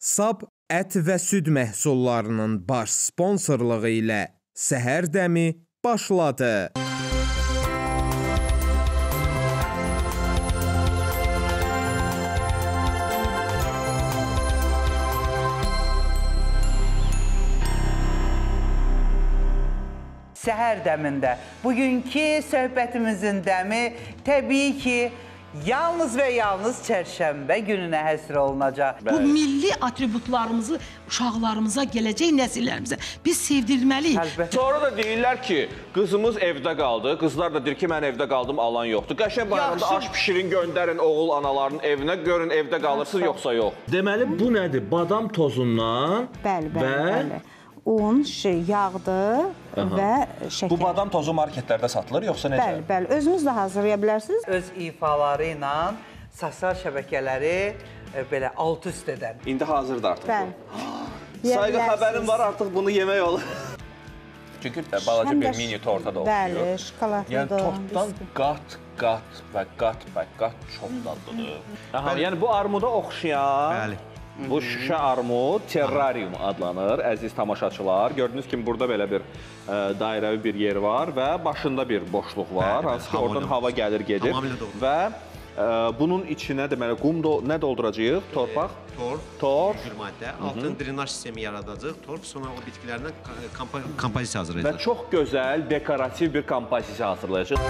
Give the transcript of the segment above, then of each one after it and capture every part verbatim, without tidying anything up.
Sab ət və süd məhsullarının baş sponsorluğu ilə Səhər dəmi başladı. Səhər dəmində bugünkü söhbətimizin dəmi təbii ki, yalnız və yalnız çərşənbə gününə həsr olunacaq. Bu milli atributlarımızı uşaqlarımıza, gələcək nəsillərimizə biz sevdirməliyik. Əlbəttə. Sonra da deyirlər ki, qızımız evdə qaldı. Qızlar da deyir ki, mən evdə qaldım, alan yoxdur. Qəşəng bayramda aş pişirin, göndərin oğul analarının evinə, görün evdə qalırsınız, yoxsa yox. Deməli, bu nədir? Badam tozundan bəli, bəli, bəli. Un, şey, yağdır və şəkər. Bu badam tozu marketlərdə satılır, yoxsa necə? Bəli, bəli. Özünüz də hazırlaya bilərsiniz. Öz ifaları ilə sosial şəbəkələri e, belə alt-üst edən. İndi hazırdır artıq. Bəli. Sayğı xəbərim var, artıq bunu yemək olur. Çünki balaca bir mini torta da oxuyur. Bəli, şokoladlı yəni, da. Yəni tortdan qat, qat və qat və qat çox dadlıdır. Aha, yəni bu armuda oxşayan... Bəli. Bu şüşə armud terrarium adlanır, əziz tamaşaçılar. Gördüyünüz kimi burada belə bir e, dairəvi bir yer var və başında bir boşluq var. Hansı ki, oradan hava gəlir, gedir. Və e, bunun içinə deməli qum do nə dolduracağıq? Torpaq? Torf, torf. bir maddə. Altın drenaj sistemi yaradacaq. Torf sonra o bitkilərdən kompo kompozisiya hazırlayacaq. Və çox gözəl, dekorativ bir kompozisiya hazırlayacaq.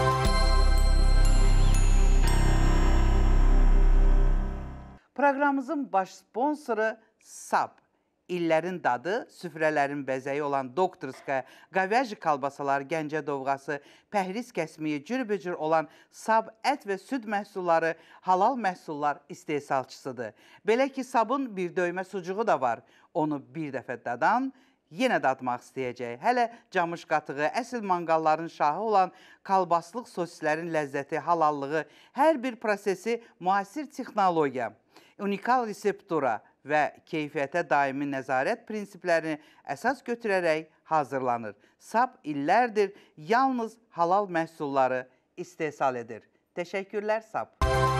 Proqramımızın baş sponsoru Sab. İllərin dadı, süfrələrin bəzəyi olan Doktorskaya, Qavyaji kalbasalar, Gəncə dovğası, pəhriz kəsmiyi, cürbücür olan Sab ət və süd məhsulları halal məhsullar istehsalçısıdır. Belə ki, Sabın bir döymə sucuğu da var. Onu bir dəfə dadan, yenə dadmaq istəyəcək. Hələ camış qatığı, əsl manqalların şahı olan kalbaslıq sosislərin ləzzəti, halallığı, hər bir prosesi müasir texnologiya, unikal reseptura və keyfiyyətə daimi nəzarət prinsiplərini əsas götürərək hazırlanır. Sab illərdir yalnız halal məhsulları istehsal edir. Təşəkkürlər Sab.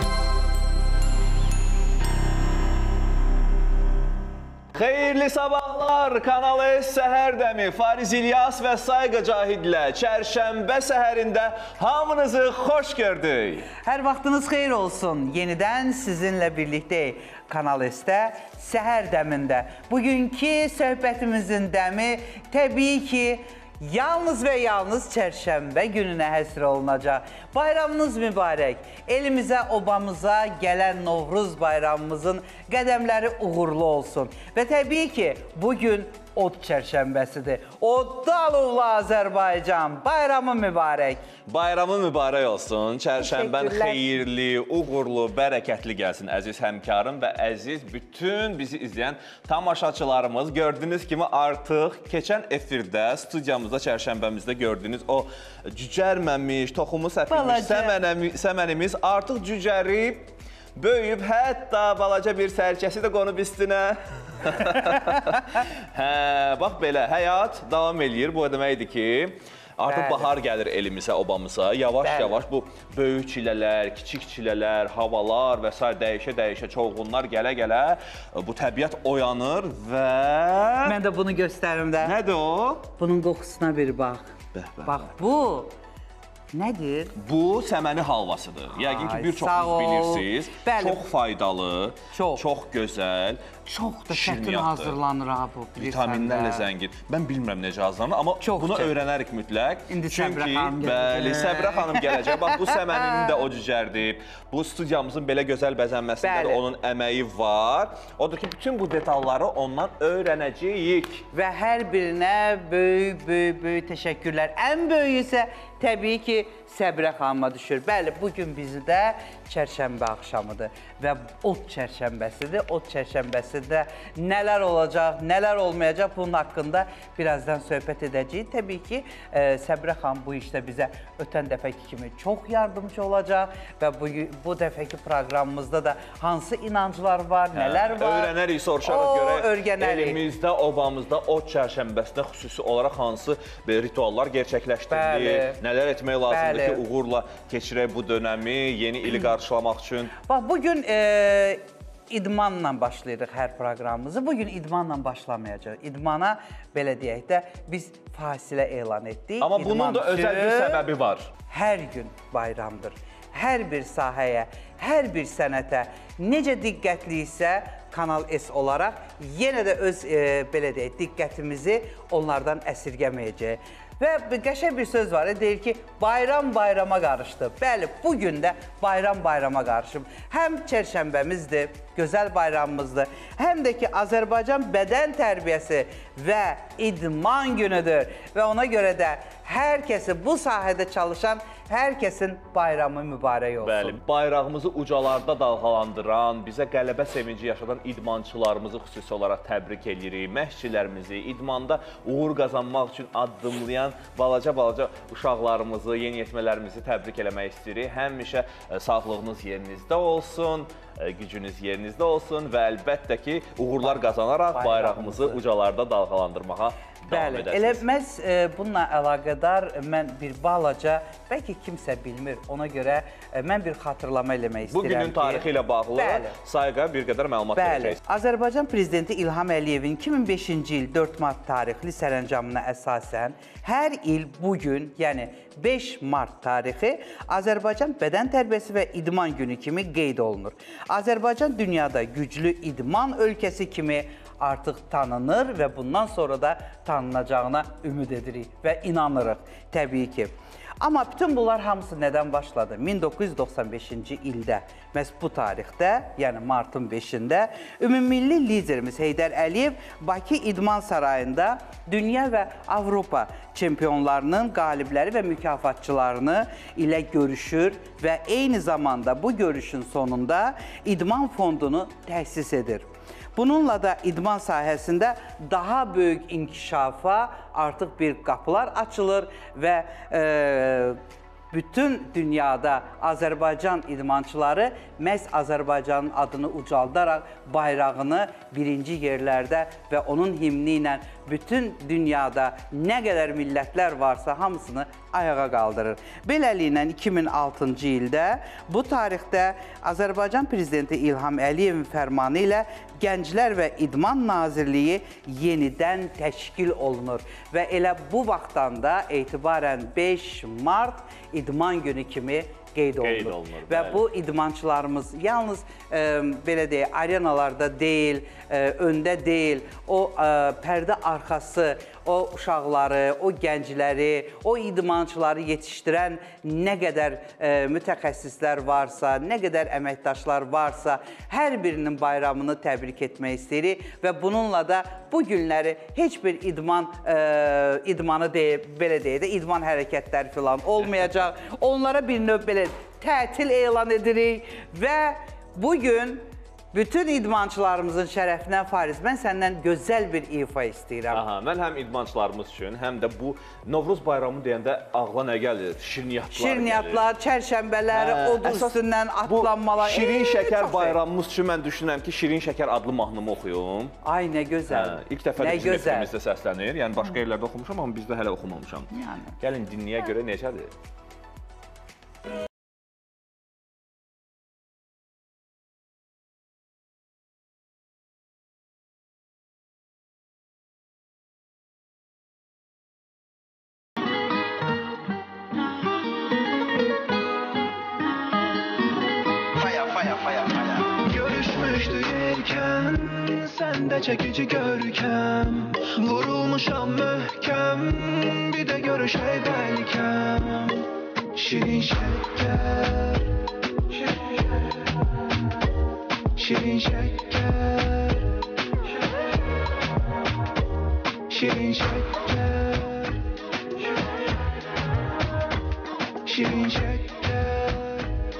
Xeyirli sabahlar, Kanal S Səhər dəmi, Fariz İlyas və Sayqa Cahidlə çərşənbə səhərində hamınızı xoş gördük. Hər vaxtınız xeyir olsun. Yenidən sizinlə birlikdə Kanal S-də Səhər dəmində. Bugünkü söhbətimizin dəmi təbii ki, yalnız və yalnız çərşənbə gününə həsr olunacaq. Bayramınız mübarək. Elimizə, obamıza gələn Novruz bayramımızın qədəmləri uğurlu olsun. Və təbii ki, bugün Od çərşənbəsidir. Oddalovla Azərbaycan. Bayramı mübarək. Bayramı mübarək olsun. Çərşənbən xeyirli, uğurlu, bərəkətli gəlsin əziz həmkarım və əziz bütün bizi izləyən tamaşaçılarımız. Gördüyünüz kimi artıq keçən efirdə, studiyamızda, çərşənbəmizdə gördüyünüz o cücərməmiş, toxumu səpilmiş səmənimiz artıq cücərib, böyüyüb, hətta balaca bir sərkəsi də qonub üstünə. Hə, bax belə, həyat davam eləyir. Bu deməkdir ki, artıq bahar gəlir elimizə, obamıza. Yavaş-yavaş bu böyük çilələr, kiçik çilələr, havalar və s. dəyişə-dəyişə, çovğunlar gələ-gələ bu təbiət oyanır və... Mən də bunu göstərim də. Nədir o? Bunun qoxusuna bir bax. Bax, bu... Nədir? Bu səməni halvasıdır. Yəqin ki, bir çoxunuz bilirsiniz. Çox faydalı, çox gözəl, çox da çətin hazırlanır ha bu. Vitaminlərlə zəngin. Mən bilmirəm necə hazırlanır, amma bunu öyrənərik mütləq. İndi Səbrə xanım gələcək. Bəli, Səbrə xanım gələcək. Bax, bu səmənini də o cücərdir. Bu studiyamızın belə gözəl bəzənməsində də onun əməyi var. Odur ki, bütün bu detalları ondan öyrənəcəyik. Və hər birinə böyük, böyük, böyük təşəkkürlər. Ən böyük isə təbii ki, Səbrə xanıma düşür. Bəli, bugün bizi də çərşənbə axşamıdır və Od çərşənbəsidir. Od çərşənbəsində nələr olacaq, nələr olmayacaq bunun haqqında birazdan söhbət edəcəyik. Təbii ki, Səbrə xanım bu işdə bizə ötən dəfəki kimi çox yardımcı olacaq və bu, bu dəfəki proqramımızda da hansı inanclar var, nələr var. Öyrənərik, soruşarıq görək. Elimizdə, obamızda Od çərşənbəsində xüsusi olaraq hansı rituallar gerçəkləşdirilir, nələr etmək lazımdır ki, uğurla keçirək bu dönəmi, yeni ili qarşılamaq üçün. Bax, bugün e, idmanla başlayırıq hər proqramımızı. Bugün idmanla başlamayacaq. İdmana, belə deyək də, biz fasilə elan etdik. Amma bunun da özəl bir səbəbi var. Hər gün bayramdır. Hər bir sahəyə, hər bir sənətə necə diqqətli isə Kanal S olaraq yenə də öz, e, belə deyək, diqqətimizi onlardan əsirgəməyəcək. Və qəşəng bir söz var, deyir ki, bayram bayrama qarışdı. Bəli, bugün də bayram bayrama qarışıb. Həm çərşənbəmizdir, gözəl bayramımızdır, həm də ki, Azərbaycan bədən tərbiyəsi və idman günüdür. Və ona görə də hər kəsi, bu sahədə çalışan hər kəsin bayramı mübarək olsun. Bəli, bayrağımızı ucalarda dalğalandıran, bizə qələbə sevinci yaşadan idmançılarımızı xüsusi olaraq təbrik edirik. Məşqçilərimizi, idmanda uğur qazanmaq üçün addımlayan balaca-balaca uşaqlarımızı, yeniyetmələrimizi təbrik eləmək istəyirik. Həmişə sağlığınız yerinizdə olsun, gücünüz yerinizdə olsun və əlbəttə ki, uğurlar qazanaraq bayrağımızı ucalarda dalğalandırmağa davam edəsiniz. Elə məhz e, bununla əlaqədar mən bir balaca, bəlkə kimsə bilmir, ona görə e, mən bir xatırlama eləmək istəyirəm. Bu günün tarixi ilə bağlı Bəli. Sayqa bir qədər məlumat verəcəyiz. Azərbaycan Prezidenti İlham Əliyevin iki min beşinci il dörd mart tarixli sərəncamına əsasən hər il bugün, yəni beş mart tarixi Azərbaycan Bədən Tərbiyəsi və İdman Günü kimi qeyd olunur. Azərbaycan dünyada güclü idman ölkəsi kimi artıq tanınır və bundan sonra da tanınacağına ümid edirik və inanırıq təbii ki. Amma bütün bunlar hamısı nədən başladı? min doqquz yüz doxsan beşinci ildə, məhz bu tarixdə, yəni martın beşində, ümummilli liderimiz Heydər Əliyev Bakı İdman Sarayında dünya və Avropa çempionlarının qalibləri və mükafatçılarını ilə görüşür və eyni zamanda bu görüşün sonunda idman fondunu təsis edir. Bununla da idman sahəsində daha böyük inkişafa artıq bir qapılar açılır və e, bütün dünyada Azərbaycan idmançıları məhz Azərbaycanın adını ucaldaraq bayrağını birinci yerlərdə və onun himni ilə bütün dünyada nə qədər millətlər varsa hamısını ayağa qaldırır. Beləliklə iki min altıncı ildə bu tarixdə Azərbaycan Prezidenti İlham Əliyevin fərmanı ilə Gənclər və İdman Nazirliyi yenidən təşkil olunur və elə bu vaxtdan da etibarən beş mart İdman Günü kimi qeyd olunur. Qeyd olunur və bəli. Bu idmançılarımız yalnız e, belə deyək, arenalarda deyil, e, öndə deyil, o e, pərdə arxası, o uşaqları, o gəncləri, o idmançıları yetişdirən nə qədər e, mütəxəssislər varsa, nə qədər əməkdaşlar varsa, hər birinin bayramını təbrik etmək istəyirik və bununla da bu günləri heç bir idman e, idmanı deyib, belə deyək də, idman hərəkətləri filan olmayacaq. Onlara bir növ belə tətil elan edirik və bugün bütün idmançılarımızın şərəfinə Fariz, mən səndən gözəl bir ifa istəyirəm. Aha, mən həm idmançılarımız üçün, həm də bu Novruz bayramı deyəndə ağla nə gəlir? Şirniyyatlar Şirniyyatlar, çərşənbələr, od üstündən atlanmalar. Bu şirin şəkər bayramımız üçün mən düşünürəm ki, Şirin şəkər adlı mahnımı oxuyum. Ay, nə gözəl. Hə, ilk dəfə bizim efimizdə səslənir. Yəni, başqa yerlərdə oxumuşam, amma bizdə hələ oxumamışam. Yəni. Gəlin, dinləyə görə necədir? Çekici görkem, vurulmuşam möhkem, bir de görüşey belkem. Şirin şeker, şirin şeker, şirin şeker, şirin şeker.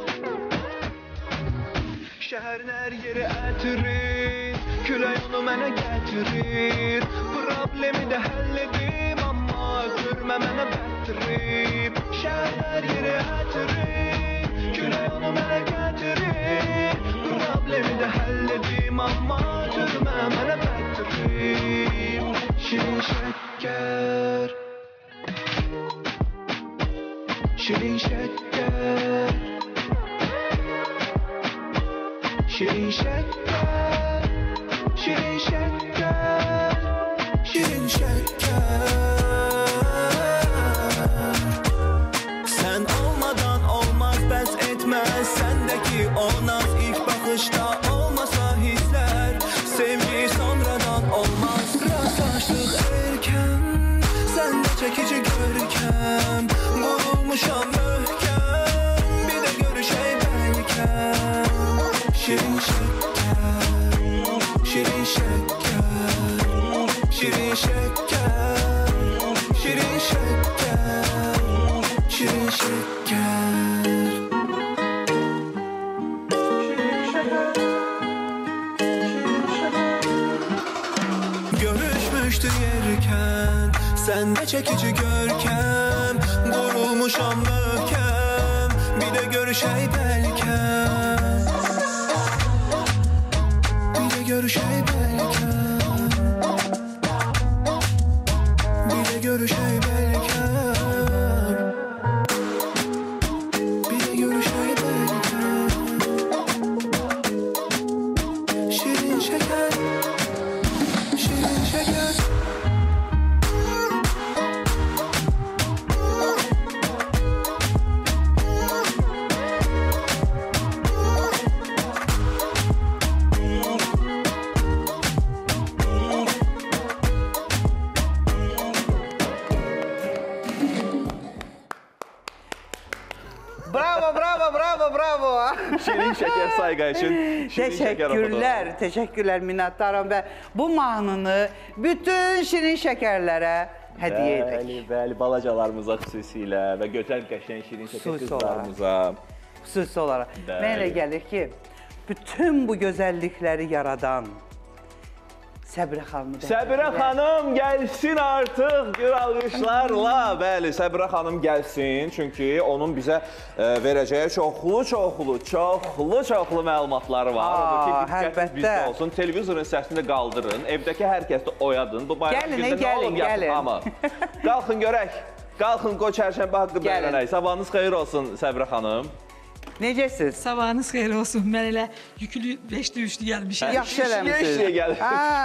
Şəhərin hər yeri ətirir, külək onu mənə gətirir. Problemi də həll edim, amma görmə mənə bəttirib. Şəhər yeri ətirir, külək onu mənə gətirir. Problemi də həll edim, amma görmə mənə bəttirib. Şirin şəkər, şirin şəkər, şirin şəkər. şirin şeker, şirin şeker, şirin şeker, şirin şeker. Görüşmüştü yerken, sende çekici görkem, durulmuşam möhkem, bir de görüşey belkem, bir de görüşey belkem, bir de görüşey belkem, bir de görüşey belkem. Şirin şeker, şirin şeker. Bravo, bravo, bravo, bravo. Şirin şeker sayqa üçün şirin şeker oxudu. Teşekkürler, teşekkürler, minnətdaram və bu mahnını bütün şirin şəkərlərə hədiyyə edək. Bəli, bəli, balacalarımıza xüsusilə və gözəl qəşəng şirin şəkər Xüsusi qızlarımıza. Xüsusi olaraq. Bəli. Mənə elə gəlir ki, bütün bu gözəllikləri yaradan Səbirə xanımı da. Səbirə xanım gəlsin artıq gür alqışlarla. Bəli, Səbirə xanım gəlsin. Çünki onun bizə e, verəcəyi çoxlu, çoxlu, çoxlu, çoxlu məlumatları var. Aa, Odur ki, diqqətiniz əlbəttə. bizdə olsun. Televizorun səsini qaldırın. Evdəki hər kəs də oyadın. Bu bayram Gəlin, gündə nə gəlin, olub yatın gəlin. hamı. Qalxın görək. Qalxın qoy çərşənbə haqqı Gəlin. öyrənək. Sabahınız xeyir olsun Səbirə xanım. Necəsiz? Sabahınız xeyir olsun. Mən elə yüklü beşli üçlü gəlmişəm. Yaxşı eləmişsiniz. İşləyə gəlir.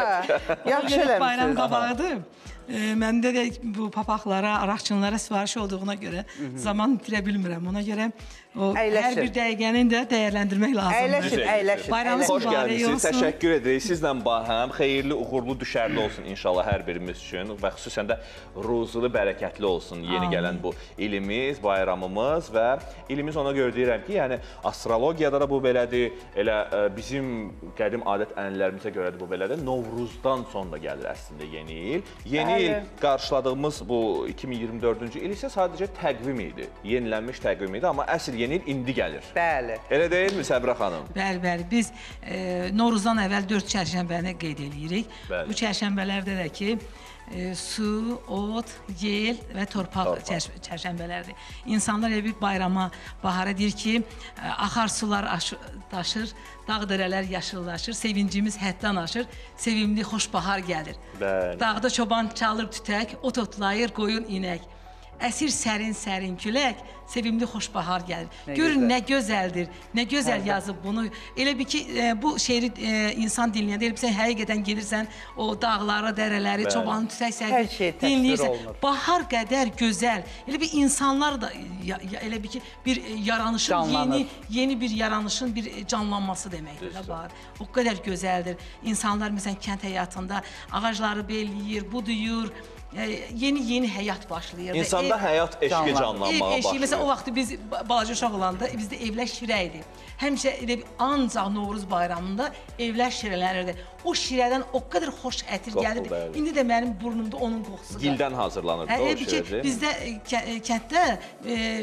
Ha, yaxşı Bayram eləmişsiniz. qabağıdır. E, məndə də bu papaqlara, araqçınlara sifariş olduğuna görə zaman itirə bilmirəm. Ona görə o Əyləşin. hər bir dəqiqəni də dəyərləndirmək lazımdır. Əyləşin, əyləşin. Bayramınız Xoş mübarək gəlmisiniz. olsun. Təşəkkür edirik. Sizlə bahəm xeyirli, uğurlu, düşərli olsun inşallah hər birimiz üçün və xüsusən də ruzulu, bərəkətli olsun yeni Amin. gələn bu ilimiz, bayramımız və ilimiz ona görə deyirəm ki, yəni astrologiyada da bu belədir. Elə ə, bizim qədim adət-ənənələrimizə görə də bu belədir. Novruzdan sonra gəlir əslində yeni il. Yeni Bəli. il qarşıladığımız bu iki min iyirmi dördüncü il isə sadəcə təqvim idi. Yenilənmiş təqvim idi, amma əsl yeni il indi gəlir. Bəli. Elə deyilmi Səbirə xanım? Bəli, bəli. Biz e, Novruzdan əvvəl dörd çərşənbəni qeyd edirik. Bəli. Bu çərşənbələrdə də ki, e, su, ot, yel və torpaq, Torpaq. çər çərşənbələrdir. İnsanlar elə bir bayrama, bahara deyir ki, e, axar sular aşı, daşır, dağ dərələr yaşıllaşır, sevincimiz həddən aşır, sevimli xoş bahar gəlir. Bəli. Dağda çoban çalır tütək, ot otlayır, qoyun inək. Əsir sərin-sərin külək, sevimli xoş bahar gəlir. Nə Görün gözəl. nə gözəldir, nə gözəl yazıb bunu. Elə bir ki, e, bu şeiri e, insan dinləyəndə, elə bir sən həqiqətən gedirsən, o dağları, dərələri, Bəli. çobanın tütək Hər səhəri şey təsvir dinləyirsən. olunur. Bahar qədər gözəl. Elə bir insanlar da, ya, ya, elə bir ki, bir e, yaranışın, Canlanır. yeni yeni bir yaranışın bir e, canlanması deməkdir də bahar. O qədər gözəldir. İnsanlar məsələn kənd həyatında ağacları belləyir, buduyur, yeni-yeni həyat başlayır. İnsanda Ev- həyat eşqi Canlan. canlanmağa Ev eşiği, başlayır. məsələn, o vaxtı biz ba- balaca uşaq olanda bizdə evlər şirə idi. Həmişə elə bir ancaq Novruz bayramında evlər şirələnirdi. O şirədən o qədər xoş ətir Qoxu, gəlirdi. bəli. İndi də mənim burnumda onun qoxusu var. Gildən hazırlanırdı Hə, o elə bir ki, şirədir. bizdə e, kə- e, kənddə e,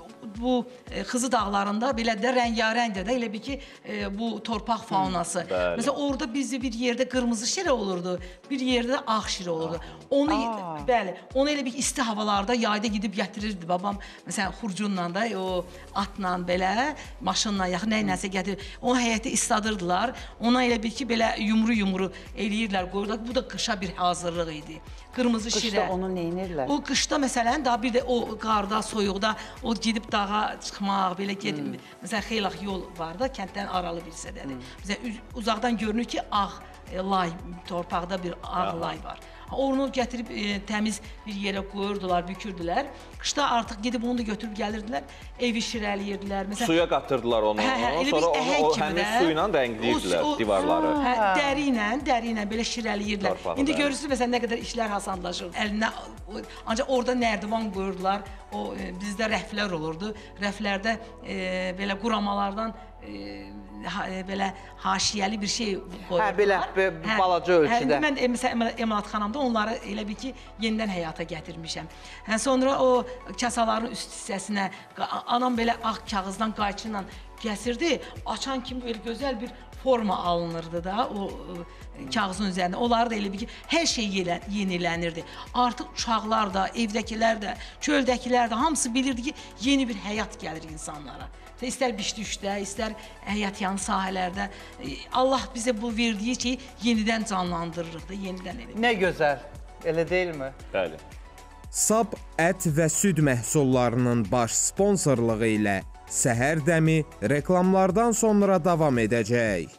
bu e, Xızı dağlarında belə də rəngarəngdir də, elə bir ki, e, bu torpaq faunası. bəli. Məsələn, orada bizdə bir yerdə qırmızı şirə olurdu, bir yerdə ağ şirə olurdu. Onu bəli, onu elə bir isti havalarda yayda gedib gətirirdi babam. Məsələn, xurcunla da o atla belə, maşınla yaxın nə iləsə gətirib. Onu həyətdə isladırdılar. Ona elə bir ki, belə yumru-yumru eləyirlər, qoyurlar. Bu da qışa bir hazırlıq idi. Qırmızı şirə. Qışda onu neynirlər? O qışda məsələn daha bir də o qarda, soyuqda o gedib dağa çıxmaq, belə gedib. Hmm. Məsələn, xeyli yol var da, kənddən aralı bir hissədədir. Məsələn, üz- uzaqdan görünür ki, ağ e, lay, torpaqda bir ağ lay var. Ha, Onu gətirib e, təmiz bir yerə qoyurdular, bükürdülər. Qışda artıq gedib onu da götürüb gəlirdilər, evi şirəliyirdilər. Məsələn, Suya qatırdılar onu, Hə, hə, elə sonra bir onu əhəng o kimi həmin də. su ilə rəngləyirdilər O- o- divarları. Hə, dəri ilə, dəri ilə belə şirəliyirdilər. Torpağı, İndi bəli. görürsünüz məsələn nə qədər işlər asanlaşır. Əlinə o- ancaq orada nərdivan qoyurdular. O e, bizdə rəflər olurdu. Rəflərdə e, belə quramalardan e, ha, belə haşiyəli bir şey qoyurdular. Hə, belə, be- balaca ölçüdə. Hə, mən e, məsələn emalatxanamda onları elə bir ki, yenidən həyata gətirmişəm. Hə, sonra o kasaların üst hissəsinə qa- anam belə ağ kağızdan qayçıyla kəsirdi. Açan kimi belə gözəl bir forma alınırdı da o e, kağızın üzərində. Onları da elə bir ki, hər şey yelə- yenilənirdi. Artıq uşaqlar da, evdəkilər də, çöldəkilər də hamısı bilirdi ki, yeni bir həyat gəlir insanlara. İstər biş-düşdə, istər həyatyanı sahələrdə e, Allah bizə bu verdiyi şeyi yenidən canlandırırıq da, yenidən edir. Nə gözəl, elə deyilmi? Bəli. Sab ət və süd məhsullarının baş sponsorluğu ilə Səhər Dəmi reklamlardan sonra davam edəcək.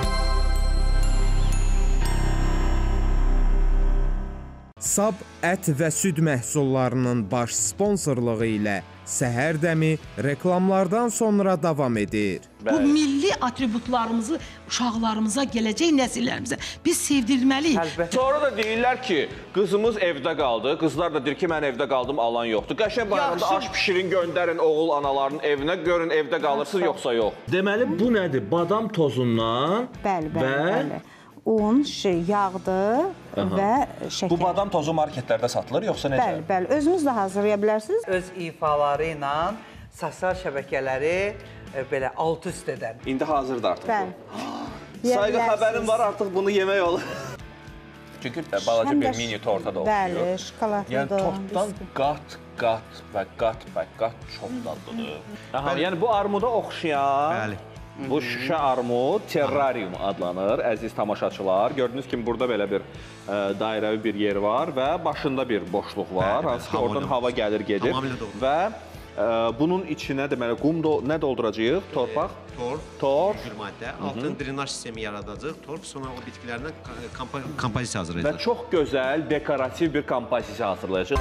Sab ət və süd məhsullarının baş sponsorluğu ilə Səhər Dəmi reklamlardan sonra davam edir. Bu milli atributlarımızı uşaqlarımıza, gələcək nəsillərimizə biz sevdirməliyik. Əlbəttə. Sonra da deyirlər ki, qızımız evdə qaldı. Qızlar da deyir ki, mən evdə qaldım, alan yoxdur. Qəşəng bayramda aş pişirin, göndərin oğul analarının evinə, görün evdə qalırsınız yoxsa yox. Deməli bu nədir? Badam tozundan Bəli, bəli, və bəli. Un, şey, yağdır və şəkər. bu badam tozu marketlərdə satılır yoxsa necə? Bəli, bəli. Özünüz də hazırlaya bilərsiniz. Öz ifaları ilə sosial şəbəkələri e, belə alt-üst edən. İndi hazırdır artıq Bəli. bu. Sayğı xəbərim var, artıq bunu yemək olur. Çünki balaca Həm bir də mini torta da bəli, oxşuyor. şokoladlı Yəni da, tortdan biskit. qat, qat və qat və qat çox dadlıdır. Aha, yəni bu armuda oxşayan Bəli. bu şüşə armud terrarium adlanır, əziz tamaşaçılar. Gördüyünüz kimi burada belə bir ə, dairəvi bir yer var və başında bir boşluq var. Bəli, Hansı ki, bəli, oradan hava hava gəlir, gedir Tamamilə doğru. və ə, bunun içinə deməli qum do nə dolduracağıq? Torpaq, Torf, torf bir maddə, altın drenaj sistemi yaradacaq. Torf sonra o bitkilərdən kompo kompozisiya və hazırlayacaq. çox gözəl dekorativ bir kompozisiya hazırlayacağıq.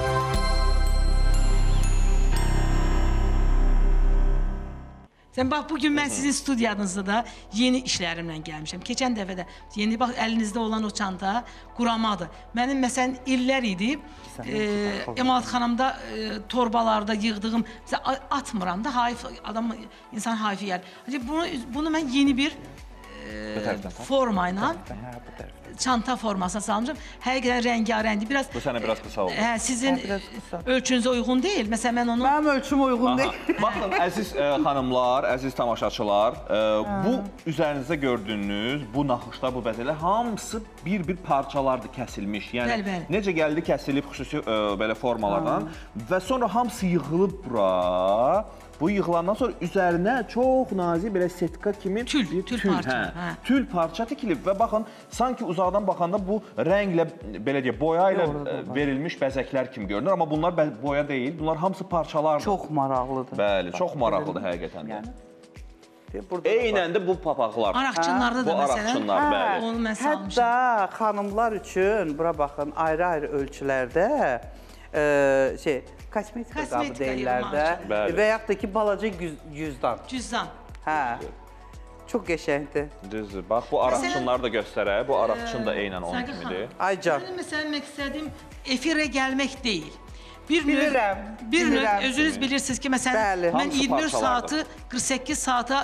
Sən bax, bugün mən sizin studiyanızda da yeni işlərimlə gəlmişəm. Keçən dəfə də yeni, bax, əlinizdə olan o çanta quramadır. Mənim, məsələn, illər idi, e, emalatxanamda e, torbalarda yığdığım, məsələn, atmıram da, hayf, adam, insan hayfi yer. Bunu, bunu mən yeni bir e, forma ilə çanta formasına salmışam. Həqiqətən rəngarəngdir. Biraz Bu sənə biraz qısa oldu. hə, sizin Hə, biraz qısa. ölçünüzə uyğun deyil. Məsələn, mən onu Mənim ölçüm uyğun deyil. Baxın, əziz ə, xanımlar, əziz tamaşaçılar, ə, bu üzərinizdə gördüyünüz bu naxışlar, bu bəzəklər hamısı bir-bir parçalardır kəsilmiş. Yəni Bəli, bəli. necə gəldi kəsilib xüsusi ə, belə formalardan və sonra hamısı yığılıb bura. Bu yığılandan sonra üzərinə çox nazik belə setka kimi Tül, bir tül parça, hə, hə. tül parça tikilib və baxın, sanki uzaqdan baxanda bu rənglə belə deyək, boya ilə ə, verilmiş bəzəklər kimi görünür, amma bunlar bə- boya deyil, bunlar hamısı parçalardır. Çox maraqlıdır. Bəli, çox maraqlıdır həqiqətən də. Yəni, burada da Eynən də bu papaqlar. araqçınlarda Bu da məsələn, araqçınlar, bəli. onu mən salmışam. Hətta xanımlar üçün, bura baxın, ayrı-ayrı ölçülərdə e, şey, kosmetika qabı Kosmetika deyirlər də yığmaq Bəli. və yaxud da ki, balaca güz- cüzdan. Cüzdan. Hə. Çox qəşəngdir. Düzdür. Bax, bu araqçınları da göstərək. Bu araqçın da eynən onun Sayın kimidir. Aycan. Mənim məsələn məqsədim efirə gəlmək deyil. Bir növ, Bilirəm, bir növ bilirəm. özünüz bilirsiniz ki, məsələn, Bəli. mən Hamısı iyirmi dörd parçalardır. saatı qırx səkkiz saata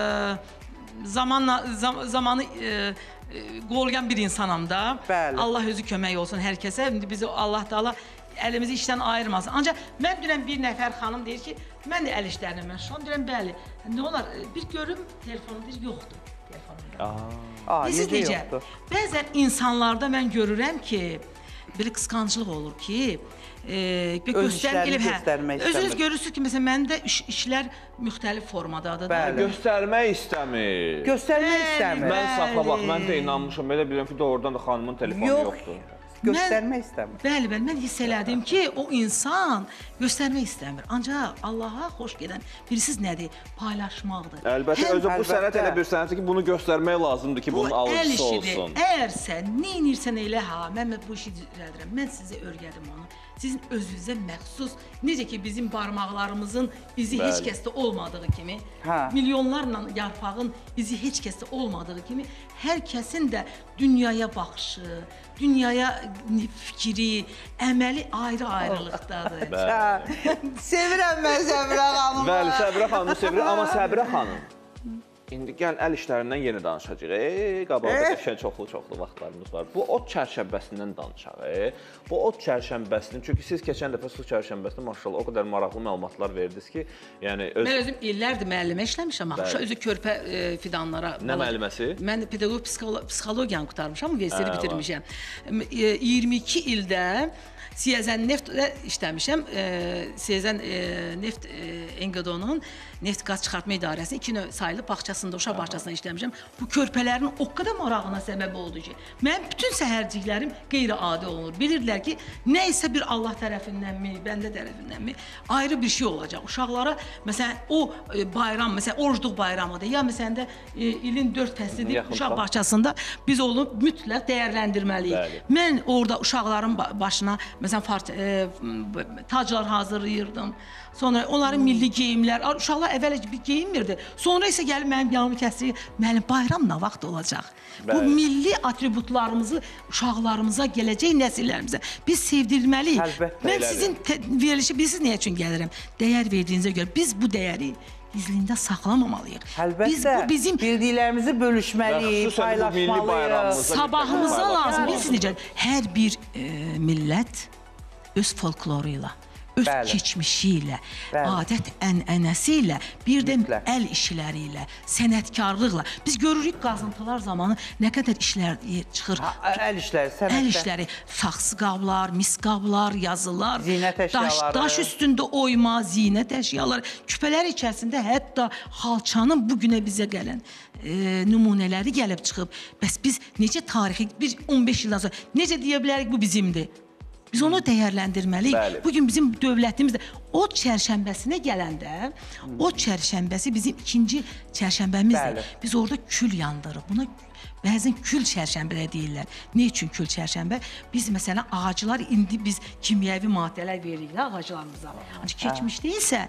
e, zamanla zam, zamanı e, e, qoruyan bir insanam da. Bəli. Allah özü kömək olsun hər kəsə. İndi bizi Allah Taala əlimizi işdən ayırmasın. Ancaq mən dünən bir nəfər xanım deyir ki, mən də əl işlərinə məşğulam. Deyirəm, bəli. Nə olar? Bir görüm telefonu deyir, yoxdur telefonumda. Aa, Siz necə necə? yoxdur? Bəzən insanlarda mən görürəm ki, belə qısqanclıq olur ki, e, bir Öz göstər işlərini gəlib, hə, göstərmək özünüz istəmir. görürsünüz ki, məsələn, məndə iş, işlər müxtəlif formadadır. Bəli. Göstərmək istəmir. Göstərmək Bəli, istəmir. Mən saxla bax, Bəli. mən də inanmışam. Belə bilirəm ki, doğrudan da xanımın telefonu Yox. yoxdur. Göstərmək istəmir. Bəli, bəli, mən hiss elədim ki, o insan göstərmək istəmir. Ancaq Allaha xoş gedən birisiz nədir? Paylaşmaqdır. Əlbəttə, Həm özü bu Əlbəttə. sənət elə bir sənətdir ki, bunu göstərmək lazımdır ki, bunun bu əl alıcısı işidir. olsun. Əgər sən nə edirsən elə ha, mən bu işi düzəldirəm. Mən sizə öyrədim onu. Sizin özünüzə məxsus, necə ki bizim barmaqlarımızın izi Bəli. heç kəsdə olmadığı kimi, Hə. milyonlarla yarpağın izi heç kəsdə olmadığı kimi, hər kəsin də dünyaya baxışı, dünyaya fikri, əməli ayrı-ayrılıqdadır. Hə. Sevirəm mən Səbirə xanımı. Bəli, Səbirə xanımı sevirik, amma Səbirə xanım İndi gəl əl işlərindən yeni danışacağıq. Ey, qabaqda qəşəng çoxlu-çoxlu vaxtlarımız var. Bu ot çərşənbəsindən danışaq. E. Bu ot çərşənbəsinin, çünki siz keçən dəfə su çərşənbəsində maşallah o qədər maraqlı məlumatlar verdiniz ki, yəni öz... Mən özüm illərdir müəllimə işləmişəm, axı özü körpə e, fidanlara... Nə müəlliməsi? Mən pedaqoq psixologiyanı qurtarmışam, universiteti bitirmişəm. iyirmi iki ildə Siyəzən neftdə işləmişəm. E, Siyəzən e, neft e, Enqadonun neft qaz çıxartma idarəsinin iki növ sayılı bağçasında, uşaq bağçasında işləmişəm. Bu körpələrin o qədər marağına səbəb oldu ki, mənim bütün səhərciklərim qeyri-adi olunur. Bilirdilər ki, nə isə bir Allah tərəfindənmi, bəndə tərəfindənmi ayrı bir şey olacaq. Uşaqlara, məsələn, o e, bayram, məsələn, orucluq bayramıdır, ya məsələn də e, ilin dörd fəslidir, uşaq bağçasında biz onu mütləq dəyərləndirməliyik. Bəli. Mən orada uşaqların başına, məsələn, e, taclar hazırlayırdım. Sonra onların milli geyimlər, uşaqlar əvvəl bir geyinmirdi. Sonra isə gəlib mənim yanımı kəsir, mənim bayram nə vaxt olacaq? Bəli. Bu milli atributlarımızı uşaqlarımıza, gələcək nəsillərimizə biz sevdirməliyik. Əlbəttə, mən sizin verilişi bilirsiniz nə üçün gəlirəm? Dəyər verdiyinizə görə biz bu dəyəri gizliyində saxlamamalıyıq. Əlbəttə, biz, bu bizim bildiklərimizi bölüşməliyik, paylaşmalıyıq. Sabahımıza lazım, bilirsiniz necə? Hər bir e, millət öz folkloru ilə, öz Bəli. keçmişi ilə, Bəli. adət ənənəsi ilə, bir də Mütləq. əl işləri ilə, sənətkarlıqla. Biz görürük qazıntılar zamanı nə qədər işlər çıxır. Ha, əl işləri, sənətlər. Əl işləri, saxsı qablar, mis qablar, yazılar, zinət əşyaları. Daş, daş üstündə oyma, zinət əşyaları. Küpələr içərisində hətta xalçanın bu günə bizə gələn e, nümunələri gəlib çıxıb. Bəs biz necə tarixi, bir on beş ildən sonra necə deyə bilərik bu bizimdir? Biz onu dəyərləndirməliyik. Bəli. Bugün bizim dövlətimiz də ot çərşənbəsinə gələndə, ot çərşənbəsi bizim ikinci çərşənbəmizdir. Bəli. Biz orada kül yandırıb. Buna bəzən kül çərşənbə deyirlər. Ne üçün kül çərşənbə? Biz məsələn ağaclar indi biz kimyəvi maddələr veririk ağaclarımıza. Ancaq keçmişdə isə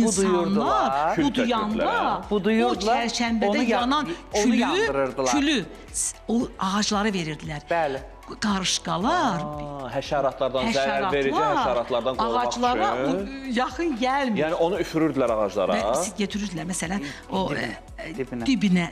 insanlar buduyanda o çərşənbədə yanan külü, külü o ağaclara verirdilər. Bəli. Qarışqalar, Aa, həşəratlardan zərər verici, həşəratlardan qorumaq ağaclara üçün. yaxın gəlmir. Yəni onu üfürürdülər ağaclara. Və getirirdilər məsələn o dibinə. dibinə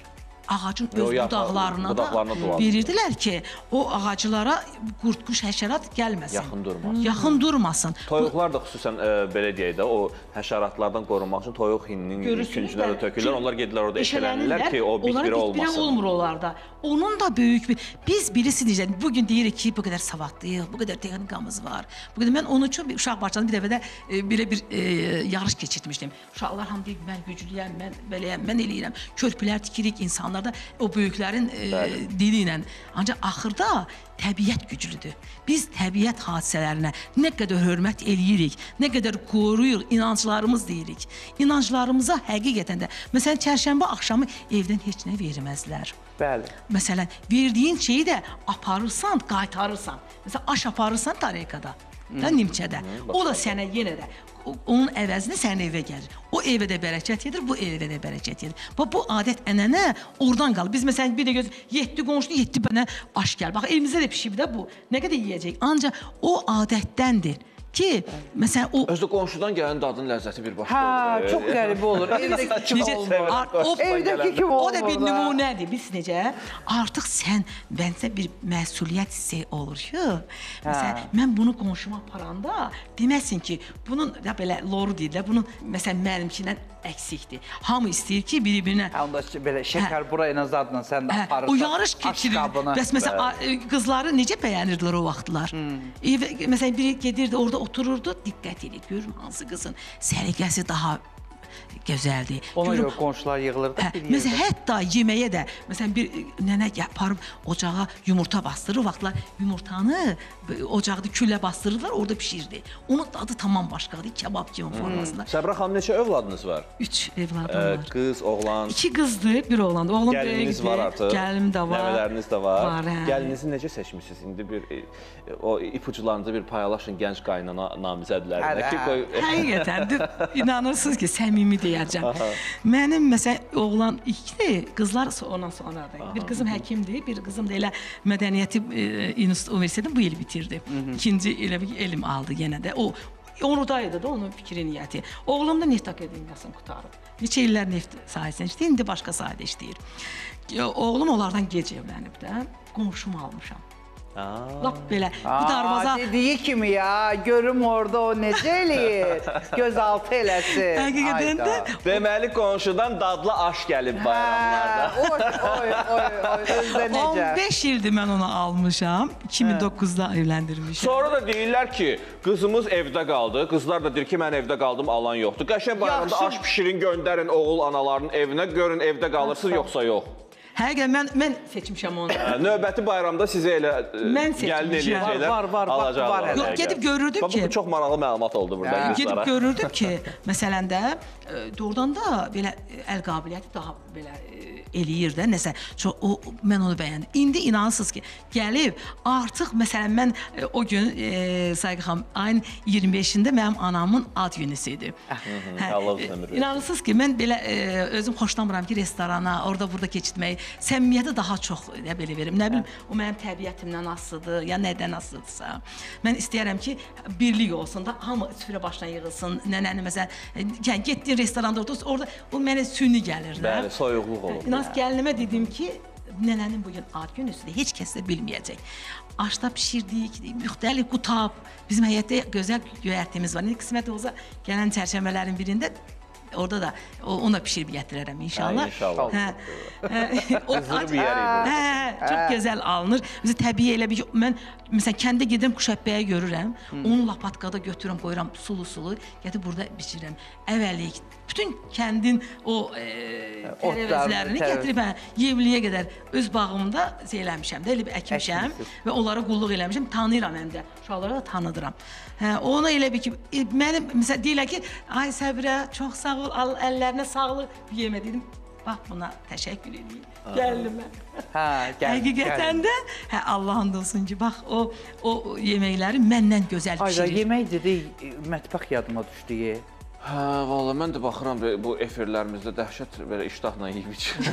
ağacın öz budaqlarına da verirdilər ki, o ağaclara qurd-quş həşərat gəlməsin. Yaxın durmasın. Yaxın durmasın. Toyuqlar da xüsusən e, belə deyək də, o həşəratlardan qorunmaq üçün toyuq hininin üçüncülə də tökülür. Onlar gedirlər orada eşələnirlər ki, o bitbirə olmasın. Bitbirə olmur onlarda. Onun da böyük bir... Biz bilirsiniz, bugün deyirik ki, bu qədər savadlıyıq, bu qədər texnikamız var. Bu qədər mən onun üçün bir uşaq bağçasında bir dəfə də e, belə bir e, yarış keçirtmişdim. Uşaqlar hamı deyir, mən güclüyəm, mən beləyəm, mən eləyirəm. Körpülər tikirik, insanlar da o böyüklərin e, dili ilə. Ancaq axırda təbiət güclüdür. Biz təbiət hadisələrinə nə qədər hörmət eləyirik, nə qədər qoruyuruq, inanclarımız deyirik. İnanclarımıza həqiqətən də, məsələn, çərşənbə axşamı evdən heç nə verməzlər. Bəli. Məsələn, verdiyin şeyi də aparırsan, qaytarırsan. Məsələn, aş aparırsan tarikada, da nimçədə. O da sənə yenə də, onun əvəzini sənin evə gəlir. O evə də bərəkət yedir, bu evə də bərəkət yedir. Bax, bu adət ənənə oradan qalır. Biz məsələn, bir də göz, yeddi qonşu, yeddi bənə aş gəlir. Bax, elimizdə də pişib də bu. Nə qədər yiyəcək? Ancaq o adətdəndir ki, məsələn, o... Özdə qonşudan gələn dadın ləzzəti bir başqa olur. Hə, çox qəribə olur. Evdəki kimi olmur. Evdəki kimi olmur. O da bir nümunədir. Biz necə? Artıq sən, bəncə bir məsuliyyət hissi olur ki, məsələn, mən bunu qonşuma aparanda deməsin ki, bunun, ya belə loru deyirlər, bunun, məsələn, mənimkindən əksikdir. Hamı istəyir ki, biri-birinə... Hə, onda belə şəkər burayına zadla sən də aparırsan. O yarış keçirir. Bəs məsələn, qızları necə bəyənirdilər o vaxtlar? Məsələn, biri gedirdi, orada otururdu, diqqət edib, görürüm hansı qızın səliqəsi daha gözəldir. Ona görə qonşular yığılır da bir yerdə. Məsələn, hətta yeməyə də, məsələn, bir nənə aparıb ocağa yumurta bastırır, vaxtlar yumurtanı ocaqda küllə bastırırlar, orada pişirdi. Onun dadı tamam başqadır, kebab kimi formasında. Səbra xanım, neçə övladınız var? Üç evladım var. Qız, oğlan? İki qızdır, bir oğlandır. Oğlan Gəlininiz var artıq? Gəlinim də var. Nəvələriniz də var? Var, hə. Gəlinizi necə seçmişsiniz? İndi bir, o ipucularınızı bir paylaşın gənc qaynana namizədlərinə ki, qoy... Həqiqətən, inanırsınız ki, səmimi deyəcəm. Mənim, məsələn, oğlan ikili, qızlar ondan sonradır. Bir qızım həkimdir, bir qızım da elə Mədəniyyəti Universitetini bu il bitirdi. İkinci elə bir elm aldı yenə də. O Onurdaydı da onun fikri niyyəti. Oğlum da Neft Akademiyasını qutarıb. Neçə illər neft sahəsində işləyir, indi başqa sahədə işləyir. Oğlum onlardan gec evlənib də, qonşumu almışam. Lap belə, bu darvaza... Dediyi kimi ya, görüm orada o necə eləyir, gözaltı eləsin. Həqiqətən də... Deməli, qonşudan dadlı aş gəlib bayramlarda. Oy, oy, oy, oy, özdə necə? on beş ildir mən onu almışam, iki min doqquzda evləndirmişəm. Sonra da deyirlər ki, qızımız evdə qaldı, qızlar da deyir ki, mən evdə qaldım, alan yoxdur. Qəşəng bayramda aş pişirin, göndərin oğul analarının evinə, görün evdə qalırsınız, yoxsa yox. Həqiqən, mən, mən seçmişəm onu. Növbəti bayramda sizə elə gəlin eləyəcəklər, alacaqlar. Yox, gedib görürdüm ki... Bu çox maraqlı məlumat oldu burada qızlara. Gedib görürdüm ki, məsələn də, doğrudan da belə əl qabiliyyəti daha belə eləyir də, nəsə, o, mən onu bəyəndim. İndi inanırsınız ki, gəlib, artıq, məsələn, mən o gün, e, Sayqı xanım, ayın iyirmi beşində mənim anamın ad günüsüydü. İnanırsınız ki, mən belə e, özüm xoşlamıram ki, restorana, orada burada keçitmək, səmimiyyəti daha çox, nə belə verim, nə bilim, o mənim təbiətimdən asılıdır, ya nədən asılıdırsa. Mən istəyərəm ki, birlik olsun da, hamı süfrə başına yığılsın, nənəni, məsələn, yəni, getdiyin restoranda otursun, orada o mənə süni gəlir. Bəli, soyuqluq olur. İnanız, gəlinimə dedim ki, nənənin bugün ad günüsüdür, heç kəs də bilməyəcək. Aşda pişirdik, müxtəlif qutab, bizim həyətdə gözəl göyərtimiz var. Qismət olsa, gələn çərşənbələrin birində orada da ona pişirib gətirərəm inşallah. İnşallah. Qızırıb yiyərik. Hə, çox gözəl alınır. Bizə təbii elə bir, mən məsələn, kəndə gedirəm, Quşəbbəyə görürəm, onu lapatkada götürürəm, qoyuram sulu-sulu, gedib burada bişirirəm. Əvvəllik, bütün kəndin o tərəvəzlərini gətirib, yevliyə qədər öz bağımda eləmişəm də, elə bir əkmişəm və onlara qulluq eləmişəm, tanıyıram həm də, uşaqlara da tanıdıram. Ona elə bir ki, mənim, məsələn, deyirlər ki, ay Səbirə, çox sağ ol, əllərinə sağlıq yemək dedim. Bax, buna təşəkkür edeyim, gəlinimə. Həqiqətən də, Allah'ın da olsun ki, bax, o yeməkləri məndən gözəl pişirir. Ayda, yemək dedik, mətbəx yadıma düşdü. Hə, valla mən də baxıram, bu efirlərimizdə dəhşət belə iştahla yiyib içir.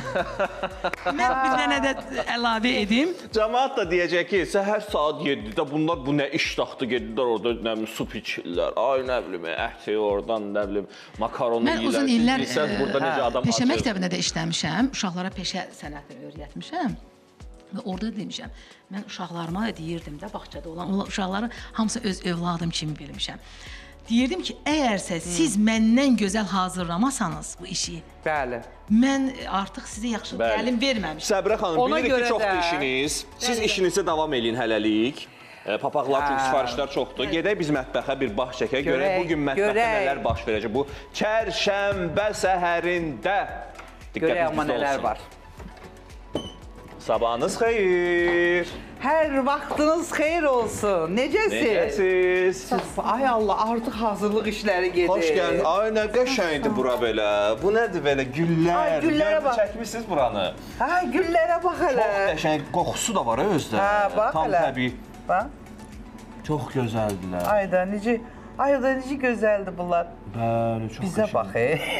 Mən bir dənə də əlavə edim. Cəmaat da deyəcək ki, səhər saat yeddidə bunlar bu nə iştahdır, gedilər orada nə bilim, su içirlər, ay nə bilim, əhti oradan, nə bilim, makaronu yiyirlər. Mən uzun illər peşə məktəbində də işləmişəm, uşaqlara peşə sənətini öyrətmişəm. Və orada demişəm, mən uşaqlarıma deyirdim də, bağçada olan uşaqları hamısı öz övladım kimi bilmişəm. Deyirdim ki, əgərsə siz məndən gözəl hazırlamasanız bu işi, bəli, mən artıq sizə yaxşı gəlin verməmişəm. Səbrə xanım, bilirik ki, çoxdur işiniz. Siz işinizə davam eləyin hələlik. Papaqlar çünki sifarişlər çoxdur. Gedək biz mətbəxə bir bax çəkək, görək bugün mətbəxdə nələr baş verəcək. Bu çərşənbə səhərində görək amma nələr var. Sabahınız xeyir. Hər vaxtınız xeyir olsun. Necəsiz? Necəsiz? Ay Allah, artıq hazırlıq işləri gedir. Xoş gəldin. Ay, nə qəşəngdir bura belə. Bu nədir belə? Güllər. Ay, güllərə bax. Çəkmişsiniz buranı. Hə, güllərə bax hələ. Çox qəşəng, qoxusu da var özdə. Hə, bax hələ. Tam təbii. Bax. Çox gözəldilər. Ayda, necə, ayda necə gözəldir bunlar. Bəli, çox bizə bax,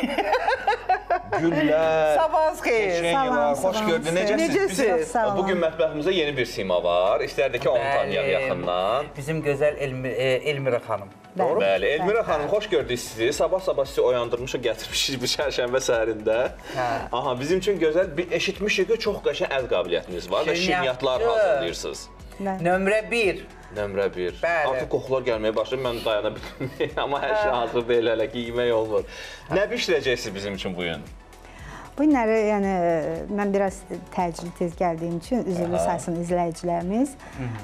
Güllər. Sabahınız xeyir. Salam, xoş gördün. Necəsiz? Bugün mətbəximizdə yeni bir sima var. İstərdik ki, onu tanıyaq yaxından. Bizim gözəl Elmira xanım. Bəli, Elmira xanım, xoş gördük sizi. Sabah-sabah sizi oyandırmışıq, gətirmişik bu çərşənbə səhərində. Aha, bizim üçün gözəl, eşitmişik ki, çox qəşəng əl qabiliyyətiniz var və şirniyyatlar hazırlayırsınız. Nömrə bir. Nömrə bir. Artıq qoxular gəlməyə başlayıb, mən dayana bilməyəm. Amma hər şey hazır deyil hələ ki, yemək olmur. Nə bişirəcəksiniz bizim üçün bugün? Bu günləri, yəni, mən biraz təcili tez gəldiyim üçün üzrlü saysın izləyicilərimiz.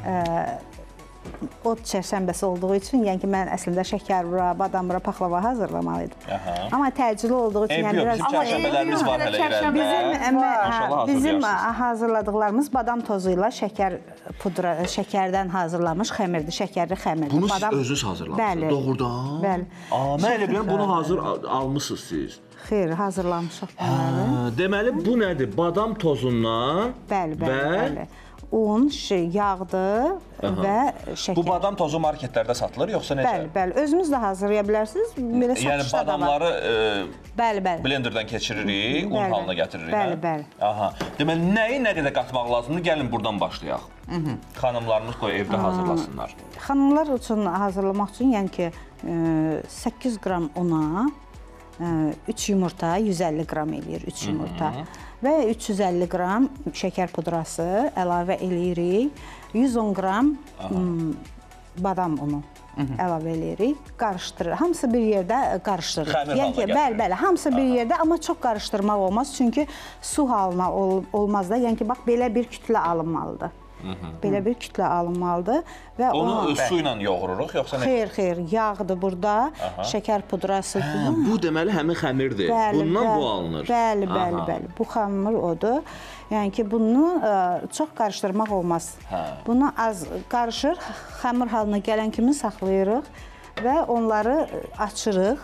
Ot çərşənbəsi olduğu üçün, yəni ki, mən əslində şəkər vura, badam vura, paxlava hazırlamalıydım. Amma təcili olduğu üçün, yəni biraz... Bizim çərşənbələrimiz var hələ irəlidə. Bizim hazırladıqlarımız badam tozu ilə şəkər pudra, şəkərdən hazırlanmış xəmirdir, şəkərli xəmirdir. Bunu siz özünüz hazırlamışsınız, doğrudan? Bəli. Mən elə biləm, bunu hazır almışsınız siz. Xeyr, hazırlamışıq. Deməli, bu nədir? Badam tozundan bəli, bəli, bəli. un, şey, yağdır və şəkər. Bu badam tozu marketlərdə satılır, yoxsa necə? Bəli, bəli. Özünüz də hazırlaya bilərsiniz. Belə yəni satışda da var. badamları e, bəli, bəli. blenderdən keçiririk, un Bəli, halına gətiririk. bəli, hə? bəli. Aha. Deməli, nəyi nə qədər qatmaq lazımdır? Gəlin buradan başlayaq. Xanımlarımız qoy evdə hazırlasınlar. Xanımlar üçün hazırlamaq üçün, yəni ki, səkkiz qram una, üç yumurta, yüz əlli qram eləyir üç yumurta və üç yüz əlli qram şəkər pudrası əlavə eləyirik. yüz on qram badam unu əlavə eləyirik. Qarışdırırıq. Hamısı bir yerdə qarışdırırıq. Xəmir halına gətirir. Bəli, bəli. Hamısı bir yerdə, amma çox qarışdırmaq olmaz. Çünki su halına ol olmaz da. Yəni ki, bax, belə bir kütlə alınmalıdır. Belə bir kütlə alınmalıdır. Və Onu ona... su ilə yoğururuq, yoxsa nə? Xeyr, xeyr. Yağdır burada, şəkər pudrası. Hə, bu deməli həmin xəmirdir. Bəli, Bundan bəli, bu alınır. Bəli, bəli, bəli. Bu xəmir odur. Yəni ki, bunu ə, çox qarışdırmaq olmaz. Hə. Bunu az qarışır, xəmir halına gələn kimi saxlayırıq və onları açırıq.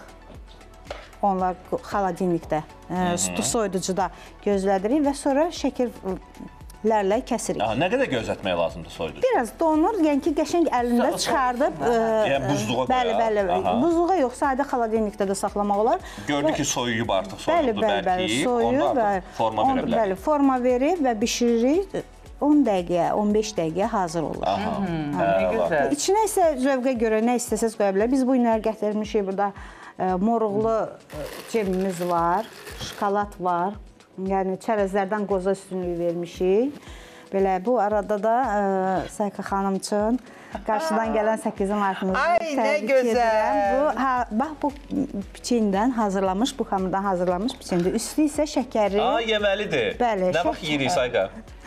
Onlar xaladenikdə, soyuducuda gözlədirik və sonra şəkərlərlə kəsirik. Aha, nə qədər gözlətmək lazımdır soyuducu? Biraz donur, yəni ki, qəşəng əlində çıxardıb... Yəni buzluğa bəli, qoyaq. bəli, buzluğa yox, sadə xaladenikdə də saxlamaq olar. Gördük ki, soyuyub artıq, soyuqdur bəlkiyib, onda artıq forma verə bilərik. Bəli, forma verib və bişiririk. on dəqiqə, on beş dəqiqə hazır olur. Aha, nə gözəl. İçinə isə zövqə görə nə istəsəz qoya bilər. Biz bu günlər gətirmişik burada moruqlu cemimiz var, şokolad var. Yəni çərəzlərdən qoza üstünlüyü vermişik. Belə bu arada da Sayka xanım üçün qarşıdan gələn səkkiz martımızı təbrik edirəm. Bu, ha, bax, bu piçendən hazırlamış, bu xamırdan hazırlanmış piçendə. Üstü isə şəkəri... Aa, yeməlidir. Bəli. Nə vaxt yeyirik, Sayka?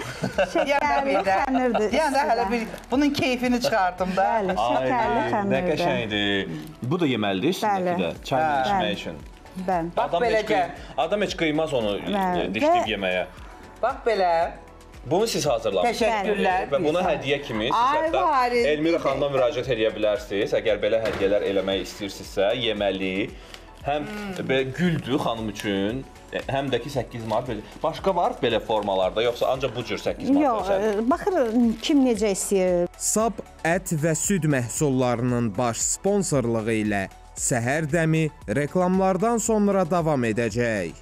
Şəkərli xəmirdir. Yəni hələ bir bunun keyfini çıxardım da. Bəli, şəkərli Nə xəmirdir. qəşəngdir. Bu da yeməlidir üstündəki də. Çay içmək üçün. Bəli. Adam heç, adam heç qıymaz onu dişləyib yeməyə. Bax belə. Bunu siz hazırlamışsınız. Təşəkkürlər. Və buna hədiyyə kimi siz Ay, hətta varis. Elmira xanımdan müraciət edə bilərsiniz. Əgər belə hədiyyələr eləmək istəyirsinizsə, yeməli, həm belə güldür xanım üçün, həm də ki səkkiz mart belə. Başqa var belə formalarda, yoxsa ancaq bu cür səkkiz mart Yox, özel? baxır kim necə istəyir. Sab ət və süd məhsullarının baş sponsorluğu ilə Səhər Dəmi reklamlardan sonra davam edəcək.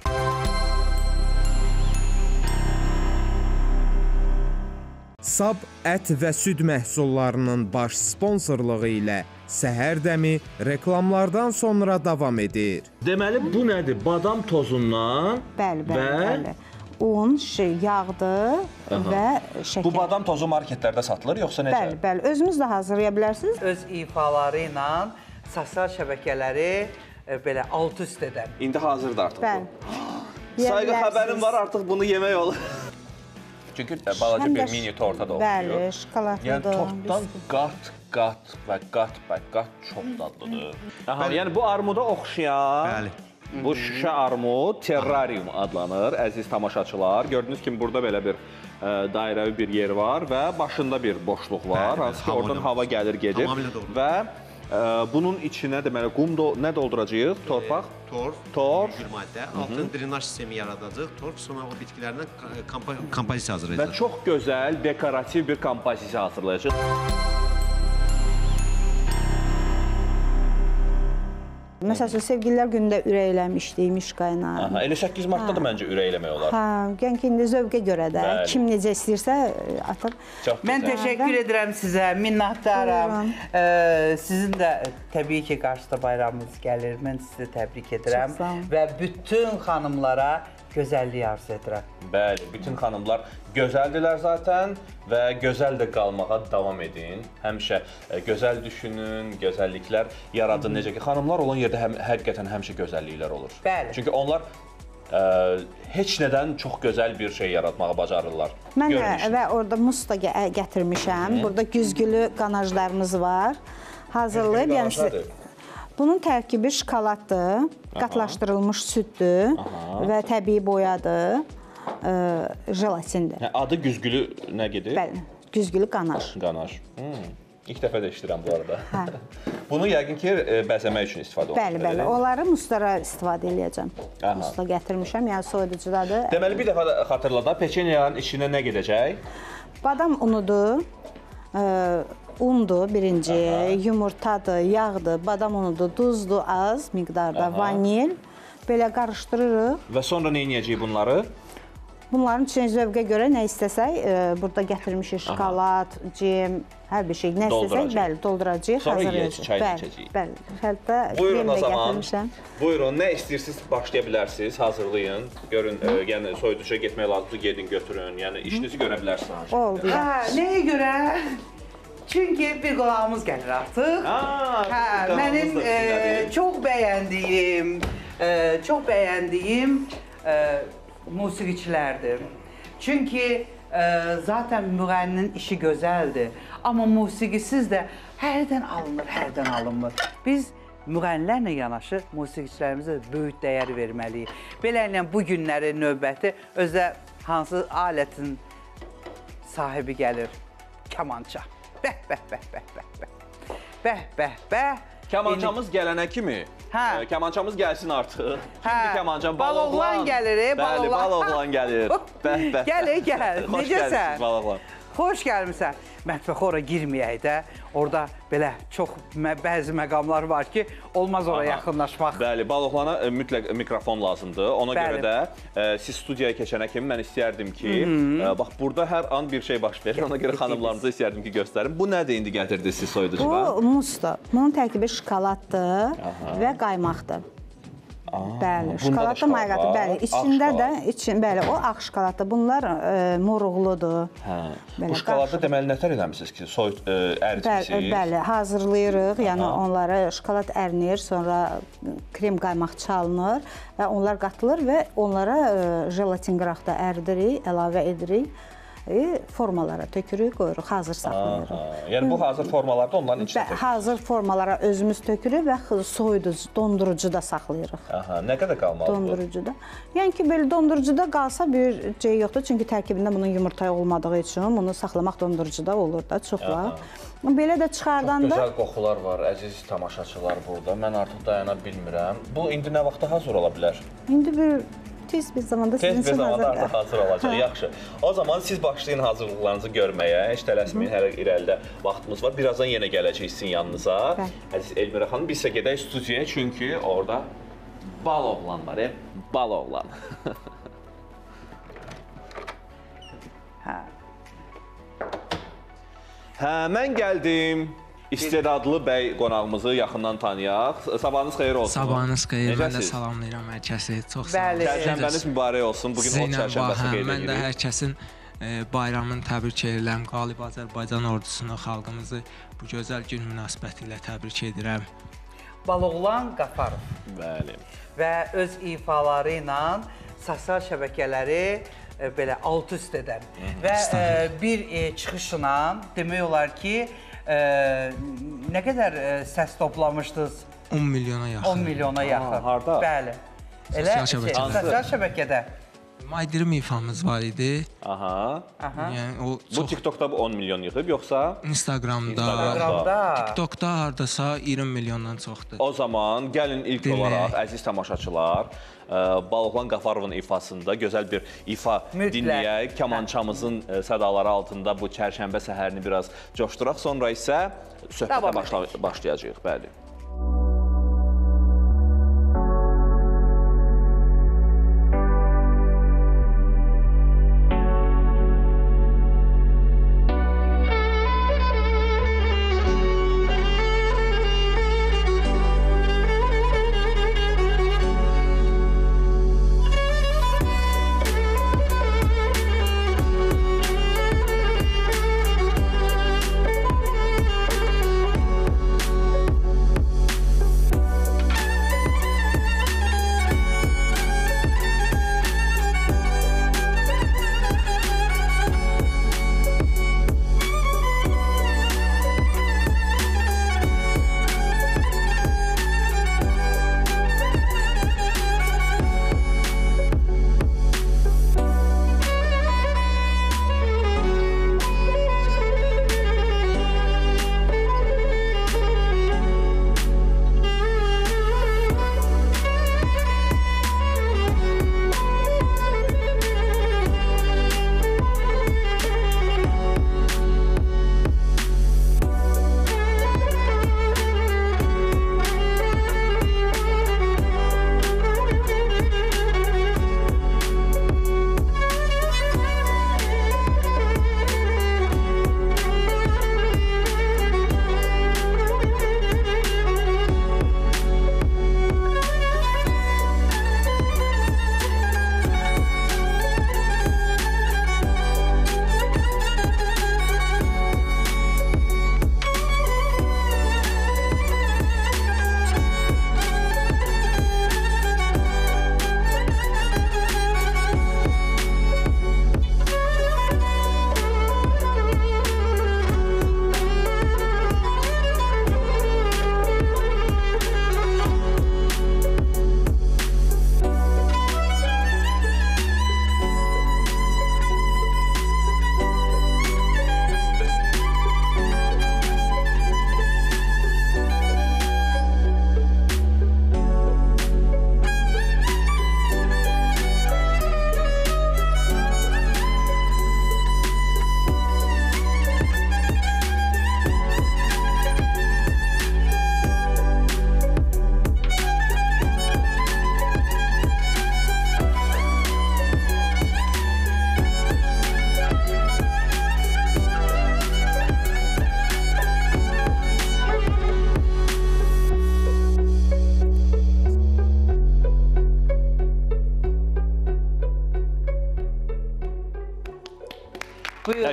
Sab ət və süd məhsullarının baş sponsorluğu ilə Səhər Dəmi reklamlardan sonra davam edir. Deməli bu nədir? Badam tozundan Bəli, bəli, bəli. Un, şey, yağdır və şəkər. Bu badam tozu marketlərdə satılır, yoxsa necə? Bəli, bəli. Özünüz də hazırlaya bilərsiniz. Öz ifaları ilə sosial şəbəkələri e, belə alt-üst edən. İndi hazırdır artıq Bəli. bu. Sayqa xəbərim var, artıq bunu yemək olur. Çünki balaca bir mini torta da oxşuyur. Bəli, şokoladlıdır. Yəni tortdan qat, qat və qat və qat çox dadlıdır. Aha, yəni bu armuda oxşayan, Bəli. bu şüşə armud terrarium adlanır, əziz tamaşaçılar. Gördüyünüz kimi burada belə bir ə, dairəvi bir yer var və başında bir boşluq var. Bəli, Hansı ki, hava oradan ilə- hava gəlir, gedir Tamamilə doğru. və ə, bunun içinə deməli qum do nə dolduracağıq? Torpaq, Torf, torf. yüngül maddə, altın drenaj sistemi yaradacaq. Torf sonra o bitkilərdən kompo kompozisiya Və hazırlayacaq. çox gözəl, dekorativ bir kompozisiya hazırlayacaq. Məsəl üçün, sevgililər günündə ürəkləmişdik, Mişqa ilə. Aha, elə səkkiz martda da məncə ürək eləmək olar. Hə, yəni ki, indi zövqə görə də, Bəli. kim necə istəyirsə atır. Çox Mən gözəl. təşəkkür edirəm sizə, minnətdaram. Buyurun. Ee, sizin də təbii ki, qarşıda bayramınız gəlir. Mən sizi təbrik edirəm Çox sağ olun. və bütün xanımlara gözəllik arzu edirəm. Bəli, bütün xanımlar gözəldirlər zaten və gözəl də qalmağa davam edin. Həmişə ə, gözəl düşünün, gözəlliklər yaradın. Necə ki, xanımlar olan yerdə həm, həqiqətən həmişə gözəlliklər olur. Bəli. Çünki onlar ə, heç nədən çox gözəl bir şey yaratmağı bacarırlar. Mən də Görünüşün. və orada mus da gə gətirmişəm. Burada güzgülü qanajlarımız var. Hazırlayıb, Güzgülü yəni qanaj siz- nədir? bunun tərkibi şokoladdır, qatlaşdırılmış süddür və təbii boyadır, ə, jelatindir. Hə, adı güzgülü nə gedir? Bəli, güzgülü qanaj. Qanaj. Hmm. İlk dəfə də eşidirəm bu arada. Hə. Bunu yəqin ki, ə, bəzəmək üçün istifadə olunur. Bəli, bəli. Onları muslara istifadə edəcəm. Aha. Musla gətirmişəm, yəni soyuducudadır. Deməli bir dəfə də xatırlada, peçenyanın içinə nə gedəcək? Badam unudur, e, undur birinci, aha, yumurtadır, yağdır, badam unudur, duzdur az miqdarda, aha, vanil. Belə qarışdırırıq. Və sonra nə edəcəyik bunları? Bunların içine zövqə görə nə istəsək, e, burada gətirmişik şokolad, cem, hər bir şey. Nə istəsək, bəli, dolduracağıq, sonra hazırlayacağıq. Sonra yeyəcək, çay içəcəyik. Bəli, hətta buyurun o zaman, gətirmişəm. buyurun, nə istəyirsiniz başlaya bilərsiniz, hazırlayın. Görün, e, yəni soyuducuya getmək lazımdır, gedin götürün, yəni işinizi görə bilərsiniz. Oldu. Hə, nəyə görə? Çünki bir qonağımız gəlir artıq. Aa, hə, mənim e, çox bəyəndiyim, e, çox bəyəndiyim e, musiqiçilərdir. Çünki e, zaten müğənninin işi gözəldir. Amma musiqisiz də hərdən alınır, hərdən alınmır. Biz müğənnilərlə yanaşı musiqiçilərimizə böyük dəyər verməliyik. Beləliklə bu günləri növbəti özə hansı alətin sahibi gəlir? Kamança. Bəh, bəh, bəh, bəh, bəh, bəh. Bəh, bəh, bəh. Kamançamız gələnə kimi, hə, e, kamançamız gəlsin artıq. Kimdir hə, kamançam? Baloğlan gəlir, e, Bəli, Baloğlan gəlir. Bəh, bəh. Gəl, e, gəl. Xoş Necəsən? gəlmişsiniz Baloğlan. Xoş gəlmişsən. Mətbəxə ora girməyək də. Orada belə çox mə bəzi məqamlar var ki, olmaz ora yaxınlaşmaq. Bəli, Baloğlana e, mütləq mikrofon lazımdır. Ona Bəli. görə də e, siz studiyaya keçənə kimi mən istəyərdim ki, e, bax burada hər an bir şey baş verir. Ona görə xanımlarımıza istəyərdim ki, göstərin. Bu nədir indi gətirdiniz siz soyuducudan? Bu musdur. Bunun tərkibi şokoladdır və qaymaqdır. Bəli, şokoladlı mayqatı, bəli, içində də, için, bəli, o ağ şokoladdır. Bunlar e, moruqludur. Hə. Belə, Bu şokoladda deməli nətər eləmisiniz ki, soyut e, əritmisiniz? Bəli, bəli, hazırlayırıq. Yəni onları şokolad ərinir, sonra krem qaymaq çalınır və onlar qatılır və onlara e, jelatin qıraqda ərdirik, əlavə edirik. E, formalara tökürük, qoyuruq, hazır saxlayırıq. Aha, yəni bu hazır formalarda onların içində tökürük? Hazır formalara özümüz tökürük və soyuducu, dondurucuda saxlayırıq. Aha, nə qədər qalmalı bu? Dondurucuda. Yəni ki, belə dondurucuda qalsa bir şey yoxdur. Çünki tərkibində bunun yumurta olmadığı üçün bunu saxlamaq dondurucuda olur da çoxlar. Belə də çıxardanda... Çox gözəl qoxular var, əziz tamaşaçılar burada. Mən artıq dayana bilmirəm. Bu indi nə vaxta hazır ola bilər? İndi bir... Tez bir zamanda sizin Tez bir üçün zamanda hazır. artıq hazır olacaq, yaxşı. O zaman siz başlayın hazırlıqlarınızı görməyə, heç tələsməyin, hələ irəlidə vaxtımız var. Birazdan yenə gələcək sizin yanınıza. Əziz Elmira xanım, biz isə gedək studiyaya, çünki orada Baloğlan var, e? Baloğlan. Hə. Hə, mən gəldim. İstedadlı bəy qonağımızı yaxından tanıyaq. Sabahınız xeyir olsun. Sabahınız xeyir. Mən də salamlayıram hər kəsi. Çox sağ olun. Çərşənbəniz mübarək olsun. Bugün o çərşənbəsi qeyd edirik. Mən də hər kəsin e, bayramını təbrik edirəm. Qalib Azərbaycan ordusunu, xalqımızı bu gözəl gün münasibəti ilə təbrik edirəm. Baloğlan Qafarov. Bəli. Və öz ifaları ilə sosial şəbəkələri e, belə alt-üst edən və e, bir e, çıxışla demək olar ki, e, nə qədər e, səs toplamışdınız? on milyona yaxın. on milyona yaxın. Aa, harda? Bəli. Elə Sosial şəbəkədə. şey, sosial şəbəkədə. Maydirim ifamız var idi. Aha. Aha. Yəni o Bu çox TikTokda bu on milyon yığıb, yoxsa? Instagramda, Instagramda. TikTokda hardasa iyirmi milyondan çoxdur. O zaman gəlin ilk Dinləyək. olaraq əziz tamaşaçılar, ə, Baloğlan Qafarovun ifasında gözəl bir ifa Mütləq. dinləyək. Kamançamızın ə, sədaları altında bu çərşənbə səhərini biraz coşduraq. Sonra isə söhbətə Davam başla başlayacağıq. Bəli.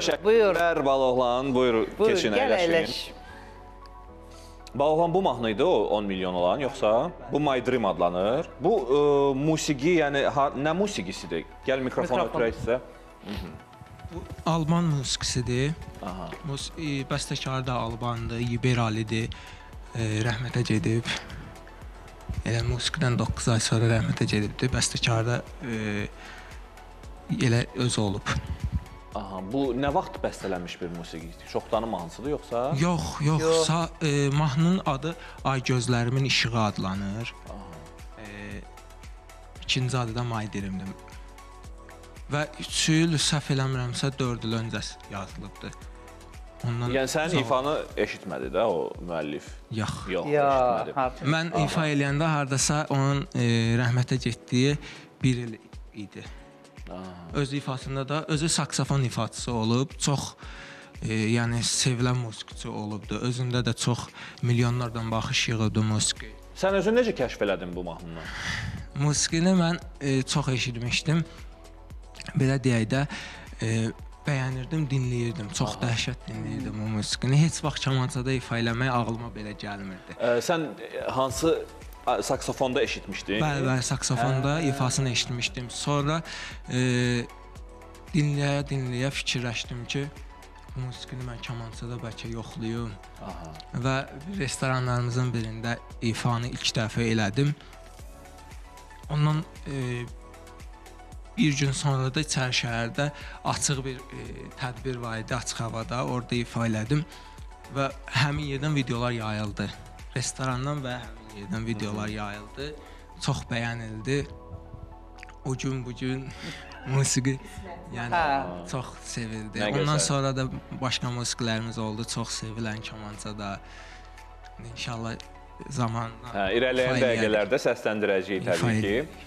Təşəkkürlər Baloğlan. Buyur, Buyur, keçin gəl əyləşin. əyləş. Baloğlan bu mahnı idi o on milyon olan, yoxsa? Bu My Dream adlanır. Bu ə, musiqi, yəni ha, nə musiqisidir? Gəl mikrofona Mikrofon. ötürək sizə. Bu Alman musiqisidir. Aha. Mus e, bəstəkarı da Albandır, liberalidir. E, rəhmətə gedib. Elə musiqidən doqquz ay sonra rəhmətə gedibdi. Bəstəkarı da e, elə özü olub. Aha, bu nə vaxt bəstələnmiş bir musiqidir? Çoxdanın mahnısıdır yoxsa? Yox, yox. Yox. Sa e, mahnının adı Ay gözlərimin işığı adlanır. E, ikinci adı da My Dream'dir. Və üç il səhv eləmirəmsə dörd il öncə yazılıbdı. Ondan Yəni sənin sonra- ifanı eşitmədi də o müəllif? Yox. Yox, Ya, eşitmədi. harf. Mən ifa eləyəndə hardasa onun e, rəhmətə getdiyi bir il idi. Öz ifasında da özü saksofon ifaçısı olub, çox e, yəni sevilən musiqiçi olubdu. Özündə də çox milyonlardan baxış yığıldı musiqi. Sən özün necə kəşf elədin bu mahnını? Musiqini mən e, çox eşitmişdim. Belə deyək də e, bəyənirdim, dinləyirdim. Çox dəhşət dinləyirdim bu musiqini. Heç vaxt kamançada ifa eləmək ağlıma belə gəlmirdi. Ə, sən hansı a, saksofonda eşitmişdin? Bəli, bəli, saksofonda ifasını eşitmişdim. Sonra e, dinləyə dinləyə fikirləşdim ki, bu musiqini mən kamançada bəlkə yoxlayım. Aha. Və restoranlarımızın birində ifanı ilk dəfə elədim. Ondan e, bir gün sonra da İçəri şəhərdə açıq bir e, tədbir var idi, açıq havada. Orada ifa elədim və həmin yerdən videolar yayıldı. Restorandan və həmin yerdən videolar yayıldı. Çox bəyənildi. O gün bu gün musiqi yəni Hə. çox sevildi. Nə Ondan gözəl. sonra da başqa musiqilərimiz oldu, çox sevilən kamançada. İnşallah zamanla. Hə, irəliləyən ifa eləyərik. dəqiqələrdə səsləndirəcəyik İfa təbii ki. eləyək.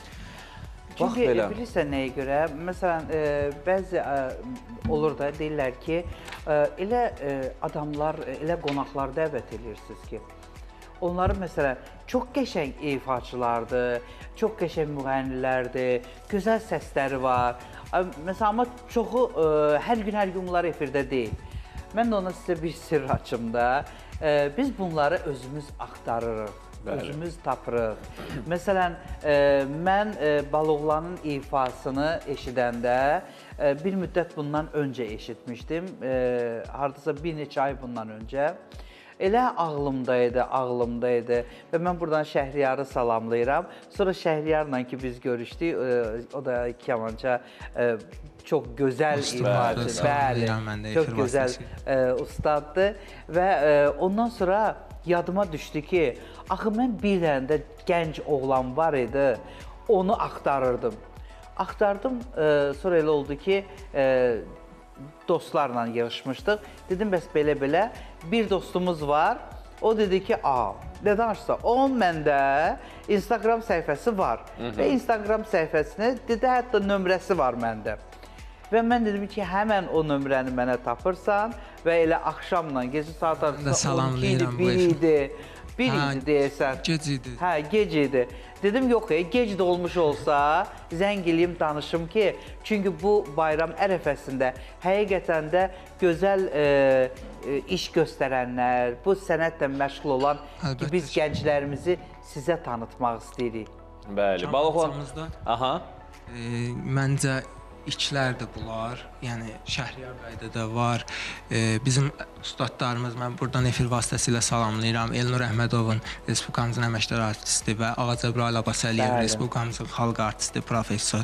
Bax Çünki belə. bilirsən nəyə görə? Məsələn, e, bəzi e, olur da deyirlər ki, e, elə e, adamlar, e, elə qonaqlar dəvət edirsiniz ki, onları məsələn çox qəşəng ifaçılardır, çox qəşəng müğənnilərdir, gözəl səsləri var. E, Məsələn, amma çoxu e, hər gün hər gün bunlar efirdə deyil. Mən də ona sizə bir sirr açım da. E, Biz bunları özümüz axtarırıq. Bəli. Özümüz tapırıq. Məsələn, e, mən e, Baloğlanın ifasını eşidəndə e, bir müddət bundan öncə eşitmişdim. E, hardasa bir neçə ay bundan öncə. Elə ağlımdaydı, ağlımdaydı və mən buradan Şəhriyarı salamlayıram. Sonra Şəhriyarla ki biz görüşdük, e, o da kamança e, çox gözəl ifaçı, bəli, salamlayıram mən də çox efir gözəl vasitəsilə. e, ustaddır və e, ondan sonra yadıma düşdü ki, axı mən bir dənə də gənc oğlan var idi, onu axtarırdım. Axtardım, e, sonra elə oldu ki, e, dostlarla yığışmışdıq. Dedim, bəs belə-belə bir dostumuz var. O dedi ki, a, nə danışsa, onun məndə Instagram səhifəsi var. Və Instagram səhifəsini, dedi, hətta nömrəsi var məndə. Və mən dedim ki, həmən o nömrəni mənə tapırsan və elə axşamla, gecə saat Da arasında on iki idi, salamlayıram bu bir efir. idi, bir Ha, idi deyəsən. Gec idi. Hə, gec idi. Dedim, yox, e, gec də olmuş olsa, zəng eləyim, danışım ki, çünki bu bayram ərəfəsində həqiqətən də gözəl e, e, iş göstərənlər, bu sənətlə məşğul olan ki, Əlbəttə biz ki. gənclərimizi sizə tanıtmaq istəyirik. Bəli, Baloğlan. Kamançamızda Aha. e, məncə iklərdir bunlar. Yəni Şəhriyar bəydə də var. E, bizim ustadlarımız, mən buradan efir vasitəsilə salamlayıram. Elnur Əhmədovun Respublikamızın əməkdar artisti və Ağacəbrayıl Abbasəliyev Bəli. Respublikamızın xalq artisti, professor.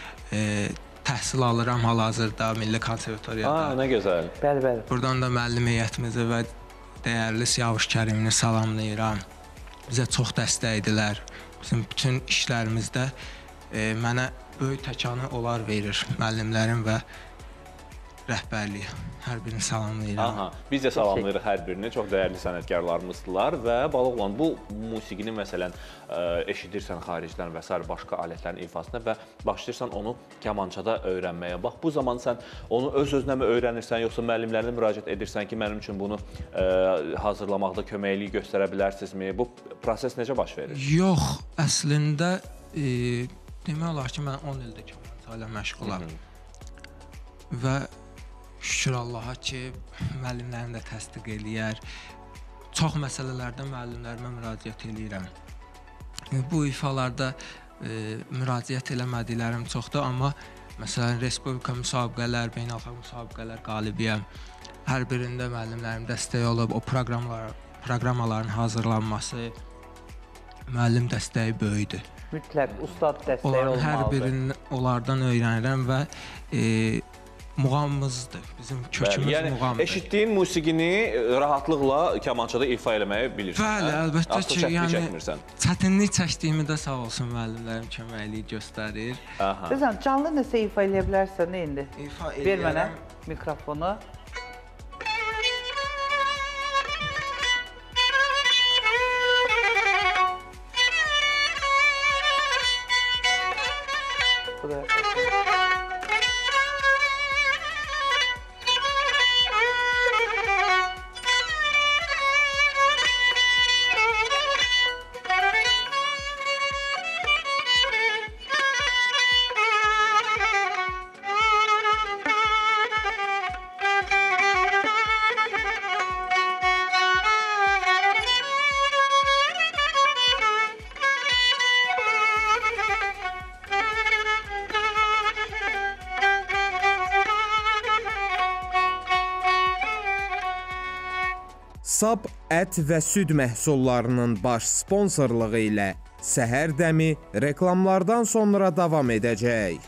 E, təhsil alıram hal-hazırda Milli Konservatoriyada. Aa, nə gözəl. Bəli, bəli. Buradan da müəllim heyətimizi və dəyərli Siyavuş Kərimini salamlayıram. Bizə çox dəstəkdilər. Bizim bütün işlərimizdə e, mənə böyük təkanı onlar verir, müəllimlərim və rəhbərliyi. Hər birini salamlayıram. Aha, biz də salamlayırıq hər birini. Çox dəyərli sənətkarlarımızdılar və Baloğlan bu musiqini məsələn ə, eşidirsən xaricdən və sair başqa alətlərin ifasına və başlayırsan onu kamançada öyrənməyə. Bax bu zaman sən onu öz-özünəmi öyrənirsən yoxsa müəllimlərinə müraciət edirsən ki, mənim üçün bunu ə, hazırlamaqda köməklik göstərə bilərsinizmi? Bu proses necə baş verir? Yox, əslində e, demək olar ki, mən on ildir kamança ilə məşğulam. Və şükür Allaha ki, müəllimlərim də təsdiq eləyər. Çox məsələlərdə müəllimlərimə müraciət eləyirəm. Bu ifalarda e, müraciət eləmədiklərim çoxdur, amma məsələn, respublika müsabiqələr, beynəlxalq müsabiqələr qalibiyəm. Hər birində müəllimlərim dəstək olub, o proqramlar, proqramaların hazırlanması, müəllim dəstəyi böyükdür. Mütləq ustad dəstəyi Onların olmalıdır. hər birini onlardan öyrənirəm və e, muğamımızdır. Bizim kökümüz yəni, muğamdır. Eşitdiyin musiqini rahatlıqla kamançada ifa eləməyi bilirsən. Bəli, hə? əlbəttə Artıq ki, çəkmir, yəni çəkmirsən. çətinlik çəkdiyimi də sağ olsun müəllimlərim köməklik göstərir. Aha. Qızım, canlı nəsə ifa eləyə bilərsən, nə indi? İfa Ver mənə eləyərəm. mikrofonu. Bu da Sab ət və süd məhsullarının baş sponsorluğu ilə Səhər Dəmi reklamlardan sonra davam edəcək.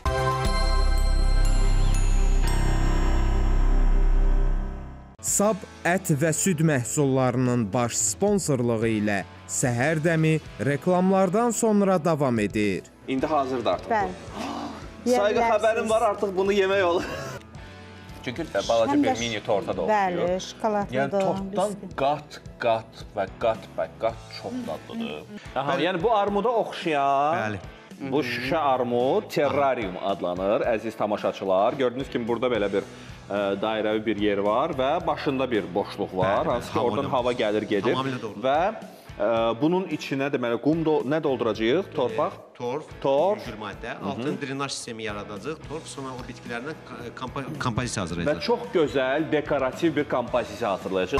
Sab ət və süd məhsullarının baş sponsorluğu ilə Səhər Dəmi reklamlardan sonra davam edir. İndi hazırdır artıq. Bəli. Sayğı xəbərim var, artıq bunu yemək olur. Çünki balaca Həm də bir mini torta da bəli, oxuyur. şokoladlı Yəni da, tortdan biskit. qat, qat və qat və qat çox dadlıdır. Aha, yəni bu armuda oxşayan, Bəli. bu şüşə armud terrarium adlanır, əziz tamaşaçılar. Gördüyünüz kimi burada belə bir ə, dairəvi bir yer var və başında bir boşluq var. Bəli, Hansı ki, hava oradan da- hava gəlir, gedir Tamamilə doğru. və ə, bunun içinə deməli qum do nə dolduracağıq? Torpaq. Torf, Torf. yüngül maddə, altın drenaj sistemi yaradacaq. Torf sonra o bitkilərdən kompo kompozisiya Və hazırlayacaq. çox gözəl, dekorativ bir kompozisiya hazırlayacaq.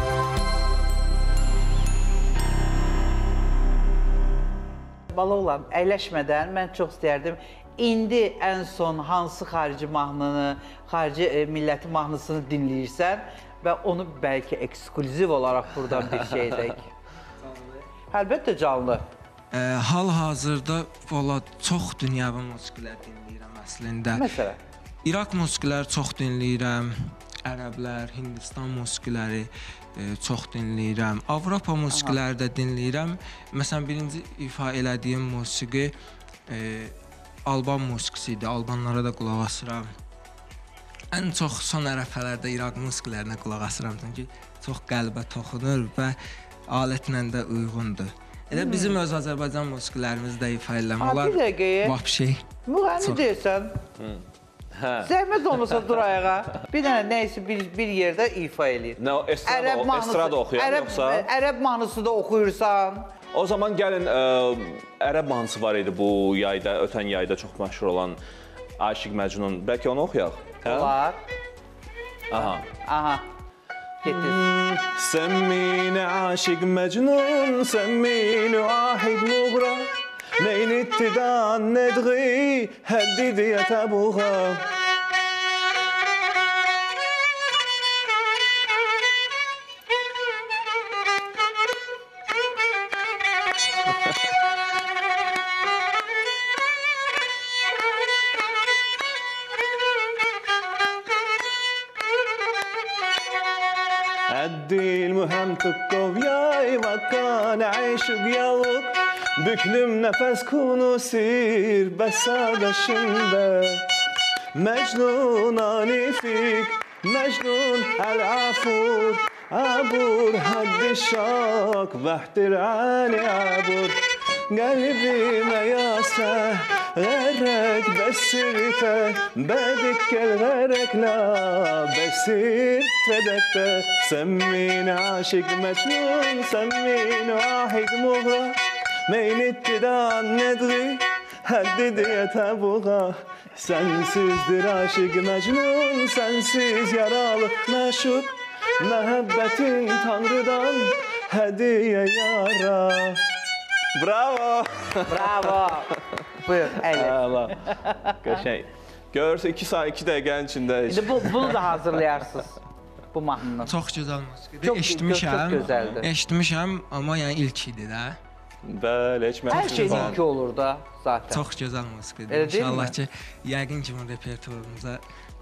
Bala olan əyləşmədən mən çox istərdim. İndi ən son hansı xarici mahnını, xarici e, milləti mahnısını dinləyirsən və onu bəlkə ekskluziv olaraq buradan bir şey edək. Əlbəttə canlı. E, Hal-hazırda valla çox dünyəvi musiqilər dinləyirəm əslində. Məsələn. İraq musiqiləri çox dinləyirəm. Ərəblər, Hindistan musiqiləri e, çox dinləyirəm. Avropa musiqiləri də dinləyirəm. Məsələn, birinci ifa elədiyim musiqi e, Alban musiqisi idi. Albanlara da qulaq asıram. Ən çox son ərəfələrdə İraq musiqilərinə qulaq asıram. Çünki çox qəlbə toxunur və alətlə də uyğundur. Elə bizim öz Azərbaycan musiqilərimiz də ifa edirəm. Ha, bir dəqiqə. vapşi. Müğənni Çox. deyirsən. Zəhmət olmasa dur ayağa. Bir dənə nəysə bir, bir yerdə ifa eləyir. Nə o, estrada, estrada oxuyan ərəb, yoxsa? Ərəb mahnısı da oxuyursan. O zaman gəlin, ə, ərəb mahnısı var idi bu yayda, ötən yayda çox məşhur olan Aşiq Məcnun. Bəlkə onu oxuyaq? Hə? Var. Aha. Aha. Getir. سميني عاشق مجنون سميني واحد مغرم نين ابتداء ندغي هدد يا تبوغا أدي المهم تكوب ياي مكان عيش بيوك بكلم نفس كون وسير بس هذا الشنبه مجنون أنا فيك مجنون العفور عبور هد الشوق بحتر عالي عبور قلبي ما ياسه غيرك بس انت بدك الغيرك لا بس بدك سميني عاشق مجنون سميني واحد مغرم من ابتداء ندغي هدد يا تبغى Sensizdir aşık məcnun, sensiz yaralı məşuq, məhəbbətin Tanrıdan hədiyyə yara. Bravo! Bravo! Buyur, Əli. Allah, qəşəng. Görürsə, iki saat, iki dəqiqənin içində heç. İndi bu, bunu da hazırlayarsınız, bu mahnını. Çox gözəl musiqidir. Çox- Eşitmişəm. çox gözəldir. Eşitmişəm, amma yəni ilk idi də. Bəli, heç Hər şey mənim ilki olur da zaten. Çox gözəl musiqidir. Elə deyilmi? İnşallah ki, yəqin ki, bunu repertuarımıza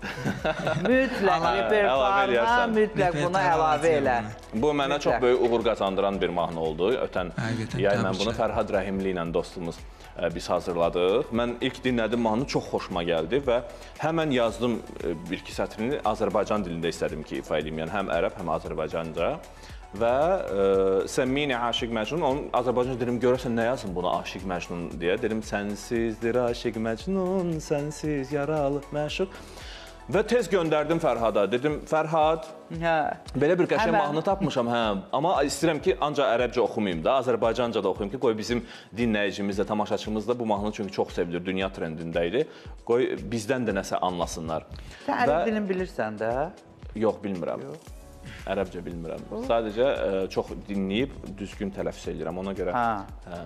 Mütləq əlavə repertuarına eləyərsən. mütləq buna Repertuara əlavə elə. alacağam. Bu mənə çox Mütləq. böyük uğur qazandıran bir mahnı oldu. Ötən Həqiqətən, yay mən təbriklər. bunu Fərhad Rəhimli ilə dostumuz ə, biz hazırladıq. Mən ilk dinlədim mahnı çox xoşuma gəldi və həmən yazdım ə, bir-iki sətrini Azərbaycan dilində istədim ki, ifa edeyim. Yəni həm ərəb, həm Azərbaycanca. Və ə, Səmmini Aşiq Məcnun, onun Azərbaycanca dedim, görəsən nə yazın buna Aşiq Məcnun deyə. Dedim, sənsizdir Aşiq Məcnun, sənsiz yaralı məşuq. Və tez göndərdim Fərhada. Dedim, Fərhad, Hə. belə bir qəşəng Həmən. mahnı tapmışam, hə. Amma istəyirəm ki, ancaq ərəbcə oxumayım da, Azərbaycanca da oxuyum ki, qoy bizim dinləyicimiz də, tamaşaçımız da bu mahnı çünki çox sevilir, dünya trendində idi. Qoy bizdən də nəsə anlasınlar. Sən ərəb dilini bilirsən də. Yox, bilmirəm. Ərəbcə bilmirəm. Sadəcə ə, çox dinləyib düzgün tələffüz edirəm. Ona görə Hə. hə.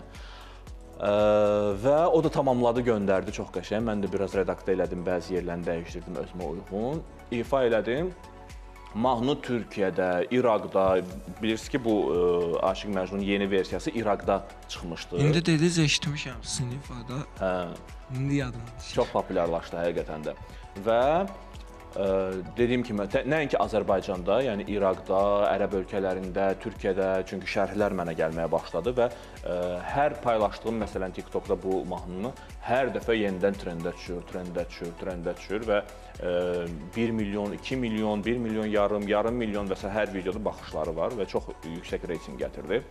Ə, və o da tamamladı, göndərdi çox qəşəng. Mən də biraz redaktə elədim, bəzi yerlərini dəyişdirdim özümə uyğun. İfa elədim. Mahnı Türkiyədə, İraqda, bilirsiniz ki, bu ə, Aşiq Məcnunun yeni versiyası İraqda çıxmışdı. İndi dediniz eşitmişəm sinifada. Hə, İndi yadımda. çox populyarlaşdı həqiqətən də. Və ə, dediyim kimi, tə- nəinki Azərbaycanda, yəni İraqda, Ərəb ölkələrində, Türkiyədə, çünki şərhlər mənə gəlməyə başladı və ə, hər paylaşdığım, məsələn, TikTokda bu mahnını hər dəfə yenidən trendə düşür, trendə düşür, trendə düşür və ə, bir milyon, iki milyon, bir milyon yarım, yarım milyon və s. hər videoda baxışları var və çox yüksək reyting gətirdi.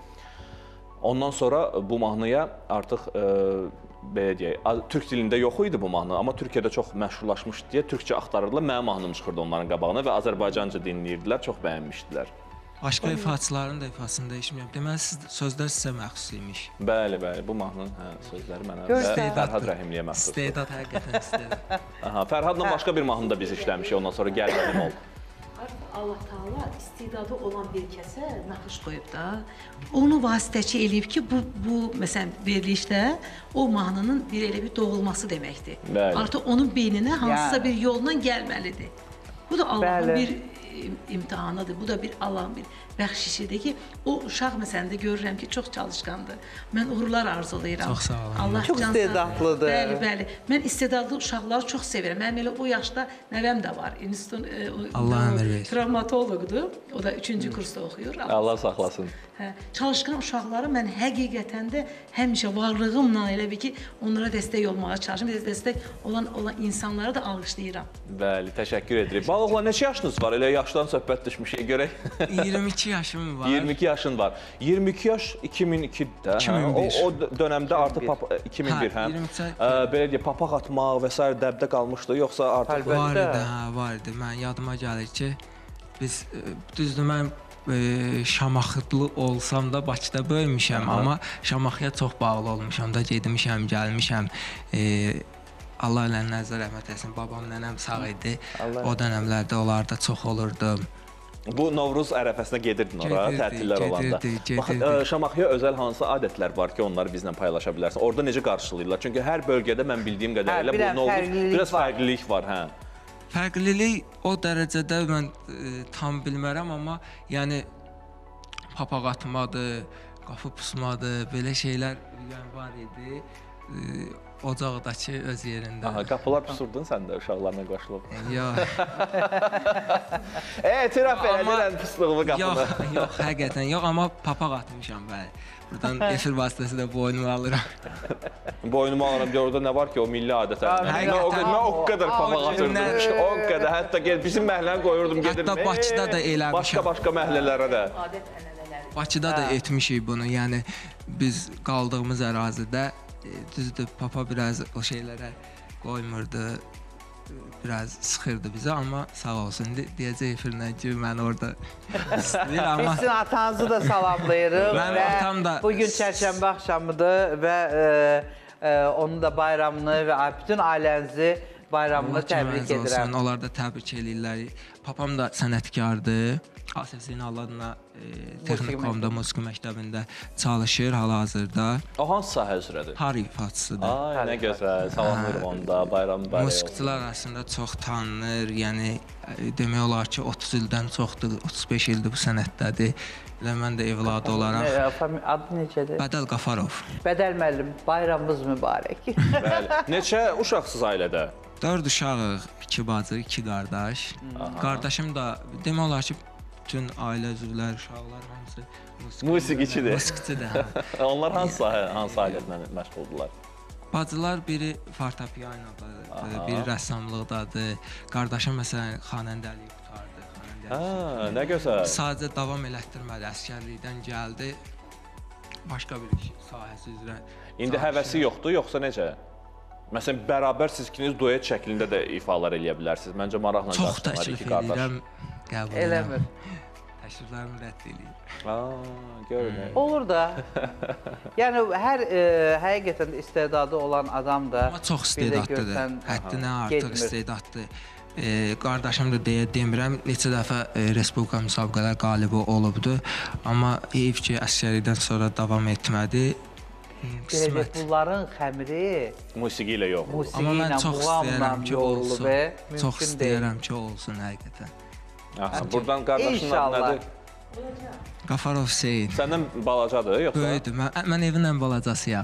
Ondan sonra bu mahnıya artıq ə, belə deyək, az- türk dilində yox idi bu mahnı, amma Türkiyədə çox məşhurlaşmışdı deyə türkçə axtarırdılar. Mənim mahnım çıxırdı onların qabağına və Azərbaycanca dinləyirdilər, çox bəyənmişdilər. Başqa ifaçıların da ifasını dəyişmirəm. Deməli siz sözlər sizə məxsus imiş. Bəli, bəli, bu mahnının hə, sözləri mənə və Görsən. Fərhad Rəhimliyə məxsusdur. İstedad həqiqətən istedad. Aha, Fərhadla başqa bir mahnı da biz işləmişik, ondan sonra gəlmədim oldu. Allah Taala istedadı olan bir kəsə naxış qoyub da, onu vasitəçi eləyib ki, bu bu məsələn verilişdə o mahnının bir elə bir doğulması deməkdir. Bəli. Artıq onun beyninə hansısa Yəni. bir yolla gəlməlidir. Bu da Allahın Bəli. bir im- imtahanıdır. Bu da bir Allahın bir bəxşişidir ki, o uşaq məsələn də görürəm ki, çox çalışqandır. Mən uğurlar arzulayıram. Çox sağ olun. Allah Çox can sağlığı- istedadlıdır. Bəli, bəli. Mən istedadlı uşaqları çox sevirəm. Mənim elə o yaşda nəvəm də var. İnstitutun e, o- Allah o ömür versin. travmatoloqdur. O da üçüncü kursda oxuyur. Allah saxlasın. Hə, çalışqan uşaqları mən həqiqətən də həmişə varlığımla elə bil ki, onlara dəstək olmağa çalışıram. Biz dəstək olan olan insanları da alqışlayıram. Bəli, təşəkkür edirik. Balıqla neçə yaşınız var? Elə yaşdan söhbət düşmüşük görək. iyirmi iki yaşım var. iyirmi iki yaşın var. iyirmi iki yaş iki min ikidə. iki min bir. Hə? O, o dönəmdə artıq papa, iki min bir, Hə, hə? iyirmi üç ay- Ə, belə deyək, papaq atmaq və s. dəbdə qalmışdı, yoxsa artıq Əlbəttə. Var idi, hə, var idi. Mən yadıma gəlir ki, biz e, düzdür mən e, Şamaxıtlı olsam da Bakıda böyümüşəm, Aha. amma Şamaxıya çox bağlı olmuşam da, getmişəm, gəlmişəm. E, Allah ilə nəzər rəhmət etsin. Babam, nənəm sağ idi. Allah O dönəmlərdə onlarda çox olurdu. bu Novruz ərəfəsində gedirdin ora, Gedirdik, tətillər olanda. gedirdik, Bax, gedirdik. ə, Şamaxıya özəl hansı adətlər var ki, onları bizlə paylaşa bilərsən? Orada necə qarşılayırlar? Çünki hər bölgədə mən bildiyim qədərilə bilirəm, bu Novruz fərqlilik biraz var. fərqlilik var, hə. Fərqlilik o dərəcədə mən e, tam bilmərəm, amma yəni papaq atmadır, qapı pusmadır, belə şeylər yəni var idi. E, ocaqdakı öz yerində. Aha, qapılar pusurdun sən də uşaqlarla qoşulub. Yox, Etiraf Amma- edirəm pusduğumu qapını. yox, yox, həqiqətən yox, amma papaq atmışam bəli. Buradan efir vasitəsilə boynumu alıram. Boynuma alıram, gör orada nə var ki, o milli adətlər. Aa, Mən o, həqiqətən. mən o qədər papaq o atırdım günlər- ki, o qədər. Hətta gel bizim məhləni qoyurdum, gedirdim. Hətta Bakıda da eləmişəm. Başqa-başqa məhəllələrə də. Bakıda da etmişik bunu. Yəni biz qaldığımız ərazidə e, düzdür, papa biraz o şeylərə qoymurdu. e, Biraz sıxırdı bizə, amma sağ olsun. De- Deyəcək efirlə ki, mən orada istəyir, amma Biz sizin atanızı da salamlayırıq Mənim və atam da- bugün çərşənbə axşamıdır və e, e, onun da bayramını və bütün ailənizi bayramını təbrik edirəm. Onlar da təbrik edirlər. Papam da sənətkardır. Asəsin Aladına Texnikumda, musiqi məktəbində çalışır hal-hazırda. O hansı sahə üzrədir? Har ifaçısıdır. Ay, nə gözəl. Salamlayırım onda. Bayram mübarək olsun. Musiqiçilər arasında çox tanınır. Yəni demək olar ki, otuz ildən çoxdur, otuz beş ildir bu sənətdədir. Elə mən də evladı olaraq. Adı necədir? Bədəl Qafarov. Bədəl müəllim, bayramımız mübarək. Bəli. Neçə uşaqsız ailədə? Dörd uşağıq, iki bacı, iki qardaş. Qardaşım da demək olar ki, bütün ailə üzvləri, uşaqlar hamısı musiqiçidir. Musiqiçidir. Onlar hansı sahə, hansı ailədən məşğuldurlar? Bacılar biri fortepianodadır, biri rəssamlıqdadır. Qardaşım məsələn xanəndəliyi qutardı. Hə, nə gözəl. Sadəcə davam elətdirmədi, əsgərlikdən gəldi. Başqa bir sahəsi üzrə. İndi həvəsi yoxdur, yoxsa necə? Məsələn, bərabər siz ikiniz duet şəklində də ifalar eləyə bilərsiniz. Məncə maraqla çox təklif edirəm, qəbul eləmir. Təkliflərimi rədd eləyir. Aa, görün. Olur da. Yəni hər e, həqiqətən istedadı olan adam da amma çox istedadlıdır. Həddinə artıq istedadlı. E, qardaşım da deyə demirəm. Neçə dəfə e, respublika müsabiqələr qalibi olubdu. Amma heyf ki, əsgərlikdən sonra davam etmədi. Gələcək bunların xəmiri musiqi ilə yox. Musiqi amma ilə, mən çox istəyirəm ki, olsun. Be, çox istəyirəm ki, olsun həqiqətən. Aha, buradan qardaşın adı nədir? Qafarov Hüseyn. Səndən balacadır, yoxsa? Böyüdür. Mən, mən evin ən balacasıyam.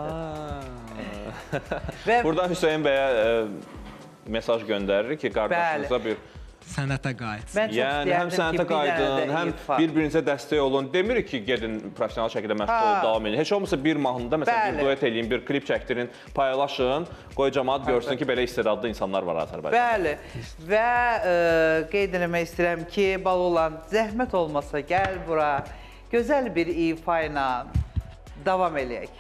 Buradan Hüseyn bəyə e, mesaj göndərir ki, qardaşınıza bir sənətə qayıt. Yəni həm sənətə qayıdın, həm bir-birinizə dəstək olun. Demirik ki, gedin professional şəkildə məşğul olub davam edin. Heç olmasa bir mahnıda məsələn bir duet eləyin, bir klip çəkdirin, paylaşın, qoy cəmaət görsün ki, belə istedadlı insanlar var Azərbaycanda. Bəli. Və e, qeyd etmək istəyirəm ki, Balolan zəhmət olmasa gəl bura, gözəl bir ifa ilə davam eləyək.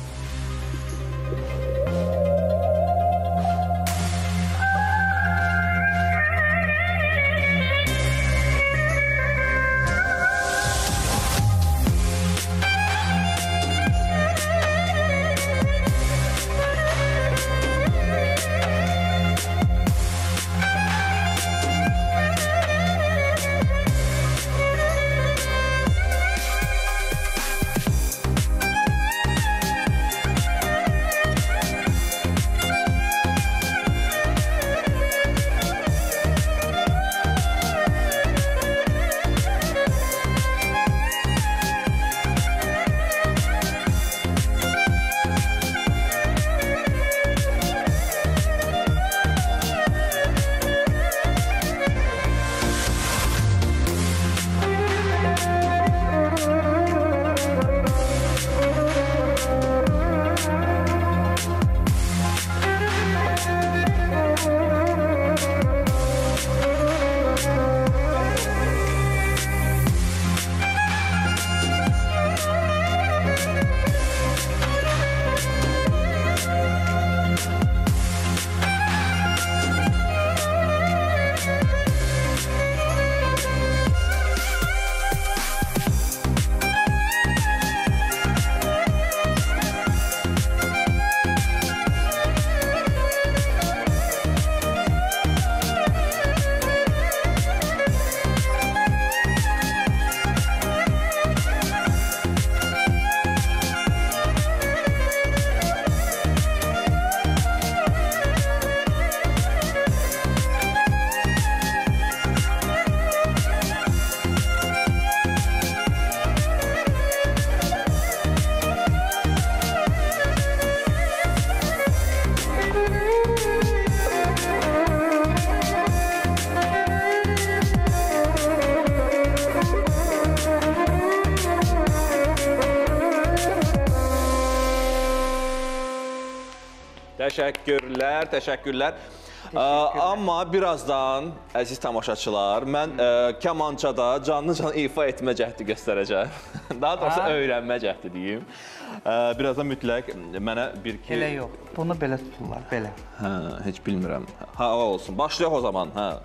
Təşəkkürlər, təşəkkürlər. Amma birazdan, əziz tamaşaçılar, mən kamançada canlı-canlı ifa etmə cəhdi göstərəcəm. Daha doğrusu öyrənmə cəhdi deyim. Birazdan mütləq mənə bir ki... Elə yox, bunu belə tuturlar, belə. Hə, heç bilmirəm. Ha, o olsun. Başlayaq o zaman, hə.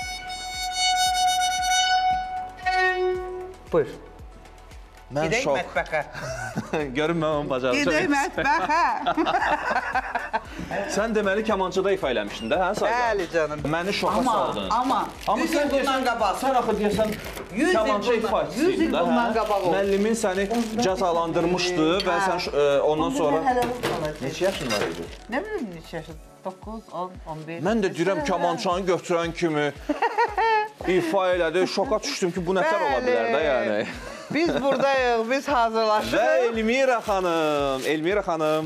Buyur. Mən Gedək şok. mətbəxə. Görün mən onu bacaracağım. Gedək mətbəxə. Sən deməli kamançada ifa eləmişdin də, hə Sayqa? Bəli canım. Məni şoka Amma, saldın. amma, Amma yüz sən il bundan deyəsən, qabaq. sən axı deyəsən yüz il kamança bundan- ifaçısıydın yüz il da, bundan hə? qabaq oldu. Müəllimin səni cəzalandırmışdı və sən e, ondan sonra... Neçə? Neçə yaşın var idi? Nə bilim neçə yaşın? doqquz, on, on bir. Mən də deyirəm kamançanı götürən kimi ifa elədi, şoka düşdüm ki, bu nətər ola bilər də yəni. Biz buradayıq, biz hazırlaşırıq. Və Elmira xanım, Elmira xanım.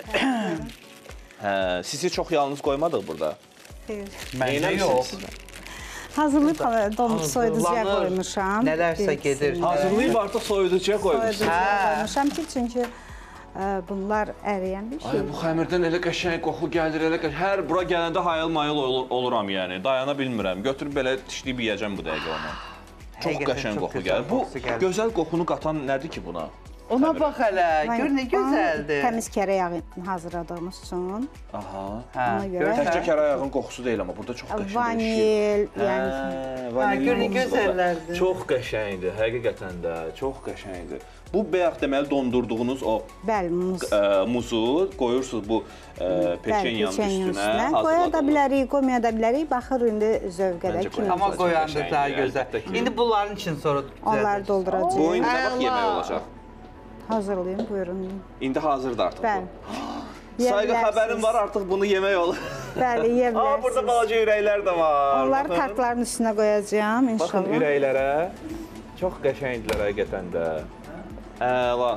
Hə, sizi çox yalnız qoymadıq burada. Məncə yox. Hazırlayıb donub soyuducuya qoymuşam. Nələrsə gedir. Hazırlayıb artıq soyuducuya qoymuşsunuz. Soyuducuya qoymuşam ki, çünki ə, bunlar əriyən bir Ay, şey. bu xəmirdən elə qəşəng qoxu gəlir, elə qəşəng. Hər bura gələndə hayıl-mayıl ol oluram yəni. Dayana bilmirəm. Götürüb belə dişləyib yeyəcəm bu dəqiqə onu. Çox Həqiqətən qəşəng çox qoxu gözəl gəlir. Bu qoxusu gəlir. gözəl qoxunu qatan nədir ki buna? Ona bax hələ, gör nə gözəldir. Təmiz kərə yağı hazırladığımız üçün. Aha. Hə, Ona görə- Təkcə görürsən? kərə yağının qoxusu deyil amma burada çox qəşəng bir şey. Vanil, yəni Hə, vanilin gör nə qoxusu var. gözəllərdir. Çox qəşəngdir, həqiqətən də, çox qəşəngdir. Bu bayaq deməli dondurduğunuz o bəli, muz. ə, muzu qoyursunuz bu ə, peçenyanın üstünə, qoya da hazırladığınız. bilərik, qoymaya da bilərik. Baxır indi zövqə də Məncə kimi. qoyalım. Amma qoyandı Qəşəngdir, daha əlbəttə gözəl. ki. İndi bunların için sonra Onları dolduracağıq. Bu indi nə vaxt Allah. yemək olacaq? Hazırlayın, buyurun. İndi hazırdır artıq Bəli. bu. Sayğı xəbərim var, artıq bunu yemək olur. Bəli, yeyə Aa, burada bilərsiniz. balaca ürəklər də var. Onları Baxın. kartların üstünə qoyacağam Baxın inşallah. ürəklərə. Çox qəşəngdirlər həqiqətən də. Əla.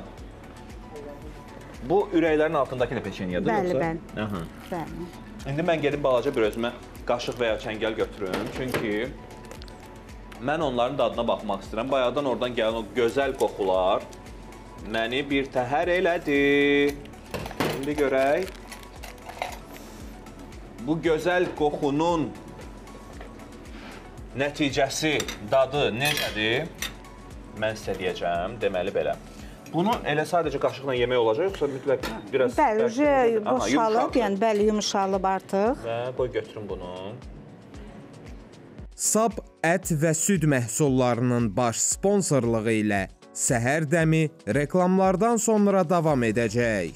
Bu ürəklərin altındakı da peçenyadır Bəli, yoxsa? bəli. Aha. Bəli. İndi mən gedib balaca bir özümə qaşıq və ya çəngəl götürüm. Çünki mən onların dadına baxmaq istəyirəm. Bayaqdan oradan gələn o gözəl qoxular məni bir təhər elədi. İndi görək. Bu gözəl qoxunun nəticəsi, dadı necədir? Mən sizə deyəcəm, deməli belə. Bunu elə sadəcə qaşıqla yemək olacaq, yoxsa mütləq biraz... Bəli, uje Aha, boşalıb, yumşaqdır. yəni bəli, yumşalıb artıq. Və qoy götürün bunu. Sab ət və süd məhsullarının baş sponsorluğu ilə Səhər Dəmi reklamlardan sonra davam edəcək.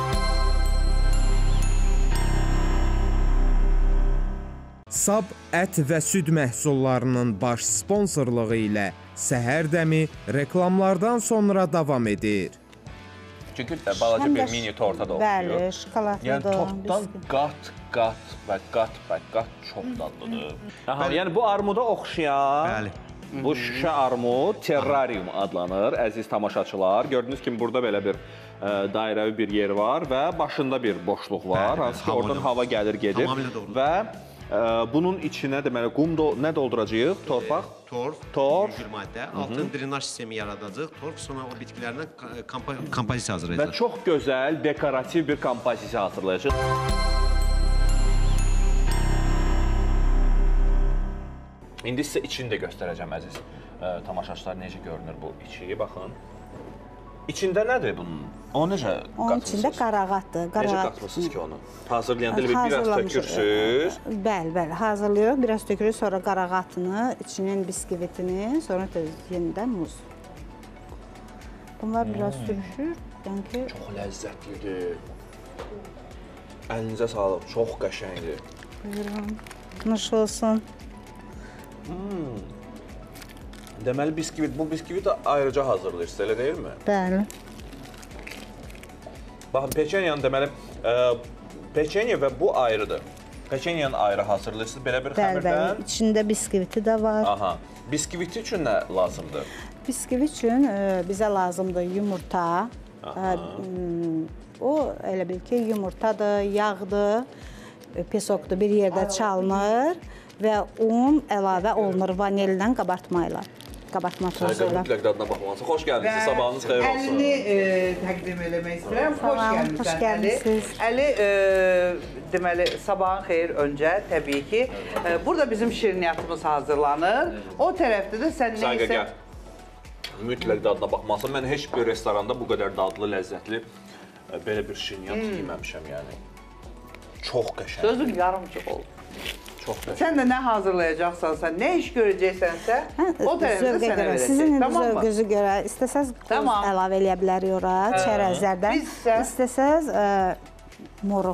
Sab ət və süd məhsullarının baş sponsorluğu ilə Səhər Dəmi reklamlardan sonra davam edir. Çünki balaca Həm bir də mini torta da Bəli, oxuyur. şokoladlı Yəni da. tortdan qat, qat və qat və qat çox dadlıdır. Aha, yəni bu armuda oxşayan, Bəli. bu şüşə armud terrarium adlanır, əziz tamaşaçılar. Gördüyünüz kimi burada belə bir ə, dairəvi bir yer var və başında bir boşluq var, Bəli, hansı ki hava oradan da- hava gəlir, gedir tamamilə doğrudur. və ə, bunun içinə deməli qum do nə dolduracağıq? Torpaq. Torf, Torf. yüngül maddə, altın drenaj sistemi yaradacaq. Torf sonra o bitkilərdən kompo kompozisiya Və hazırlayacaq. çox gözəl, dekorativ bir kompozisiya hazırlayacaq. İndi sizə içini də göstərəcəm əziz ə, tamaşaçılar necə görünür bu içi, baxın. İçində nədir bunun? O necə Onun qatmısınız? içində qarağatdır. Necə Qarağat. qatmısınız ki onu? Hazırlayanda elə bir biraz Hazırlamışıq. tökürsüz. Bəli, bəli, hazırlayırıq. Biraz tökürük, sonra qarağatını, içinin biskvitini, sonra da yenidən muz. Bunlar biraz sürüşür. Yəni ki, Çox ləzzətlidir. Əlinizə sağlıq, çox qəşəngdir. buyurun, nuş olsun. Deməli biskvit, bu biskvit də ayrıca hazırlayırsınız, elə deyilmi? Bəli. Baxın, peçenyanı deməli, ə, peçenya və bu ayrıdır. Peçenyanı ayrı hazırlayırsınız, belə bir Bəli, bəli. xəmirdən. İçində biskviti də var. Aha. Biskviti üçün nə lazımdır? Biskvit üçün e, bizə lazımdır yumurta. E, m, o elə bil ki, yumurtadır, yağdır, e, pesokdur, bir yerdə çalınır və un əlavə olunur vanillə, qabartma ilə. Qabartma tozu Həqiqət ilə. mütləq dadına baxmalısınız. Xoş gəlmisiniz, sabahınız xeyir olsun. Əlini e, təqdim eləmək istəyirəm. Xoş Salam, gəlmisən xoş Əli. gəlmisiniz. Əli, e, deməli, sabahın xeyir öncə, təbii ki. E, burada bizim şirniyyatımız hazırlanır. O tərəfdə də sən Sayqa neysə... gəl. Mütləq dadına baxmalısın. Mən heç bir restoranda bu qədər dadlı, ləzzətli e, belə bir şirniyyat yeməmişəm yəni. Çox qəşəng. Sözün yarımcıq oldu. Çox qəşəng. Sən də nə hazırlayacaqsansa, nə iş görəcəksənsə, o tərəfdə Zövqə sənə görə, verəcək. sizin indi Tamam mı? zövqünüzə görə istəsəz qoz Tamam. əlavə eləyə bilərik ora, çərəzlərdən. Biz isə- İstəsəz ə, moruq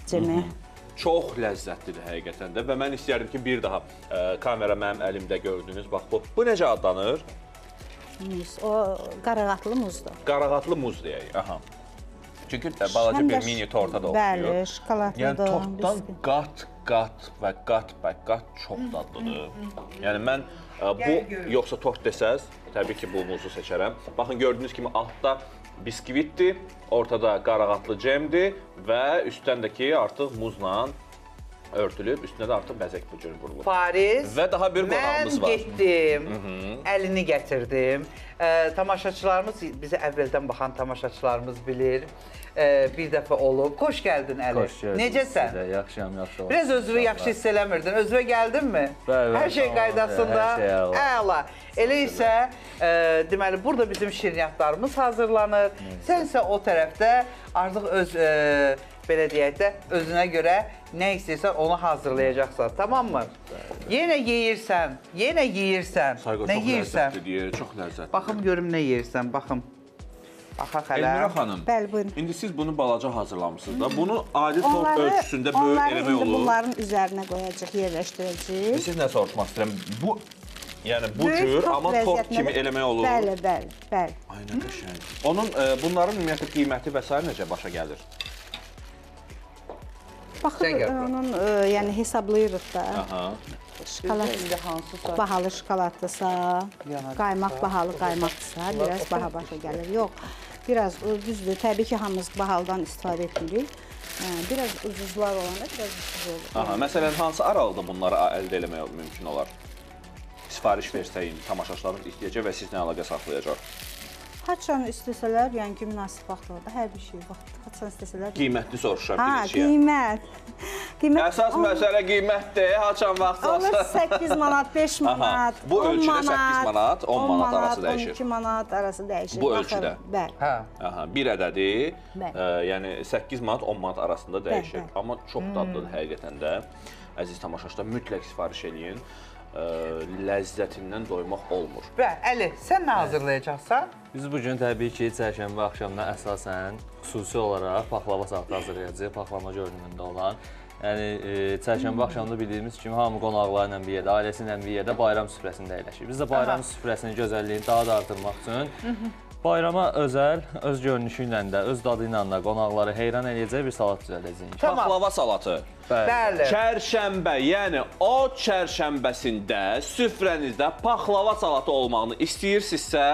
cemi. Çox ləzzətlidir həqiqətən də və mən istəyərdim ki, bir daha ə, kamera mənim əlimdə gördünüz. Bax bu. Bu necə adlanır? Muz. O qarağatlı muzdur. Qarağatlı muz deyək. Aha. Çünki balaca Həm bir də mini torta da oxuyur. Bəli, şokoladlıdır. Yəni tortdan qat, qat və qat və qat çox dadlıdır. Yəni mən ə, bu yoxsa tort desəz, təbii ki, bu muzu seçərəm. Baxın, gördüyünüz kimi altda biskvitdir, ortada qarağatlı cemdir və üstdən də ki, artıq muzla örtülüb, üstünə də artıq bəzək bu cür vurulub. Fariz, Və daha bir qonağımız var. Mən getdim, əlini gətirdim. E, tamaşaçılarımız, bizə əvvəldən baxan tamaşaçılarımız bilir. E, bir dəfə olub. Xoş gəldin Əli. Xoş gəldiniz. Necəsən? Sizə, yaxşıyam, yaxşı olsun. Biraz özünü yaxşı hiss eləmirdin. Özünə gəldin mi? Bəli, Hər şey tamam, qaydasında. hər şey əla. Əla. Elə isə, e, deməli, burada bizim şirniyyatlarımız hazırlanır. Sənsə o tərəfdə artıq öz, e, belə deyək də, özünə görə nə istəyirsən onu hazırlayacaqsan, tamam mı? Yenə yeyirsən, yenə yeyirsən. Sayqo, Nə çox yeyirsən? ləzzətlidir, çox ləzzətlidir. Baxım görüm nə yeyirsən, baxım. Baxaq hələ. Elmira xanım, Bəli, buyurun. indi siz bunu balaca hazırlamışsınız da, bunu adi tort Onları, ölçüsündə böyük onları eləmək indi olur. bunların üzərinə qoyacaq, yerləşdirəcəyik. Siz nə soruşmaq istəyirəm? Bu, yəni bu Böyük cür, tort amma tort ləzzətində- kimi eləmək olur. Bəli, bəli, bəli. Ay, nə qəşəng. Onun, e, bunların ümumiyyətlə qiyməti və s. necə başa gəlir? Baxın, Sən gəl bura. onun, e, yəni hesablayırıq da. Aha. Şokolad, İndi hansısa. bahalı şokoladdısa, qaymaq bahalı qaymaqdırsa, biraz baha başa gəlir. Yox, biraz e, düzdür, təbii ki, hamımız bahalıdan istifadə etmirik. E, Biraz ucuzlar olanda biraz ucuz olur. Aha, məsələn, hansı aralıqda bunları əldə eləmək mümkün olar? Sifariş versəyin, tamaşaçılarımız istəyəcək və sizlə əlaqə saxlayacaq. Haçan istəsələr, yəni ki, münasib vaxtlarda hər bir şey vaxt, haçan istəsələr. Qiymətli soruşuram Ha, birinciyə. qiymət. Qiymət Əsas məsələ qiymətdir, haçan vaxt olur olsa. səkkiz manat, beş manat, Bu on ölçüdə manat, səkkiz manat, on manat arası dəyişir. on iki manat arası dəyişir. Bu Baxın, ölçüdə? Bəli. Hə. Aha, bir ədədi, Bəli. ə, yəni səkkiz manat on manat arasında dəyişir. bəli. Amma çox dadlıdır həqiqətən də. Əziz tamaşaçılar, mütləq sifariş eləyin. Ə, ləzzətindən doymaq olmur. Və Əli, sən nə hazırlayacaqsan? Biz bugün təbii ki, çərşənbə axşamına əsasən xüsusi olaraq paxlava salatı hazırlayacağıq, paxlama görünümündə olan. Yəni, e, çərşənbə axşamında bildiyimiz kimi hamı qonaqlarla bir yerdə, ailəsi ilə bir yerdə bayram süfrəsində əyləşir. Biz də bayram süfrəsinin gözəlliyini daha da artırmaq üçün bayrama özəl, öz görünüşü ilə də, öz dadı ilə də qonaqları heyran eləyəcək bir salat düzəldəcəyik. Tamam. Paxlava salatı. Bəli. Çərşənbə, yəni o çərşənbəsində süfrənizdə paxlava salatı olmağını istəyirsinizsə,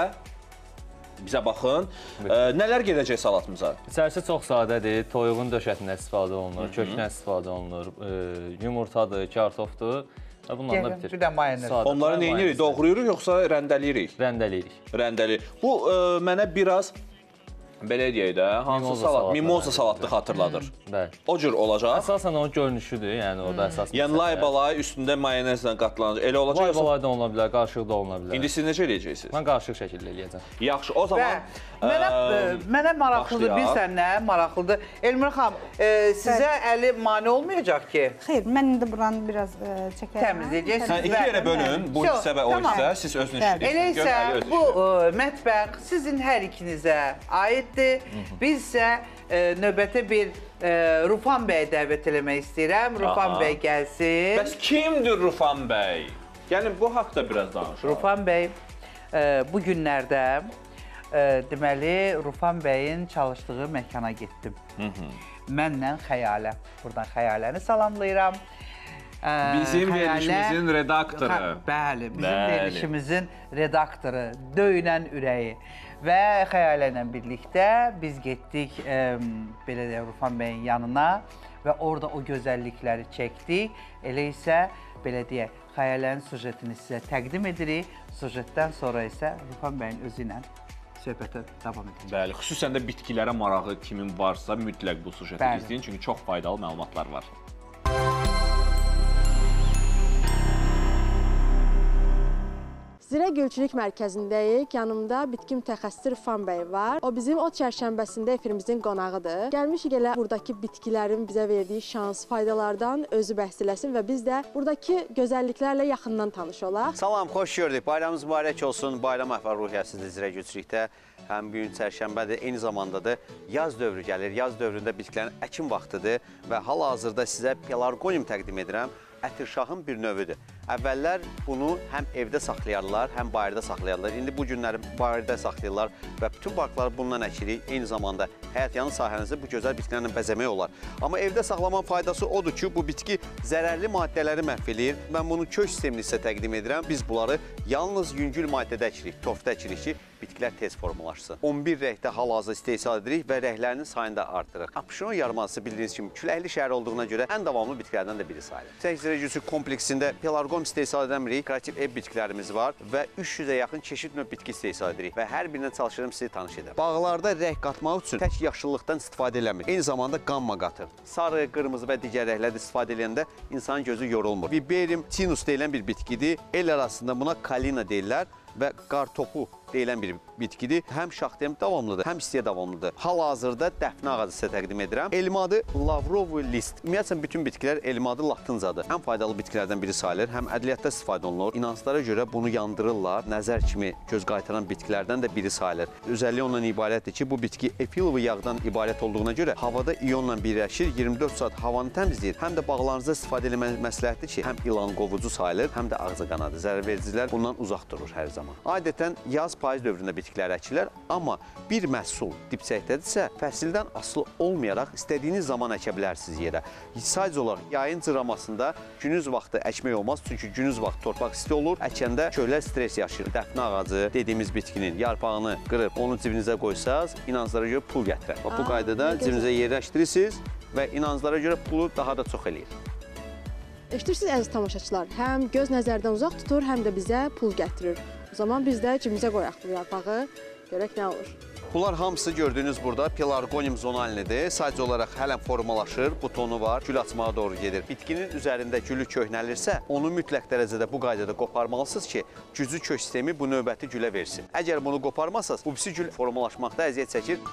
bizə baxın. Ə, nələr gedəcək salatımıza? İçərisi çox sadədir, toyuğun döşətindən istifadə olunur, kökdən istifadə olunur, e, yumurtadır, kartofdur. Və bununla da Gəlin, bitir. bir də mayonez. Sadə, Onları nə edirik? mayonez. Doğrayırıq yoxsa rəndəliyirik? Rəndəliyirik. Rəndəli. Bu ə, mənə biraz belə deyək də, hansı Mimoza salat? salatı. Mimoza salatı xatırladır. Bəli. O cür olacaq. Əsasən onun görünüşüdür, yəni o da əsas. Yəni lay-balay üstündə mayonezlə qatlanacaq. Elə olacaq yoxsa? Lay-balay da oluna bilər, qarışıq da oluna bilər. İndi siz necə eləyəcəksiniz? Mən qarışıq şəkildə eləyəcəm. Yaxşı, o Və zaman mənə, ə, mənə maraqlıdır, başlayaq. bilsən nə maraqlıdır. Elmira xanım, e, sizə Əli mane olmayacaq ki? Xeyr, mən indi buranı biraz e, çəkərəm. Təmizləyəcəksiniz. Sən iki yerə bölün, bu Yox, hissə və o tamam. hissə, siz özünüz Bəli. Elə işləyirsiniz. isə Gör, Əli öz bu işləyir. e, mətbəx sizin hər ikinizə aiddir. Biz isə e, növbətə bir e, Rufan bəy dəvət eləmək istəyirəm. Rufan Aha. bəy gəlsin. Bəs kimdir Rufan bəy? Yəni bu haqqda biraz danışaq. Rufan bəy e, bu günlərdə e, deməli Rufan bəyin çalışdığı məkana getdim. Mənlə Xəyalə. Buradan Xəyaləni salamlayıram. E, Bizim Xəyalə- verilişimizin redaktoru. Xə- Bəli, bizim Bəli. verilişimizin redaktoru, döyünən ürəyi. Və Xəyalə ilə birlikdə biz getdik e, belə deyək Rufan bəyin yanına və orada o gözəllikləri çəkdik. Elə isə belə deyək Xəyalənin sujetini sizə təqdim edirik. Sujetdən sonra isə Rufan bəyin özü ilə söhbətə davam edəcək. Bəli, xüsusən də bitkilərə marağı kimin varsa mütləq bu sujeti Bəli. izləyin, çünki çox faydalı məlumatlar var. Zirə Gölçülük Mərkəzindəyik. Yanımda bitki mütəxəssisi Rüfan bəy var. O bizim o çərşənbəsində efirimizin qonağıdır. Gəlmişik elə buradakı bitkilərin bizə verdiyi şans, faydalardan özü bəhs eləsin və biz də buradakı gözəlliklərlə yaxından tanış olaq. Salam, xoş gördük. Bayramımız mübarək olsun. Bayram əhval ruhiyyəsində Zirə Gölçülükdə. Həm gün çərşənbədir, eyni zamanda da yaz dövrü gəlir. Yaz dövründə bitkilərin əkin vaxtıdır və hal-hazırda sizə pelargonium təqdim edirəm. Ətirşahın bir növüdür. Əvvəllər bunu həm evdə saxlayarlar, həm bayırda saxlayarlar. İndi bu günləri bayırda saxlayırlar və bütün parkları bundan əkirik. Eyni zamanda həyat yanı sahənizi bu gözəl bitkilərlə bəzəmək olar. Amma evdə saxlamanın faydası odur ki, bu bitki zərərli maddələri məhv eləyir. Mən bunu kök sistemini sizə təqdim edirəm. Biz bunları yalnız yüngül maddədə əkirik, torfda əkirik ki, bitkilər tez formalaşsın. on bir rəhdə hal-hazırda istehsal edirik və rəhlərinin sayını da artırırıq. Abşeron yarımadası bildiyiniz kimi küləkli şəhər olduğuna görə ən davamlı bitkilərdən də biri sayılır. Zirə Gölçülük kompleksində pelargonium istehsal edəmirik, dekorativ ev bitkilərimiz var və üç yüzə yaxın çeşid növ bitki istehsal edirik və hər birindən çalışırım sizi tanış edirəm. Bağlarda rəng qatmaq üçün tək yaşıllıqdan istifadə eləmir. Eyni zamanda qamma qatır. Sarı, qırmızı və digər rənglərdə istifadə edəndə insanın gözü yorulmur. Viberium tinus deyilən bir bitkidir. El arasında buna kalina deyirlər və qartopu deyilən bir bitkidir. Həm şaxtaya davamlıdır, həm istiyə davamlıdır. Hal-hazırda dəfnə ağacı sizə təqdim edirəm. Elmadı Lavrovu list. Ümumiyyətlə, bütün bitkilər elmadı latıncadır. Ən faydalı bitkilərdən biri sayılır, həm ədliyyatda istifadə olunur. İnanclara görə bunu yandırırlar. Nəzər kimi göz qaytaran bitkilərdən də biri sayılır. Özəlliyi ondan ibarətdir ki, bu bitki efilovu yağdan ibarət olduğuna görə havada iyonla birləşir, iyirmi dörd saat havanı təmizləyir. Həm də bağlarınızda istifadə etmək məsləhətdir ki, həm ilan qovucu sayılır, həm də ağza qanadı. Zərərvericilər bundan uzaq durur hər zaman. Adətən yaz payız dövründə bitkilər əkilər, amma bir məhsul dipçəkdədirsə, fəsildən asılı olmayaraq istədiyiniz zaman əkə bilərsiniz yerə. Sadəcə olaraq yayın cıramasında günüz vaxtı əkmək olmaz, çünki günüz vaxtı torpaq isti olur. Əkəndə çöllər stres yaşayır. Dəfnə ağacı dediyimiz bitkinin yarpağını qırıb onu cibinizə qoysaz, inanclara görə pul gətirər. Bu qaydada cibinizə yerləşdirirsiniz və inanclara görə pulu daha da çox eləyir. Eşidirsiniz, əziz tamaşaçılar, həm göz nəzərdən uzaq tutur, həm də bizə pul gətirir. O zaman biz də cibimizə qoyaq bu yarpağı, görək nə olur. Bunlar hamısı gördüyünüz burada pelargonium zonalinidir. Sadəcə olaraq hələn formalaşır, butonu var, gül açmağa doğru gedir. Bitkinin üzərində gülü köhnəlirsə, onu mütləq dərəcədə bu qaydada qoparmalısınız ki, güclü kök sistemi bu növbəti gülə versin. Əgər bunu qoparmazsanız, bu birisi gül formalaşmaqda əziyyət çəkir.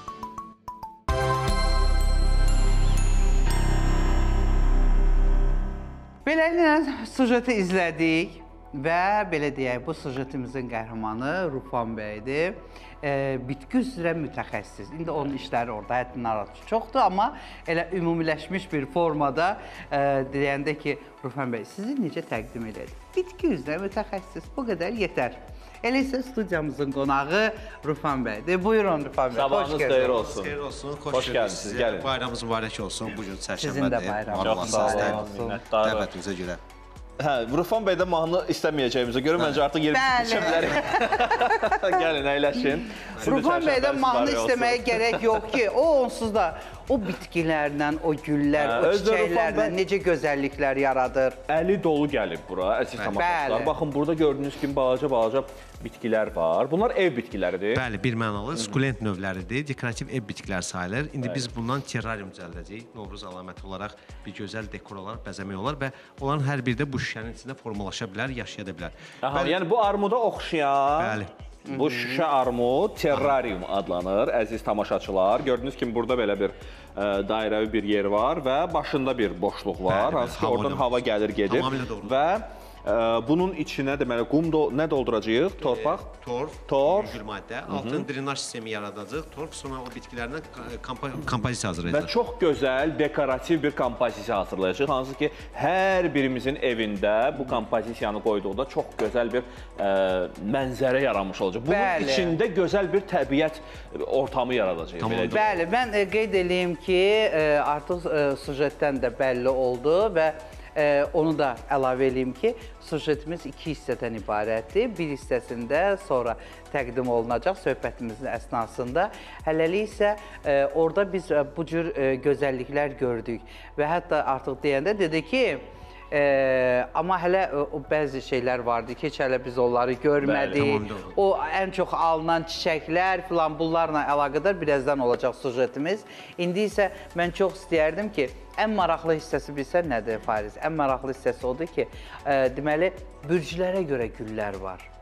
Beləliklə, sujeti izlədik və belə deyək, bu sujetimizin qəhrəmanı Rüfan bəydir. E, bitki üzrə mütəxəssis. İndi onun işləri orada həddindən artıq çoxdur, amma elə ümumiləşmiş bir formada e, deyəndə ki, Rüfan bəy, sizi necə təqdim edək? Bitki üzrə mütəxəssis, bu qədər yetər. Elə isə studiyamızın qonağı Rüfan bəydir. Buyurun Rüfan bəy, sabahınız xeyir olsun. Xeyir olsun, xoş gəldiniz, gəlin. Bayramımız mübarək olsun, bu gün çərşənbədir. Sizin də bayramınız mübarək olsun. Dəvətinizə görə. Hə, Rüfan bəydə mahnı istəməyəcəyimizə görə məncə artıq yerimiz düşə bilərik. Gəlin, əyləşin. Rüfan bəydə mahnı istəməyə gərək yox ki, o onsuz da o bitkilərlə, o güllər, o çiçəklərlə necə gözəlliklər yaradır. Əli dolu gəlib bura, əziz tamaşaçılar. Baxın, burada gördüyünüz kimi balaca-balaca bitkilər var. Bunlar ev bitkiləridir. Bəli, bir mənalı sukulent növləridir, dekorativ ev bitkilər sayılır. İndi biz bundan terrarium düzəldəcəyik. Novruz əlaməti olaraq bir gözəl dekor olaraq bəzəmək olar və onların hər biri də bu şüşənin içində formalaşa bilər, yaşaya da bilər. Aha, yəni bu armuda oxşayan, bəli. Bu şüşə armud terrarium adlanır, əziz tamaşaçılar. Gördüyünüz kimi burada belə bir ə, dairəvi bir yer var və başında bir boşluq var. Bəli, hansı ki, oradan hava gəlir, gedir. Və ə, bunun içinə deməli qum do nə dolduracağıq? Torpaq? E, torf, torf, yüngül maddə. Altın drenaj sistemi yaradacağıq. Torf sonra o bitkilərdən kompo kompozisiya hazırlayacağıq. Və çox gözəl dekorativ bir kompozisiya hazırlayacağıq. Hansı ki, hər birimizin evində bu kompozisiyanı qoyduqda çox gözəl bir ə, mənzərə yaranmış olacaq. Bunun Bəli. içində gözəl bir təbiət ortamı yaradacaq. Tamam. Bəli, mən ə, qeyd edeyim ki, ə, artıq ə, sujetdən də bəlli oldu və Ee, onu da əlavə edeyim ki, sujetimiz iki hissədən ibarətdir. Bir hissəsində sonra təqdim olunacaq söhbətimizin əsnasında. Hələlik isə e, orada biz e, bu cür e, gözəlliklər gördük və hətta artıq deyəndə dedi ki, e, amma hələ e, o bəzi şeylər vardı ki, heç hələ biz onları görmədik. Bəli, tamam, o ən çox alınan çiçəklər filan bunlarla əlaqədar birazdan olacaq sujetimiz. İndi isə mən çox istəyərdim ki, ən maraqlı hissəsi bilsən nədir Fariz? Ən maraqlı hissəsi odur ki, e, deməli, bürclərə görə güllər var.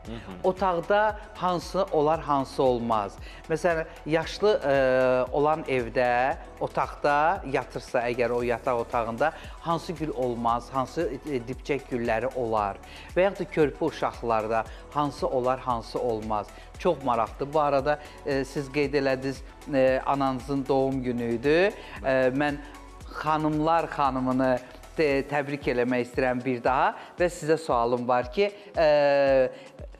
Otaqda hansı olar, hansı olmaz. Məsələn, yaşlı e, olan evdə, otaqda yatırsa əgər o yataq otağında hansı gül olmaz, hansı e, dibçək gülləri olar və yaxud da körpə uşaqlarda hansı olar, hansı olmaz. Çox maraqlıdır. Bu arada e, siz qeyd elədiniz, e, ananızın doğum günü idi. E, mən xanımlar xanımını te təbrik eləmək istəyirəm bir daha və sizə sualım var ki, e,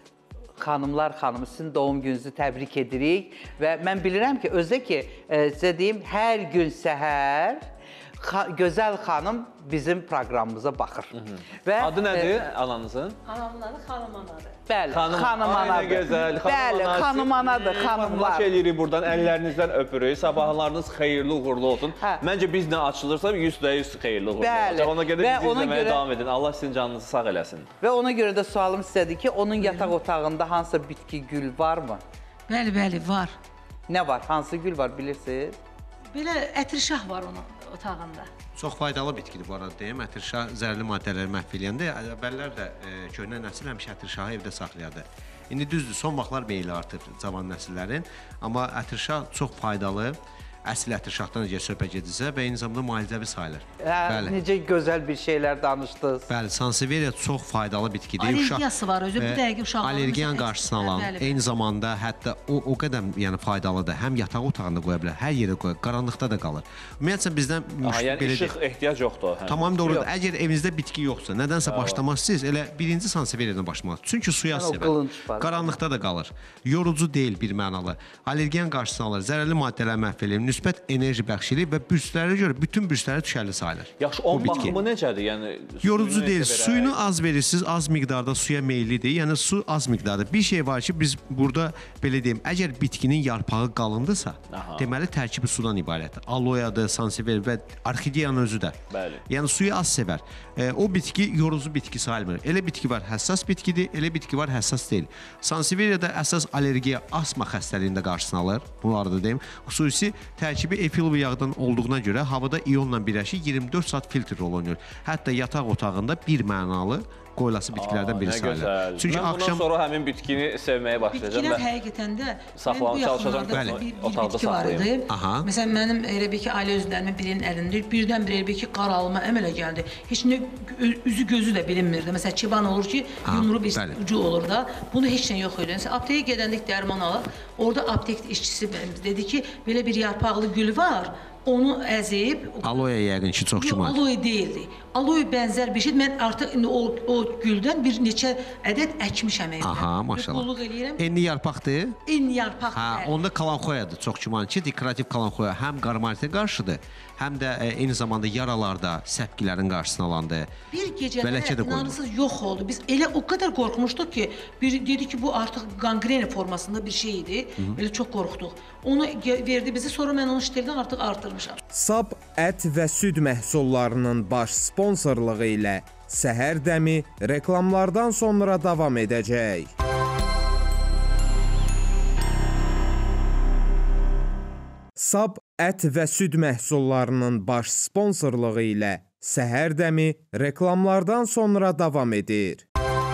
xanımlar xanımı, sizin doğum gününüzü təbrik edirik və mən bilirəm ki, özdə ki, e, sizə deyim, hər gün səhər xa gözəl xanım bizim proqramımıza baxır. Və, adı nədir e, ananızın? Anamın adı xanım anadır. Bəli, xanım, xanım anadır. Gözəl, xanım Bəli, anası. xanım anadır, xanımlar. Baş eləyirik buradan, əllərinizdən öpürük. Sabahlarınız xeyirli, uğurlu olsun. Hə. Məncə biz nə açılırsa yüzdə yüz xeyirli, uğurlu olsun. Ona görə bizi izləməyə görə... davam edin. Allah sizin canınızı sağ eləsin. Və ona görə də sualım sizədir ki, onun yataq otağında hansısa bitki, gül varmı? Bəli, bəli, var. Nə var? Hansı gül var, bilirsiniz? Belə ətirşah var onun otağında. Çox faydalı bitkidir bu arada deyim. Ətirşah zərərli maddələri məhv eləyəndə əvvəllər də e, köhnə nəsil həmişə ətirşahı evdə saxlayadı. İndi düzdür, son vaxtlar meyli artır cavan nəsillərin, amma ətirşah çox faydalı. Əsl ətirşahdan necə söhbət gedirsə və eyni zamanda müalicəvi sayılır. Hə, necə gözəl bir şeylər danışdınız. Bəli, sanseveriya çox faydalı bitkidir. Allergiyası var özü, bu dəqiqə uşaqların allergiyan qarşısını alan, bəli, bəli. Eyni zamanda hətta o o qədər yəni faydalıdır. Həm yataq otağında qoya bilər, hər yerə qoya, qaranlıqda da qalır. Ümumiyyətlə bizdən Aha, yəni belə işıq ehtiyac yoxdur. Hə. Tamam doğrudur. Yox. Əgər evinizdə bitki yoxsa, nədənsə Aa. başlamalısınız, elə birinci sanseveriyadan başlamalısınız. Çünki suya yəni, sevər. Qaranlıqda da qalır. Yorucu deyil bir mənalı. Allergiyan qarşısını alır, zərərli maddələr məhv eləyir, müsbət enerji bəxş edir və bürclərə görə bütün bürcləri düşərli sayılır. Yaxşı, onun baxımı necədir? Yəni yorucu deyil. Suyunu az verirsiniz, az miqdarda suya meyillidir. Yəni su az miqdarda. Bir şey var ki, biz burada belə deyim, əgər bitkinin yarpağı qalındısa, Aha. deməli tərkibi sudan ibarətdir. Aloyadır, sanseveriya və orxideyanın özü də. Bəli. Yəni suyu az sevər. E, o bitki yorucu bitki sayılmır. Elə bitki var, həssas bitkidir, elə bitki var, həssas deyil. Sanseveriyada əsas allergiya, asma xəstəliyində qarşısını alır. Bunları da deyim. Xüsusi tərkibi efil yağdan olduğuna görə havada iyonla birləşir, iyirmi dörd saat filtr rol oynayır. Hətta yataq otağında bir mənalı qoyulası bitkilərdən biri sayılır. Çünki mən bundan sonra həmin bitkini sevməyə başlayacağam. Bitkilər həqiqətən də saxlamaya çalışacağam. Bir, bir bitki var idi. Məsələn, mənim elə bir ki, ailə üzvlərimin birinin əlində birdən-bir elə bir ki, qaralma əmələ gəldi. Heç nə üzü gözü də bilinmirdi. Məsələn, çiban olur ki, yumru bir bəli. ucu olur da. Bunu heç nə yox idi. Məsələn, apteka gedəndik dərman alır. Orada aptek işçisi dedi ki, belə bir yarpaqlı gül var. Onu əzib... Aloe yəqin ki, çox kimal. Aloe deyildi. Aloe bənzər bir şey. Mən artıq o, o güldən bir neçə ədəd əkmişəm evdə. Aha, maşallah. Enli yarpaqdır? Enli yarpaqdır. Hə, onda kalanxoyadır çox kimal ki, dekorativ kalanxoya həm qarmaritə qarşıdır, həm də e, eyni zamanda yaralarda, səpkilərin qarşısını alandır. Bir gecədə inanırsınız yox oldu. Biz elə o qədər qorxmuşduq ki, bir dedi ki, bu artıq qanqrena formasında bir şey idi. Hı -hı. Elə çox qorxduq. Onu verdi bizi, sonra mən onu şteldən artıq artırmışam. Sab ət və süd məhsullarının baş sponsorluğu ilə Səhər Dəmi reklamlardan sonra davam edəcək. Sab ət və süd məhsullarının baş sponsorluğu ilə Səhər Dəmi reklamlardan sonra davam edir.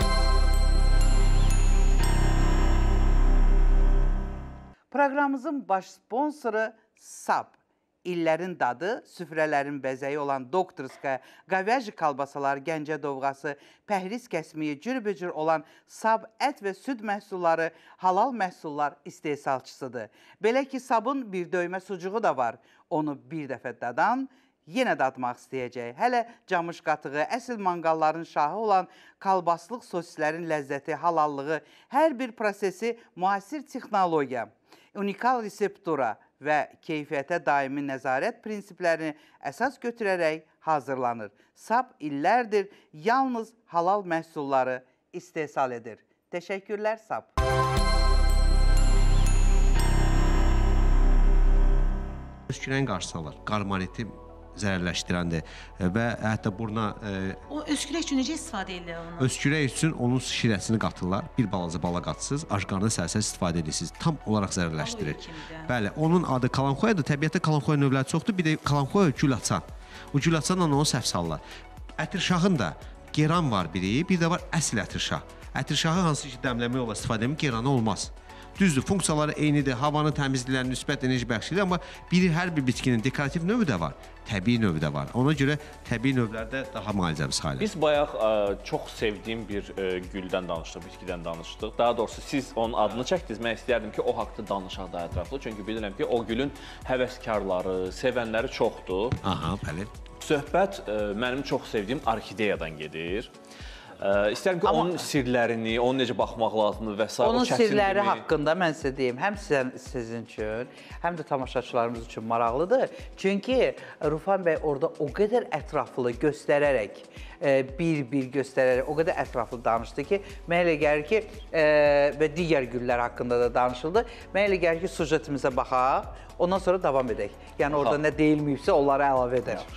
Proqramımızın baş sponsoru Sab. İllərin dadı, süfrələrin bəzəyi olan Doktorska, Qavyaji kalbasalar, Gəncə dovğası, pəhriz kəsmiyi, cürbücür olan Sab ət və süd məhsulları halal məhsullar istehsalçısıdır. Belə ki, Sabın bir döymə sucuğu da var. Onu bir dəfə dadan, yenə dadmaq istəyəcək. Hələ camış qatığı, əsl manqalların şahı olan kalbaslıq sosislərin ləzzəti, halallığı, hər bir prosesi müasir texnologiya, unikal reseptura və keyfiyyətə daimi nəzarət prinsiplərini əsas götürərək hazırlanır. Sab illərdir yalnız halal məhsulları istehsal edir. Təşəkkürlər Sab. Öskürəyin qarşısı alır. Qarmaniti zərərləşdirəndir və hətta buruna... E, o öskürək üçün necə istifadə edirlər onu? Öskürək üçün onun şirəsini qatırlar. Bir balaca bala qatsız, aşqarını sərsən istifadə edirsiniz. Tam olaraq zərərləşdirir. Bəli, onun adı kalanxoyadır. Təbiətdə kalanxoya növləri çoxdur. Bir də kalanxoya gül açan. O gül açanla onu səhv salırlar. Ətirşahın da geran var biri, bir də var əsl ətirşah. Ətirşahı hansı ki dəmləmə yolla istifadə edilmir, qeyranə olmaz. Düzdür, funksiyaları eynidir, havanı təmizləyir, müsbət enerji bəxş edir, amma biri hər bir bitkinin dekorativ növü də var, təbii növü də var. Ona görə təbii növlərdə daha müalicəvi sayılır. Biz bayaq ə, çox sevdiyim bir ə, güldən danışdıq, bitkidən danışdıq. Daha doğrusu siz onun adını çəkdiniz. Mən istəyərdim ki, o haqda danışaq daha ətraflı. Çünki bilirəm ki, o gülün həvəskarları, sevənləri çoxdur. Aha, bəli. Söhbət ə, mənim çox sevdiyim orkideyadan gedir. Ə, istəyirəm ki, amma onun sirlərini, onun necə baxmaq lazımdır və s. Onun sirləri haqqında mən sizə deyim, həm sizin, sizin üçün, həm də tamaşaçılarımız üçün maraqlıdır. Çünki Rufan bəy orada o qədər ətraflı göstərərək, bir-bir göstərərək, o qədər ətraflı danışdı ki, mənə elə gəlir ki, e, və digər güllər haqqında da danışıldı. Mənə elə gəlir ki, sujetimizə baxaq, ondan sonra davam edək. Yəni orada nə deyilməyibsə, onları əlavə edək.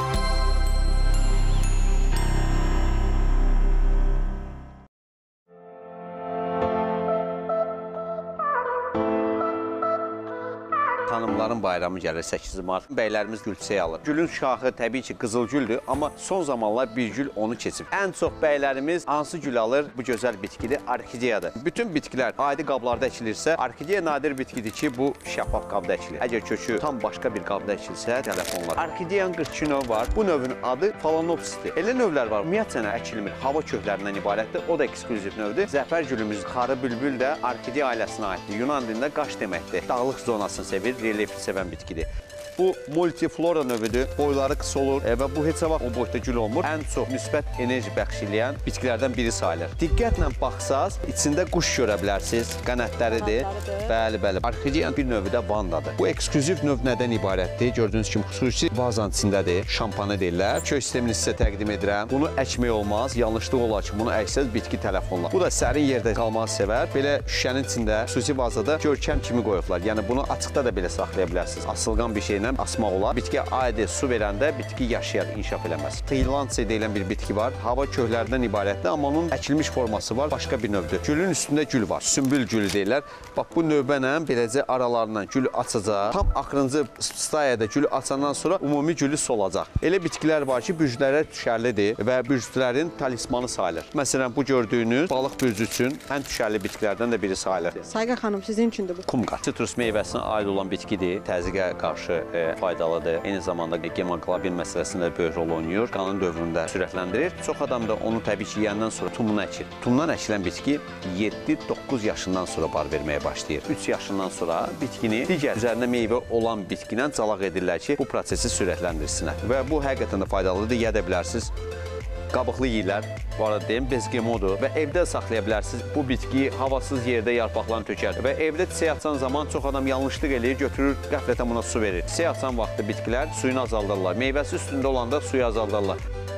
Xanımların bayramı gəlir səkkizinci mart. Bəylərimiz gülçək alır. Gülün şahı təbii ki qızıl güldür, amma son zamanlar bir gül onu keçib. Ən çox bəylərimiz hansı gül alır? Bu gözəl bitkidir, orkideyadır. Bütün bitkilər adi qablarda əkilirsə, orkideya nadir bitkidir ki, bu şəffaf qabda əkilir. Əgər kökü tam başqa bir qabda əkilsə, telefonlar. Orkideyanın qırx iki növü var. Bu növün adı Phalaenopsisdir. Elə növlər var, ümumiyyətlə əkilmir, hava köklərindən ibarətdir. O da ekskluziv növdür. Zəfər gülümüz, xarı bülbül də orkideya ailəsinə aiddir. Yunan dilində qaş deməkdir. Dağlıq zonasını sevir, relyefi sevən bitkidir. Bu multiflora növüdür, boyları qısa olur e, və bu heç vaxt o boyda gül olmur. Ən çox müsbət enerji bəxş edən bitkilərdən biri sayılır. Diqqətlə baxsaz, içində quş görə bilərsiniz, qanətləridir. Bəli, bəli. Orkideyanın bir növü də vandadır. Bu ekskluziv növ nədən ibarətdir? Gördüyünüz kimi xüsusi vazanın içindədir, şampanı deyirlər. Kök sistemini sizə təqdim edirəm. Bunu əkmək olmaz, yanlışlıq olar ki, bunu əksəz bitki telefonla. Bu da sərin yerdə qalmağı sevər. Belə şüşənin içində xüsusi vazada görkəm kimi qoyublar. Yəni bunu açıqda da belə saxlaya bilərsiniz. Asılqan bir şey asmaq olar. Bitkiyə adi su verəndə bitki yaşayar, inkişaf eləməz. Tıylansiya deyilən bir bitki var. Hava köklərindən ibarətdir, amma onun əkilmiş forması var, başqa bir növdür. Gülün üstündə gül var. Sümbül gülü deyirlər. Bax, bu növbənə beləcə aralarından gül açacaq. Tam axırıncı stadiyada gülü açandan sonra ümumi gülü solacaq. Elə bitkilər var ki, bürclərə düşərlidir və bürclərin talismanı sayılır. Məsələn, bu gördüyünüz balıq bürcü üçün ən düşərli bitkilərdən də biri sayılır. Sayqa xanım, sizin üçündür bu? Kumqat. Sitrus meyvəsinə aid olan bitkidir. Təzyiqə qarşı E, faydalıdır. Eyni zamanda hemoqlobin məsələsində böyük rol oynayır. Qanın dövründə sürətləndirir. Çox adam da onu təbii ki, yeyəndən sonra tumunu əkir. Tumdan əkilən bitki yeddi doqquz yaşından sonra bar verməyə başlayır. üç yaşından sonra bitkini digər üzərində meyvə olan bitkilə calaq edirlər ki, bu prosesi sürətləndirsinlər. Və bu həqiqətən də faydalıdır. Yeyə də bilərsiniz. Qabıqlı yeyirlər, bu arada deyim, bezgemodur və evdə saxlaya bilərsiniz. Bu bitki havasız yerdə yarpaqlarını tökər və evdə çiçək açan zaman çox adam yanlışlıq eləyir, götürür, qəflətən buna su verir. Çiçək açan vaxtı bitkilər suyunu azaldırlar, meyvəsi üstündə olanda suyu azaldırlar.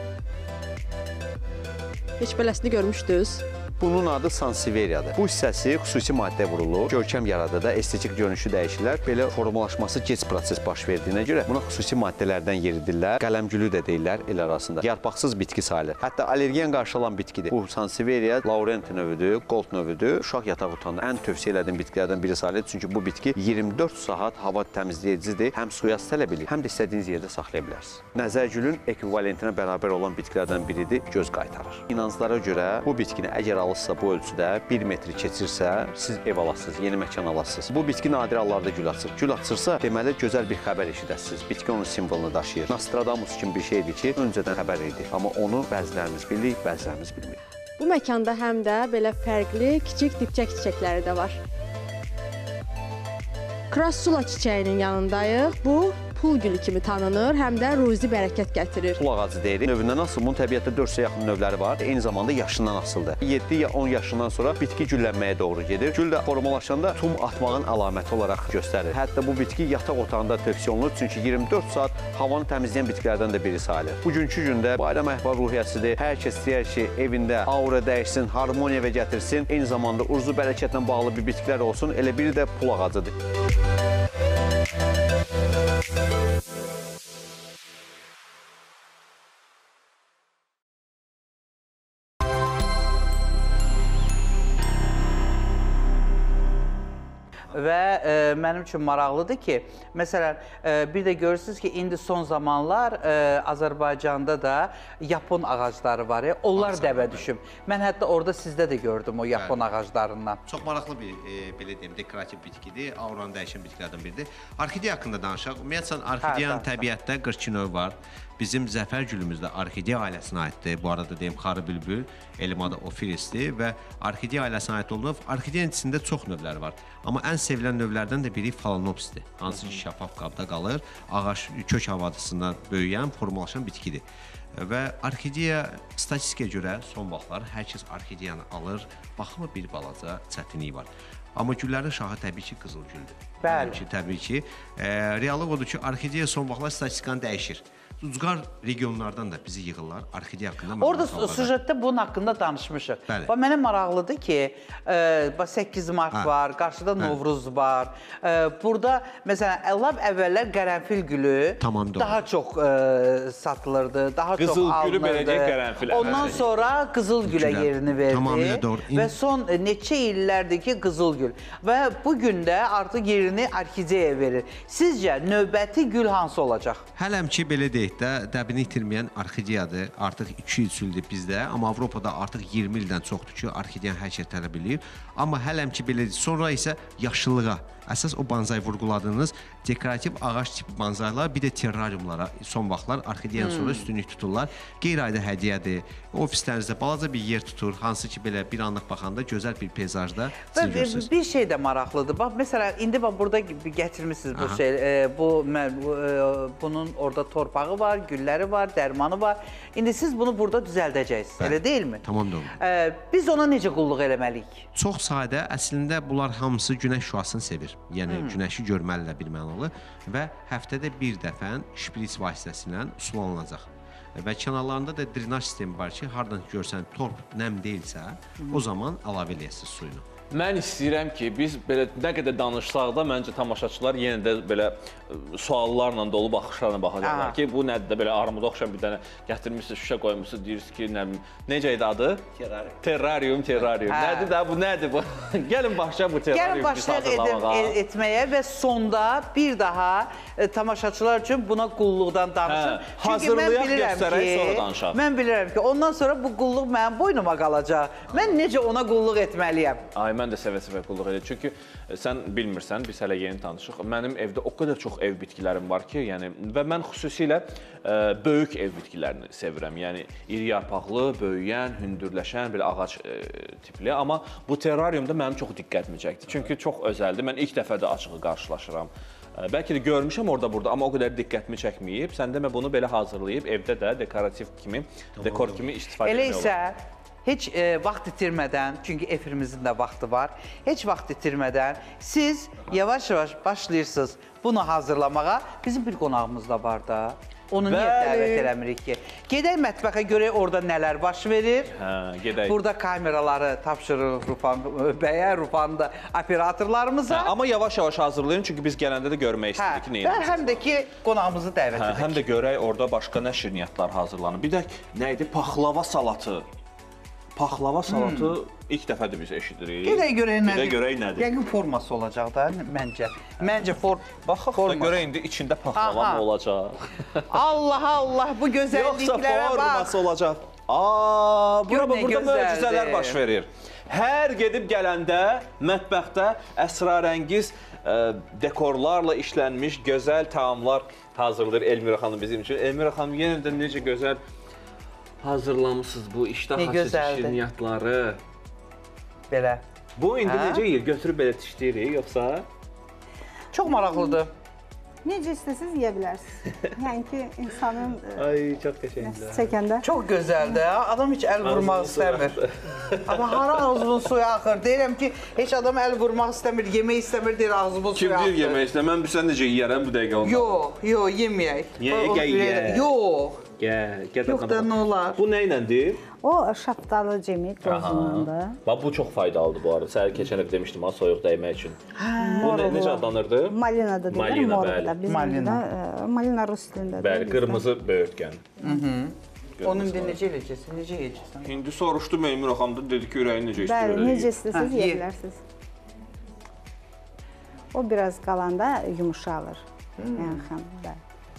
Heç beləsini görmüşdünüz? Bunun adı sanseveriyadır. Bu hissəsi xüsusi maddə vurulur, görkəm yaradır da, estetik görünüşü dəyişirlər. Belə formalaşması gec proses baş verdiyinə görə buna xüsusi maddələrdən yeridirlər. Qələmgülü də deyirlər el arasında. Yarpaqsız bitki sayılır. Hətta allergen qarşı alan bitkidir. Bu sanseveriya laurent növüdür, gold növüdür. Uşaq yataq otağında ən tövsiyə elədiyim bitkilərdən biri sayılır. Çünki bu bitki iyirmi dörd saat hava təmizləyicidir. Həm suya tələb edir, həm də istədiyiniz yerdə saxlaya bilərsiniz. Nəzərgülün ekvivalentinə bərabər olan bitkilərdən biridir, göz qaytarır. İnanclara görə bu bitkini əgər alırsa bu ölçüdə bir metri keçirsə, siz ev alasınız, yeni məkan alasınız. Bu bitki nadir hallarda gül açır. Gül açırsa, deməli gözəl bir xəbər eşidəsiniz. Bitki onun simvolunu daşıyır. Nostradamus kimi bir şeydir ki, öncədən xəbər edir. Amma onu bəzilərimiz bilir, bəzilərimiz bilmir. Bu məkanda həm də belə fərqli kiçik dibçək çiçəkləri də var. Krassula çiçəyinin yanındayıq. Bu pul gülü kimi tanınır, həm də ruzi bərəkət gətirir. Pul ağacı deyirik. Növündən asıl, bunun təbiətdə dörd yüzə yaxın növləri var. Eyni zamanda yaşından asıldır. yeddi ya on yaşından sonra bitki güllənməyə doğru gedir. Gül də formalaşanda tum atmağın əlaməti olaraq göstərir. Hətta bu bitki yataq otağında tövsiyə olunur, çünki iyirmi dörd saat havanı təmizləyən bitkilərdən də biri sayılır. Bugünkü gündə bayram əhval ruhiyyəsidir. Hər kəs istəyər ki, evində aura dəyişsin, harmoniya və gətirsin. Eyni zamanda urzu bərəkətlə bağlı bir bitkilər olsun. Elə biri də pul ağacıdır. və e, mənim üçün maraqlıdır ki, məsələn, e, bir də görürsünüz ki, indi son zamanlar e, Azərbaycanda da yapon ağacları var. Ya, onlar dəbə düşüm. Mən hətta orada sizdə də gördüm o yapon Bəli. ağaclarından. Çox maraqlı bir, e, belə deyim, dekorativ bitkidir, auranı dəyişən bitkilərdən biridir. Orxideya haqqında danışaq. Ümumiyyətlə, orxideyanın hə, təbiətdə qırx iki növ var. Bizim zəfər gülümüz də orxideya ailəsinə aiddir. Bu arada deyim, xarı bülbül, elm adı ofilisdir və orxideya ailəsinə aid olduğu orxideyanın içində çox növlər var. Amma ən sevilən növlərdən də biri Phalaenopsisdir. Hansı ki, şəffaf qabda qalır, ağac kök havadısında böyüyən, formalaşan bitkidir. Və orxideya statistikaya görə son vaxtlar hər kəs orxideyanı alır, baxımı bir balaca çətinlik var. Amma güllərin şahı təbii ki, qızıl güldür. Bəli. Ki, təbii ki, e, reallıq odur ki, orxideya son vaxtlar statistikanı dəyişir. Ucqar regionlardan da bizi yığırlar, orxideya haqqında. Orada süjetdə bunun haqqında danışmışıq. Bəli. Və mənə maraqlıdır ki, e, səkkiz mart hə. var, qarşıda hə. Novruz var. E, burada, məsələn, lap əvvəllər qərənfil gülü tamam, daha çox e, satılırdı, daha qızıl çox alınırdı. Qızıl gülü beləcək qərənfil. Ondan sonra qızıl gülə Gülə. yerini verdi. Tamamilə doğru. Və son neçə illərdir ki, qızıl gül. Və bugün də artıq yerini orxideyaya verir. Sizcə, növbəti gül hansı olacaq? Hələm ki, belə deyək də, dəbini itirməyən orxideyadır. Artıq iki ildir bizdə, amma Avropada artıq iyirmi ildən çoxdur ki, orxideyanı hər şey tələb eləyir. Amma hələm ki, belə deyək, sonra isə yaşıllığa, əsas o banzay vurguladığınız dekorativ ağac tipi banzaylar, bir də terrariumlara son vaxtlar orxideyanın hmm. sonra üstünlük tuturlar. Qeyri-adi hədiyyədir. Ofislərinizdə balaca bir yer tutur, hansı ki, belə bir anlıq baxanda gözəl bir peyzajda siz görürsünüz. Bir şey də maraqlıdır. Bax, məsələn, indi bax, burada gətirmişsiniz bu Aha. şey. E, bu, bu e, bunun orada torpağı var, gülləri var, dərmanı var. İndi siz bunu burada düzəldəcəksiniz, elə deyilmi? Tamam doğru. E, biz ona necə qulluq eləməliyik? Çox sadə, əslində bunlar hamısı günəş şüasını sevir. Yəni hmm. günəşi görməlilə bir mənalı və həftədə bir dəfə şpris vasitəsilə sulanılacaq. Və kənarlarında da drenaj sistemi var ki, hardan görsən torp nəm deyilsə, hmm. o zaman əlavə eləyəsiniz suyunu. Mən istəyirəm ki, biz belə nə qədər danışsaq da, məncə tamaşaçılar yenə də belə suallarla dolu baxışlarla baxacaqlar ki, bu nədir də belə armuda oxşayan bir dənə gətirmişsiniz, şüşə qoymuşsunuz, deyirsiniz ki, nə bilim, necə idi adı? Terrarium. Terrarium, terrarium. Hə. Nədir də bu, nədir bu? Gəlin başlayaq bu terrarium Gəlin başlayaq etməyə və sonda bir daha e, tamaşaçılar üçün buna qulluqdan danışın. Hə. Hazırlayaq, göstərək, sonra danışaq. Mən bilirəm ki, ondan sonra bu qulluq mənim boynuma qalacaq. Mən necə ona qulluq etməliyəm? Ay, mən də səvə-səvə qulluq edirəm. Çünki sən bilmirsən, biz hələ yeni tanışıq. Mənim evdə o qədər çox ev bitkilərim var ki, yəni və mən xüsusilə ə, böyük ev bitkilərini sevirəm. Yəni iri yarpaqlı, böyüyən, hündürləşən belə ağac ə, tipli. Amma bu terrariumda mənim çox diqqətimi çəkdi. Çünki çox özəldir. Mən ilk dəfə də açığı qarşılaşıram. Ə, bəlkə də görmüşəm orada burada, amma o qədər diqqətimi çəkməyib. Sən demə bunu belə hazırlayıb evdə də dekorativ kimi, dekor kimi istifadə etmək olar. Elə isə heç e, vaxt itirmədən, çünki efirimizin də vaxtı var, heç vaxt itirmədən siz yavaş-yavaş başlayırsınız bunu hazırlamağa. Bizim bir qonağımız da var da. Onu niyə dəvət eləmirik ki? Gedək mətbəxə görək orada nələr baş verir. Hə, gedək. Burada kameraları tapşırırıq Rufan bəyə, Rufan da operatorlarımıza. Hə, amma yavaş-yavaş hazırlayın, çünki biz gələndə də görmək istəyirik ki, nə edirsiniz. Həm də ki, qonağımızı dəvət hə, edək. Həm də görək orada başqa nə şirniyyatlar hazırlanır. Bir də nə idi? Paxlava salatı. Paxlava salatı hmm. ilk dəfədir biz eşidirik. Gedək görək nədir? Gedək görək nədir? Yəqin forması olacaq da, məncə. Məncə for Baxaq da görək indi içində paxlava mı olacaq? Allah Allah, bu gözəlliklərə bax. Yoxsa forması olacaq. Aa, bura burada möcüzələr baş verir. Hər gedib gələndə mətbəxdə əsrarəngiz ə, dekorlarla işlənmiş gözəl taamlar hazırlayır Elmira xanım bizim üçün. Elmira xanım yenə də necə gözəl hazırlamışsınız bu iştah açıcı şirniyyatları. Belə. Bu indi hə? Necə yiyir? Götürüb belə tişləyirik, yoxsa? Çox maraqlıdır. Necə istəsiniz yeyə bilərsiniz. Yəni ki, insanın Ay, çox qəşəngdir. Çəkəndə. Çox gözəldir. Adam heç əl vurmaq istəmir. Amma hara ağzının suyu axır? Deyirəm ki, heç adam əl vurmaq istəmir, yemək istəmir, deyir ağzının suyu axır. Kim deyir yemək istəmir? Mən bilsən necə yiyərəm bu dəqiqə onda? Yox, yox, yeməyək. Yeyək, yeyək. Yox. Gəl, gəl. Yox da nə olar? Bu nə iləndir? O şaftalı cemi qozundandır. Bax, bu çox faydalıdır bu arada. Səhər keçən il demişdim ha, soyuq dəymək üçün. Bu necə adlanırdı? Malina da deyirlər, morda. Malina. Malina rus dilindədir. Bəli, qırmızı böyürtkən. Onun indi necə eləyəcəksən, necə yeyəcəksən? İndi soruşdum Elmira xanımdan, dedi ki, ürəyin necə istəyir? Bəli, necə istəsiniz yeyə bilərsiniz. O biraz qalanda yumuşalır. Yəni xəmirdə.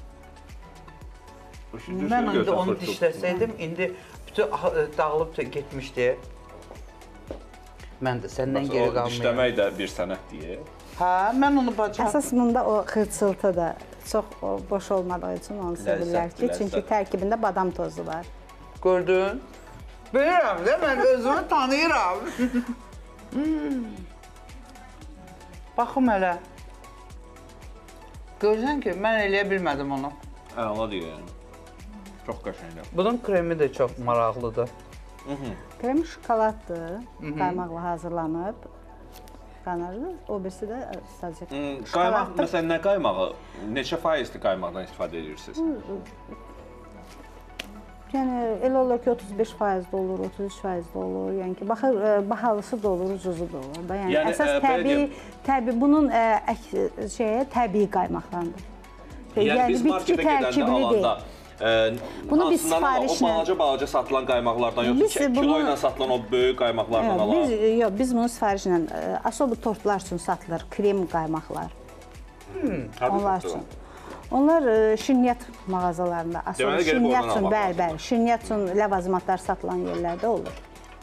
Mən indi onu dişləsəydim, indi bütün dağılıb getmişdi. Mən də səndən geri qalmayayım. Dişləmək də bir sənət deyil. Hə, mən onu bacardım. Əsas bunda o xırçıltı da çox boş olmadığı üçün onu sevirlər ki, çünki tərkibində badam tozu var. Gördün? Bilirəm də, mən özümü tanıyıram. Baxım hələ. Görürsən ki, mən eləyə bilmədim onu. Əla deyil yəni. Çox qəşəngdir. Bunun kremi də çox maraqlıdır. Krem şokoladdır, qaymaqla hazırlanıb. Qanarlı, o birisi də sadəcə Qaymaq, məsələn, nə qaymağı, neçə faizli qaymaqdan istifadə edirsiniz? Yəni, elə olur ki, otuz beş faizli olur, otuz üç faizli olur. Yəni ki, baxır, bahalısı da olur, ucuzu da olur. Yəni, yəni əsas təbii, təbii, bunun şeyə, təbii qaymaqlandır. Yəni, biz marketə gedəndə alanda, bunu biz sifarişlə... O balaca-balaca satılan qaymaqlardan yoxsa kilo ilə satılan o böyük qaymaqlardan alalım? Yox, biz bunu sifarişlə, asobu tortlar üçün satılır, krem qaymaqlar. Onlar üçün. Onlar şirniyyat mağazalarında, asobu şirniyyat üçün, bəli, bəli, şirniyyat üçün ləvazimatlar satılan yerlərdə olur.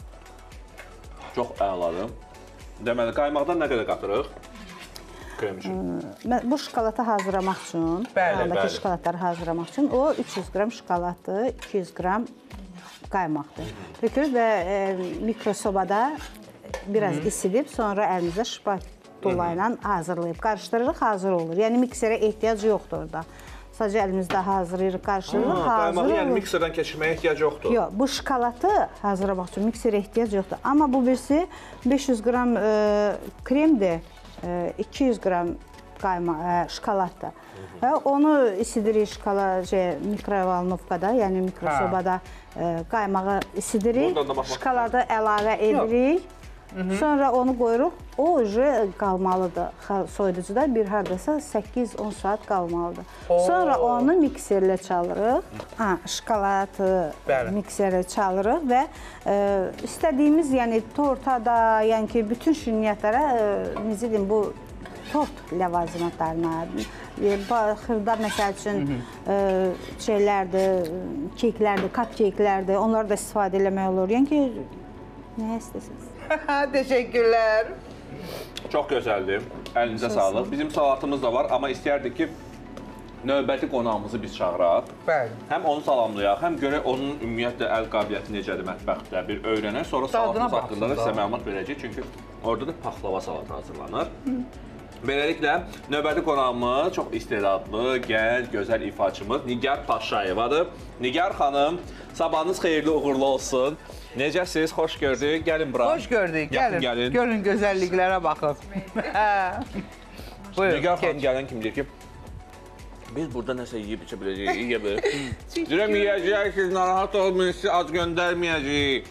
Çox əladır. Deməli, qaymaqdan nə qədər qatırıq? Krem üçün. Bu şokolatı hazırlamaq üçün, aradakı şokolatları hazırlamaq üçün o üç yüz qram şokolatı, iki yüz qram qaymaqdır. Tökürüb və mikrosobada biraz isidib, sonra əlinizə şpatula ilə hazırlayıb, qarışdırırıq, hazır olur. Yəni mikserə ehtiyac yoxdur orada. Sadəcə əlimizdə hazırlayırıq, qarışdırırıq, hazır olur. Qaymağı yəni mikserdən keçirməyə ehtiyac yoxdur? Yox, bu şokolatı hazırlamaq üçün mikserə ehtiyac yoxdur. Amma bu birisi beş yüz qram kremdir. iki yüz qram şokoladdır. Onu isidirik mikrovalnovkada, yəni mikrosobada qaymağı isidirik, şokoladı əlavə edirik, sonra onu qoyuruq. O qalmalıdır soyuducuda, bir haradasa səkkiz on saat qalmalıdır. Sonra onu mikserlə çalırıq, şokoladı mikserlə çalırıq və istədiyimiz, yəni tortada, yəni ki, bütün şirniyyatlara, necə deyim, bu tort ləvazimatlarına, xırda məsəl üçün şeylərdir, keklərdir, cupcakelərdir, onları da istifadə eləmək olur. Yəni ki, nə istəsiniz? Teşekkürler. Çox gözəldir. Əlinizə sağlıq. Bizim salatımız da var, amma istəyərdik ki, növbəti qonağımızı biz çağıraq. Bəli. Həm onu salamlayaq, həm görək onun ümumiyyətlə əl qabiliyyəti necədir mətbəxdə bir öyrənək. Sonra salatımız haqqında da sizə məlumat verəcək. Çünki orada da paxlava salatı hazırlanır. Beləliklə, növbəti qonağımız çox istedadlı, gənc, gözəl ifaçımız Nigar Paşayevadır. Nigar xanım, sabahınız xeyirli, uğurlu olsun. Necəsiz? Xoş gördük. Gəlin bura. Xoş gördük. Gəlin. Görün gözəlliklərə baxın. Nigar xanım gələn kim deyir ki, biz burada nəsə yiyib içə biləcəyik, yeyə bilir. Deyirəm, yiyəcək, siz narahat olmayın, sizi ac göndərməyəcəyik.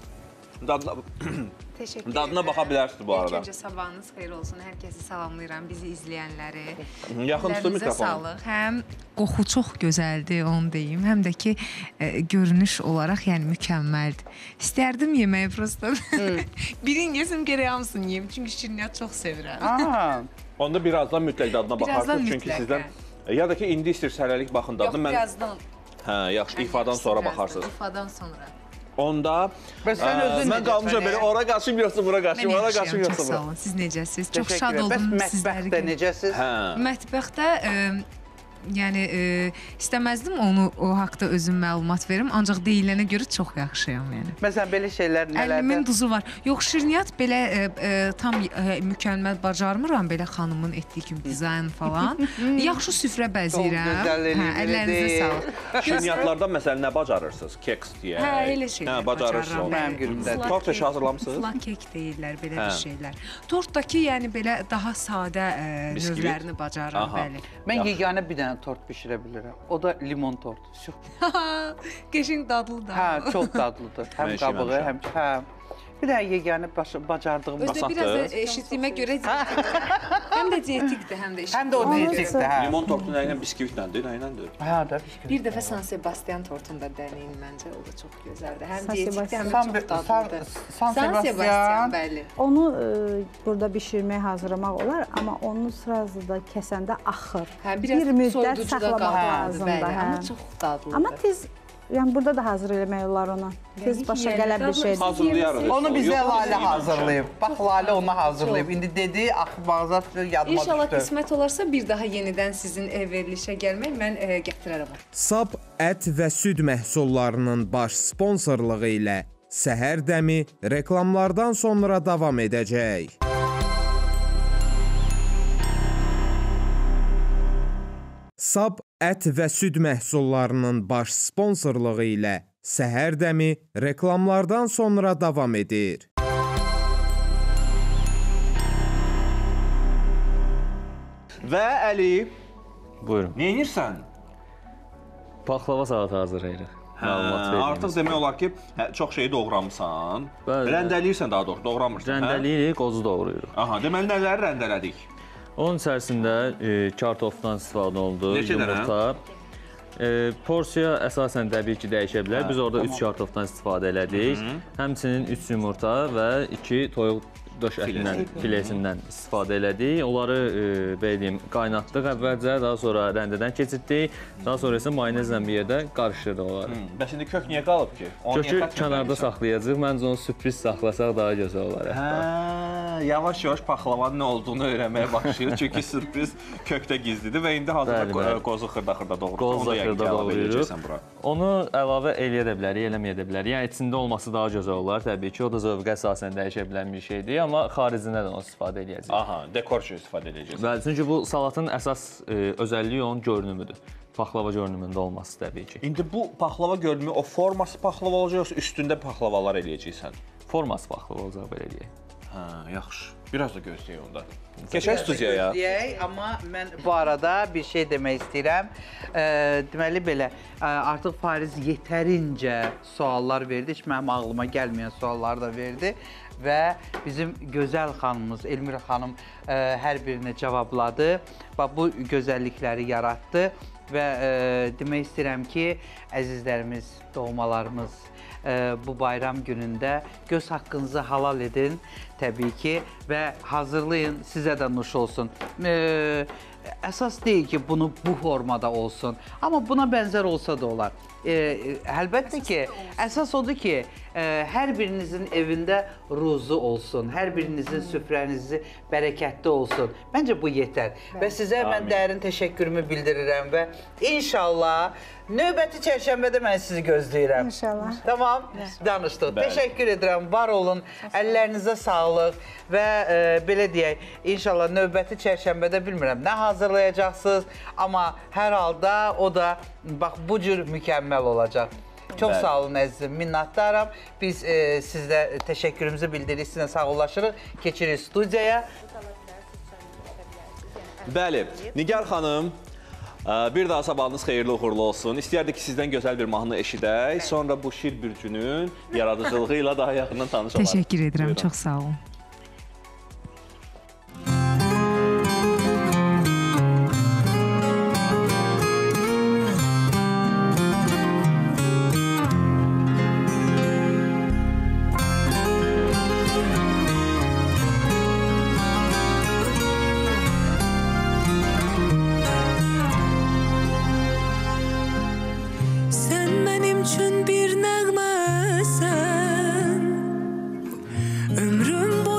Teşekkür Dadına baxa bilərsiniz bu arada. İlk öncə sabahınız xeyir olsun. Hər kəsi salamlayıram, bizi izləyənləri. Yaxın tutun mikrofonu. Həm qoxu çox gözəldir, onu deyim. Həm də ki, e, görünüş olaraq yəni mükəmməldir. İstərdim yeməyi prosta. Birin yesim gərək hamısını yeyim. Çünki şirniyyat çox sevirəm. Onda birazdan mütləq dadına baxarsınız. Çünki sizdən ya da ki, indi istəyirsə hələlik baxın dadına. Yox, birazdan. Hə, yaxşı, ifadan sonra baxarsınız. İfadan sonra. Onda mən qalmışam belə, ora qaçım yoxsa bura qaçım, ora qaçım yoxsa bura. Çox sağ olun, siz necəsiz? Çox şad oldum sizləri. Mətbəxdə necəsiz? Mətbəxdə yəni istəməzdim onu o haqda özüm məlumat verim, ancaq deyilənə görə çox yaxşıyam yəni. Məsələn, belə şeylər nələrdir? Əlimin duzu var. Yox, şirniyyat belə tam mükəmməl bacarmıram, belə xanımın etdiyi kimi dizayn falan. Yaxşı süfrə bəzəyirəm. Əllərinizə sağlıq. Şirniyyatlardan məsələn nə bacarırsınız? Keks deyək. Hə, elə şeylər bacarıram. Mənim günümdədir. Tort peşə hazırlamısınız? Flan kek deyirlər, belə bir şeylər. Tortdakı yəni belə daha sadə növlərini bacarıram, bəli. Mən yeganə bir dənə tort bişirə bilirəm. O da limon tortu. Qəşəng dadlıdır. Hə, çox dadlıdır. Həm qabığı, həm hə. Bir dənə yeganə bacardığım Özdə biraz eşitdiyimə görə Həm də dietikdir, həm də işə. Həm də o dietikdir, hə. Limon tortu nə ilə biskvitləndir, nə iləndir? Hə, də biskvit. Bir dəfə San Sebastian tortunda deneyin məncə, o da çox gözəldir. Həm dietikdir, həm də çox dadlıdır. San Sebastian, bəli. Onu e, burada bişirmək, hazırlamaq olar, amma onu sırası da kəsəndə axır. Hə, bir müddət saxlamaq lazımdır. Bəli, amma çox dadlıdır. Amma tez, yəni burada da hazır eləmək olar onu. Tez başa gələn bir şeydir. Hazırlayarıq. Onu bizə Lalə hazırlayıb. Bax, Lalə onu hazırlayıb. İndi dedi, axı bazar yadıma düşdü. İnşallah qismət olarsa bir daha yenidən sizin ev verilişə gəlmək mən e, gətirərəm. Sab ət və süd məhsullarının baş sponsorluğu ilə Səhər Dəmi reklamlardan sonra davam edəcək. Sab ət və süd məhsullarının baş sponsorluğu ilə Səhər Dəmi reklamlardan sonra davam edir. Və Əli, Buyurun. nə edirsən? Paxlava salatı hazırlayırıq. Məlumat Hə, artıq demək olar ki, hə, çox şeyi doğramısan. Bəli. Rəndələyirsən daha doğrusu, doğramırsan. Rəndəliyirik, qozu doğrayırıq. Aha, deməli nələri rəndələdik? Onun içərisində e, kartofdan istifadə olundu, Neçə dənə? yumurta. E, porsiya əsasən təbii ki, dəyişə bilər. Biz orada üç kartofdan istifadə elədik. Hı -hı. Həmçinin üç yumurta və iki toyuq döş ətindən, filesindən istifadə elədik. Onları e, belə deyim, qaynatdıq əvvəlcə, daha sonra rəndədən keçirtdik. Daha sonra isə mayonezlə bir yerdə qarışdırdıq onları. Hmm, bəs indi kök niyə qalıb ki? Kökü kənarda saxlayacağıq. Məncə onu sürpriz saxlasaq daha gözəl olar. Hə, yavaş-yavaş paxlavanın nə olduğunu öyrənməyə başlayır. Çünki sürpriz kökdə gizlidir və indi hazırda qozu xırda-xırda doğrudur. Qozu xırda doğrayırıq. Onu əlavə eləyə də bilərik, eləməyə də bilərik. Yəni içində olması daha gözəl olar təbii ki. O da zövqə əsasən dəyişə bilən bir şeydir. Amma xaricində də onu istifadə edəcəyik. Aha, dekor üçün istifadə edəcəksiniz. Bəli, çünki bu salatın əsas e, özəlliyi onun görünümüdür. Paxlava görünümündə olması təbii ki. İndi bu paxlava görünümü o forması paxlava olacaq yoxsa üstündə paxlavalar eləyəcəksən? Forması paxlava olacaq belə deyək. Hə, yaxşı. Biraz da gözləyək onda. Keçək studiyaya. Gözləyək, amma mən bu arada bir şey demək istəyirəm. E, deməli belə, e, artıq Fariz yetərincə suallar verdi. Heç mənim ağlıma gəlməyən suallar da verdi. Və bizim gözəl xanımımız, Elmira xanım ə, hər birini cavabladı. Bax, bu gözəllikləri yaratdı və ə, demək istəyirəm ki, əzizlərimiz, doğmalarımız ə, bu bayram günündə göz haqqınızı halal edin təbii ki və hazırlayın, sizə də nuş olsun. Ə, əsas deyil ki, bunu bu formada olsun, amma buna bənzər olsa da olar. E, əlbəttə ki, əsas odur ki, e, hər birinizin evində ruzu olsun, hər birinizin süfrənizi bərəkətli olsun. Məncə bu yetər. Və sizə mən dərin təşəkkürümü bildirirəm və inşallah növbəti çərşənbədə mən sizi gözləyirəm. İnşallah. Tamam, danışdıq. Təşəkkür edirəm, var olun, əllərinizə sağlıq və e, belə deyək, inşallah növbəti çərşənbədə bilmirəm nə hazırlayacaqsınız, amma hər halda o da bax bu cür mükəmməl olacaq. Çox Bəli. Sağ olun əzizim, minnətdaram. Biz e, sizlə təşəkkürümüzü bildiririk, sizinlə sağollaşırıq. Keçirik studiyaya. Bəli, Nigar xanım, bir daha sabahınız xeyirli uğurlu olsun. İstəyərdik ki, sizdən gözəl bir mahnı eşidək. Sonra bu şir bürcünün yaradıcılığı ilə daha yaxından tanış olarıq. Təşəkkür edirəm, çox sağ olun. Ömrüm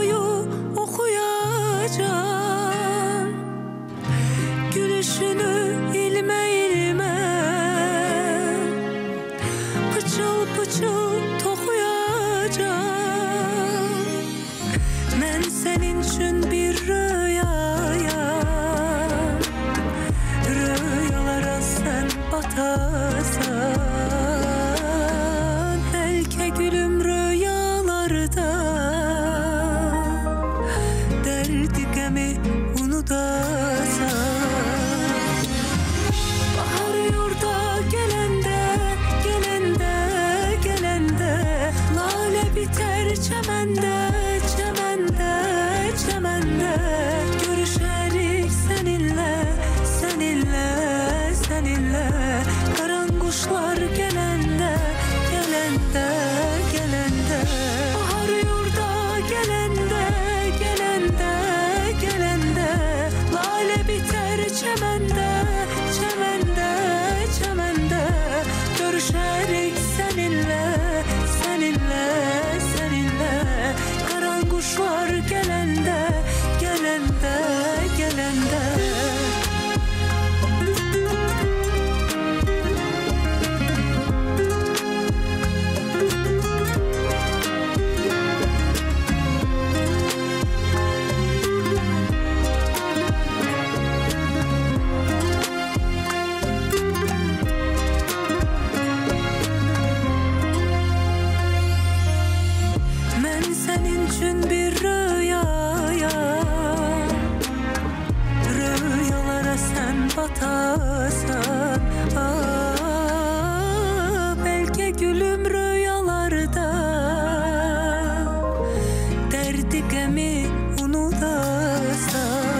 unudasan, ah, belki gülüm rüyalarda, derdi gemi unudasan.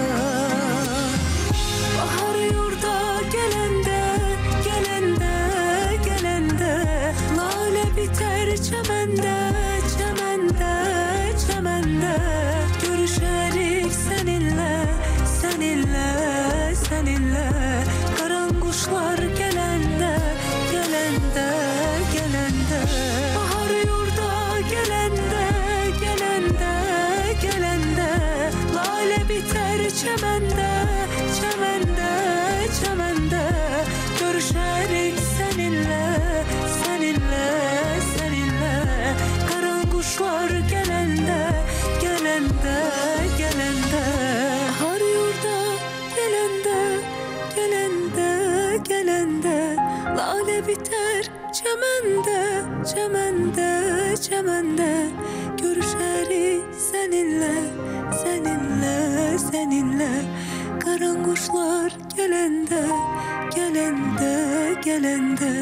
Bahar yurda gelende, gelende, gelende, lale biter çemende, çemende, çemende. Görüşerik seninle, seninle, seninle. Karanquşlar gelende, gelende, gelende. Bahar yurda gelende, gelende, gelende. Lale biter çemende, çemende, çemende. Görüşerik seninle, seninle, seninle. Karanquşlar gelende, gelende, gelende. Bahar yurda gelende, gelende, gelende. Lale biter çemende, çemende, çemende. Görüşerik seninle, seninle, seninle. Karanquşlar gelende, gelende, gelende.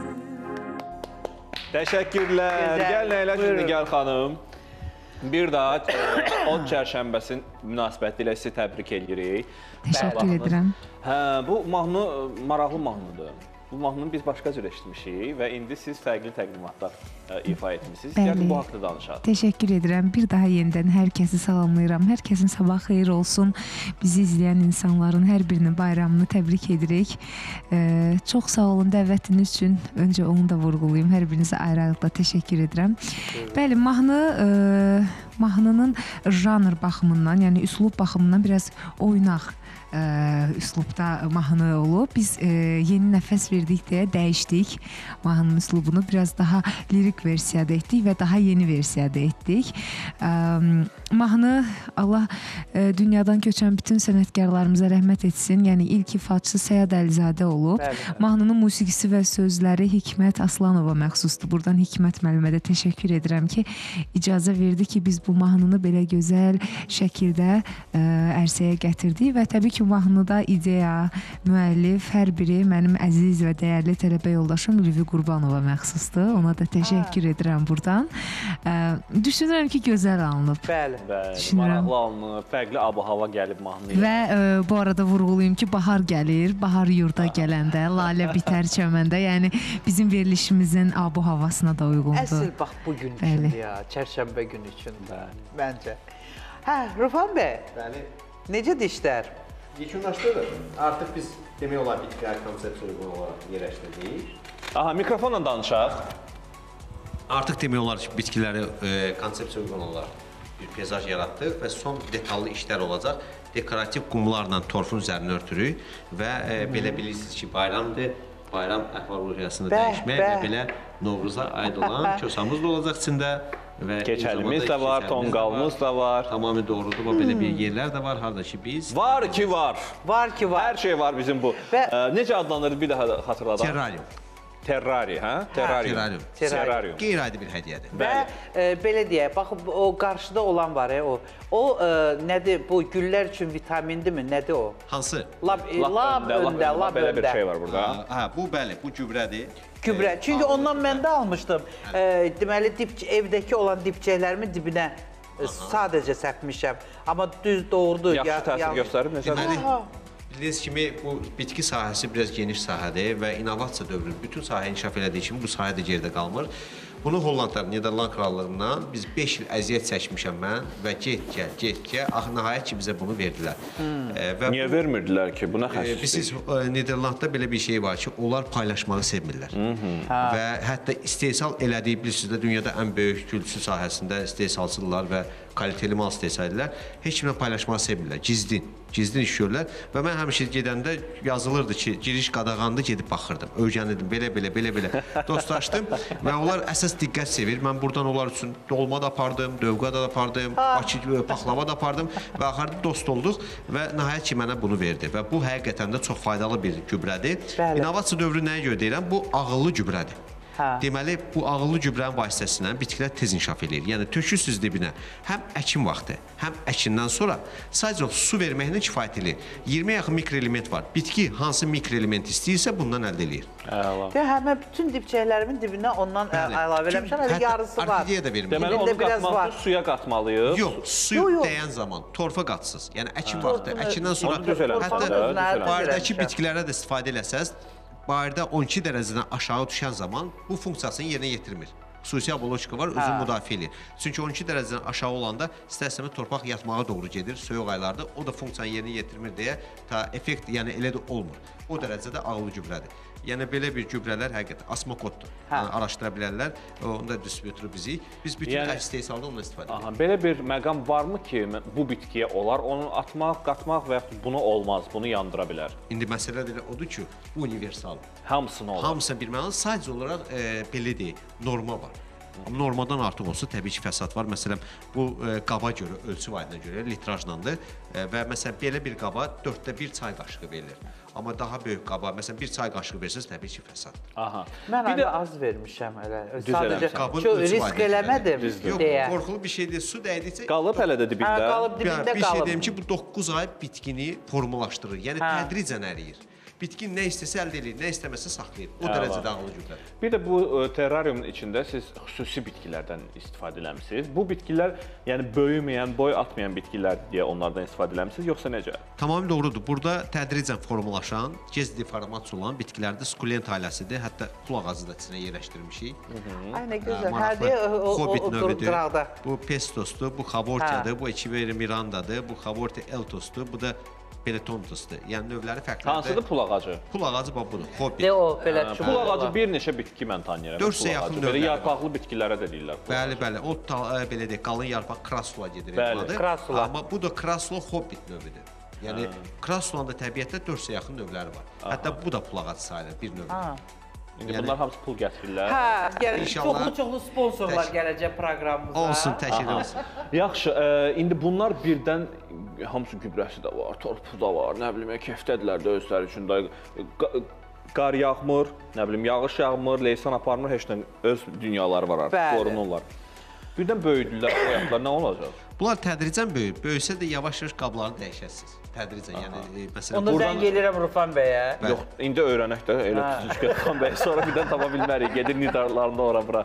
Təşəkkürlər. Gözəl. Gəl Leyla Buyurun. şimdi gəl xanım. Bir daha Od çərşənbəsin münasibətilə sizi təbrik edirik. Təşəkkür Baxınız. edirəm. Hə, bu mahnı maraqlı mahnıdır. Bu mahnını biz başqa cür eşitmişik və indi siz fərqli təqdimatlar ə, ifa etmişsiniz. Bəli. Gəlin bu haqqda danışaq. Təşəkkür edirəm. Bir daha yenidən hər kəsi salamlayıram. Hər kəsin sabahı xeyir olsun. Bizi izləyən insanların hər birinin bayramını təbrik edirik. Ee, çox sağ olun dəvətiniz üçün. Öncə onu da vurğulayım. Hər birinizə ayrı-ayrılıqla təşəkkür edirəm. Bəli, mahnı e, mahnının janr baxımından, yəni üslub baxımından biraz oynaq ə, üslubda mahnı olub. Biz ə, yeni nəfəs verdik deyə dəyişdik. Mahnının üslubunu biraz daha lirik versiyada etdik və daha yeni versiyada etdik. Ə, mahnı Allah ə, dünyadan köçən bütün sənətkarlarımıza rəhmət etsin. Yəni ilk ifaçısı Səyad Əlizadə olub. Bəli, bəli. Mahnının musiqisi və sözləri Hikmət Aslanova məxsusdur. Buradan Hikmət müəllimə də təşəkkür edirəm ki, icazə verdi ki, biz bu mahnını belə gözəl şəkildə ə, ərsəyə gətirdik və təbii ki, mahnıda ideya, müəllif hər biri mənim əziz və dəyərli tələbə yoldaşım Ülvi Qurbanova məxsusdur. Ona da təşəkkür ha. edirəm buradan. Ə, düşünürəm ki, gözəl alınıb. Bəli, bəli. Düşünürəm. Maraqlı alınıb, fərqli ab-hava gəlib mahnıya. Və ə, bu arada vurğulayım ki, bahar gəlir, bahar yurda gələndə, lalə bitər çəməndə, yəni bizim verilişimizin ab-havasına da uyğundur. Əsl bax bu gün üçündür ya, çərşənbə günü üçündür məncə. Hə, Rüfan bəy. Bəli. Necədir işlər? Yekunlaşdırır. Artıq biz demək olar bitkilər konsept uyğun olaraq yerləşdirdik. Aha, mikrofonla danışaq. Artıq demək olar ki, bitkiləri e, konsept uyğun olaraq bir peyzaj yaratdıq və son detallı işlər olacaq. Dekorativ qumlarla torfun üzərini örtürük və e, belə bilirsiniz ki, bayramdır. Bayram əhval-ruhiyyəsini dəyişmək və belə Novruza aid olan kosamız da olacaq içində. Və keçəlimiz də var, tonqalımız da var. Tamamilə doğrudur. Hmm. Belə bir yerlər də var, harda ki biz... Var ki var. Var ki var. Hər şey var bizim bu. Və... Ə, necə adlanır bir daha xatırladaq? Terrarium. Terrari, hə? Terrarium. Terrarium. Terrarium. Qeyri-adi bir hədiyyədir. Və e, belə deyək, bax o qarşıda olan var ya o. O e, nədir? Bu güllər üçün vitamindirmi? Nədir o? Hansı? Lab, lab, lab öndə, lab belə öndə. bir şey var burada. Hə, bu bəli, bu gübrədir. Gübrə. Çünki ondan mən də almışdım. E, deməli dip, evdəki olan dipçəklərimin dibinə e, sadəcə səpmişəm. Amma düz doğrudur. Yaxşı təsir göstərib necə? Bildiyiniz kimi bu bitki sahəsi biraz geniş sahədir və innovasiya dövrü bütün sahə inkişaf elədiyi kimi bu sahə də geridə qalmır. Bunu Hollandlar, Niderland krallığından biz beş il əziyyət çəkmişəm mən və get gəl, get gəl, axı nəhayət ki bizə bunu verdilər. Hmm. E, və Niyə bu, vermirdilər ki, buna xəsis? E, siz e, Niderlandda belə bir şey var ki, onlar paylaşmağı sevmirlər. Və hətta istehsal elədiyi bilirsiniz də dünyada ən böyük gülçü sahəsində istehsalçılar və kaliteli mal istehsal edirlər. Heç kimlə paylaşmağı sevmirlər, gizlin. Gizlin iş görürlər və mən həmişə gedəndə yazılırdı ki, giriş qadağandı, gedib baxırdım, öyrənirdim, belə-belə, belə-belə dostlaşdım və onlar əsas diqqət sevir. Mən buradan onlar üçün dolma da apardım, dövqa da apardım, Bakı paxlava da apardım və axırda dost olduq və nəhayət ki, mənə bunu verdi və bu həqiqətən də çox faydalı bir gübrədir. İnnovasiya dövrü nəyə görə deyirəm? Bu ağıllı gübrədir. Deməli, bu ağıllı gübrənin vasitəsilə bitkilər tez inkişaf edir. Yəni, tökürsünüz dibinə həm əkin vaxtı, həm əkindən sonra sadəcə su verməklə kifayət edir. iyirmiyə yaxın mikroelement var. Bitki hansı mikroelement istəyirsə bundan əldə edir. Və həmən bütün dibçəklərimin dibinə ondan əlavə eləmişəm, hələ yarısı var. Orxideya da vermişəm. Deməli, onu qatmaq üçün suya qatmalıyıq. Yox, suyu dəyən zaman torfa qatsız. Yəni, əkin vaxtı, əkindən sonra hətta bayırdakı bitkilərə də istifadə eləsəz, bayırda on iki dərəcədən aşağı düşən zaman bu funksiyasını yerinə yetirmir. Xüsusi aboloçka var, özünü müdafiə edir. Çünki on iki dərəcədən aşağı olanda istər-istəmə torpaq yatmağa doğru gedir, soyuq aylarda. O da funksiyanı yerinə yetirmir deyə ta effekt, yəni elə də olmur. O dərəcədə ağıllı gübrədir. Yəni belə bir gübrələr həqiqətən asmokoddur. Yəni, araşdıra bilərlər. Onu da distributoru bizik. Biz bütün yəni, istehsalda ondan istifadə edirik. Belə bir məqam varmı ki, bu bitkiyə olar onu atmaq, qatmaq və yaxud bunu olmaz, bunu yandıra bilər? İndi məsələ elə odur ki, bu universaldır. Hamısını olar. Hamısını bilməli. Sadəcə olaraq e, belə deyək, norma var. Amma normadan artıq olsa təbii ki, fəsad var. Məsələn, bu e, qaba görə, ölçü vahidinə görə litrajlandır e, və məsələn belə bir qaba dörddə bir çay qaşığı verilir. Amma daha böyük qaba, məsələn bir çay qaşığı versəz təbii ki, fəsad. Aha. Mən bir də az vermişəm elə. Sadəcə qabın risk eləmədim deyə. Yox, qorxulu bir şeydir. Su dəydikcə qalıb hələ də dibində. Hə, qalıb dibində qalıb. Bir şey deyim ki, bu doqquz ay bitkini formalaşdırır. Yəni tədricən əriyir. Bitkin nə istəsə əldə edir, nə istəməsə saxlayır. O dərəcədə ağıllı gübrədir. Bir də bu terrariumun içində siz xüsusi bitkilərdən istifadə eləmisiniz. Bu bitkilər, yəni böyüməyən, boy atmayan bitkilər deyə onlardan istifadə eləmisiniz, yoxsa necə? Tamamilə doğrudur. Burada tədricən formalaşan, gec deformasiya olan bitkilərdə sukulent ailəsidir. Hətta pul ağacı da içinə yerləşdirmişik. Ay, nə gözəl. Hərdə o qıraqda. Bu pestosdur, bu xavortiyadır, bu echivera mirandadır, bu xavortia eltosdur, bu da Peletontusdur. Yəni növləri fərqlidir. Hansıdır pul ağacı? Pul ağacı bax budur. Hobbit. De o belə çubuq. Pul ağacı bir neçə bitki mən tanıyıram. dördsə yaxın növləri. Belə yarpaqlı bitkilərə də deyirlər. Bəli, bəli. O belə deyək, qalın yarpaq krasula gedir. Bəli, krasula. Amma bu da krasula hobbit növüdür. Yəni krasulanın da təbiətdə dördsə yaxın növləri var. Hətta bu da pul ağacı sayılır bir növüdür. İndi bunlar hamısı pul gətirirlər. Hə, gəlin çoxlu-çoxlu sponsorlar gələcək proqramımıza. Olsun, təşəkkür olsun. Yaxşı, indi bunlar birdən hamısı gübrəsi də var, torpu da var, nə bilim, kəftədirlər də özləri üçün də. Qar yağmır, nə bilim, yağış yağmır, leysan aparmır, heç nə öz dünyaları var artıq, qorunurlar. Birdən böyüdülər, oyaqlar nə olacaq? Bunlar tədricən böyür. Böyüsə də yavaş-yavaş qablarını dəyişəsiniz. Tədricən, yəni məsələn Onda zəng gəlirəm Rufan bəyə. Yox, indi öyrənək də elə tutuşqa Rufan bəy, sonra birdən tapa bilmərik. Gedir nidarlarında ora bura.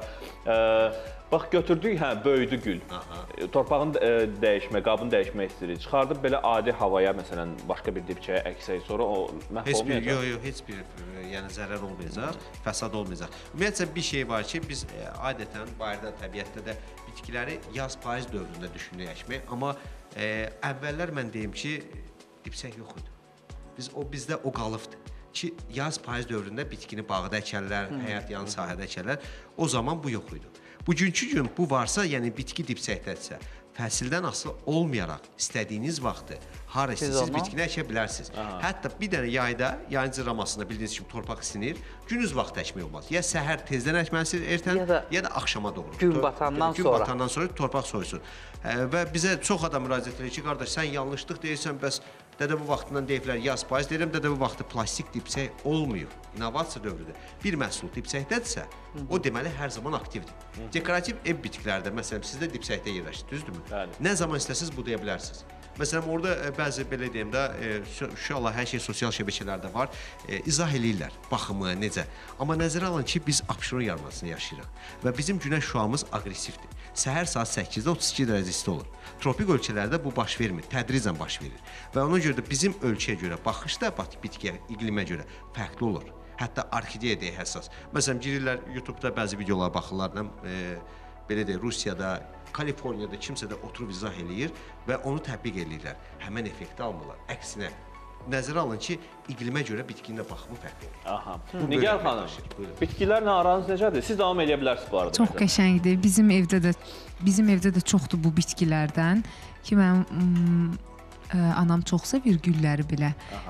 Bax götürdük, hə, böyüdü gül. Torpağın dəyişmə, qabını dəyişmək istəyirik. Çıxardıb belə adi havaya, məsələn, başqa bir dibçəyə əksək, sonra o məhv olmayacaq. Yox, yox, heç bir yəni zərər olmayacaq, fəsad olmayacaq. Ümumiyyətlə bir şey var ki, biz adətən bayırda, təbiətdə də bitkiləri yaz-payız dövründə düşünürük əkmək, amma əvvəllər mən deyim ki, dibçək yox idi. Biz o bizdə o qalıbdır ki, yaz-payız dövründə bitkini bağda əkərlər, həyat yanı sahədə əkərlər. O zaman bu yox idi. Bugünkü gün bu varsa, yəni bitki dibçəkdədirsə, fəsildən asılı olmayaraq istədiyiniz vaxtı hara istəsiniz bitkini əkə bilərsiniz. Hətta bir dənə yayda, yayın cırramasında bildiyiniz kimi torpaq isinir, gündüz vaxtı əkmək olmaz. Ya səhər tezdən əkməlisiniz, ertən, ya da, ya da axşama doğru. Gün batandan gün sonra. Gün batandan sonra torpaq soyusun. Və bizə çox adam müraciət edir ki, qardaş, sən yanlışlıq deyirsən, bəs dədə bu vaxtından deyiblər yaz payız, deyirəm, dədə bu vaxtı plastik dibçək olmuyor. İnnovasiya dövrüdür. Bir məhsul dibçəkdədirsə, o deməli hər zaman aktivdir. Dekorativ ev bitkilərdə, məsələn, sizdə dibçəkdə yerləşir, düzdürmü? Nə zaman istəsiniz budaya bilərsiniz. Məsələn, orada bəzi belə deyim də, inşallah hər şey sosial şəbəkələrdə var, izah eləyirlər baxımı, necə. Amma nəzərə alın ki, biz Abşeron yarımadasında yaşayırıq və bizim günəş şüamız aqressivdir. Səhər saat səkkizdə otuz iki dərəcə isti olur. Tropik ölkələrdə bu baş vermir, tədricən baş verir. Və ona görə də bizim ölkəyə görə baxış da bitkiyə, iqlimə görə fərqli olur. Hətta orxideya deyə həssas. Məsələn, girirlər YouTube-da bəzi videolar baxırlar, e, belə deyək, Rusiyada, Kaliforniyada kimsə də oturub izah eləyir və onu tətbiq eləyirlər. Həmən effekti almırlar. Əksinə, nəzərə alın ki, iqlimə görə bitkinin də baxımı fərqli olur. Aha. Nigar xanım, bitkilərlə aranız necədir? Siz davam edə bilərsiniz bu arada. Çox qəşəngdir. Bizim evdə də bizim evdə də çoxdur bu bitkilərdən ki, mənim anam çox sevir gülləri belə.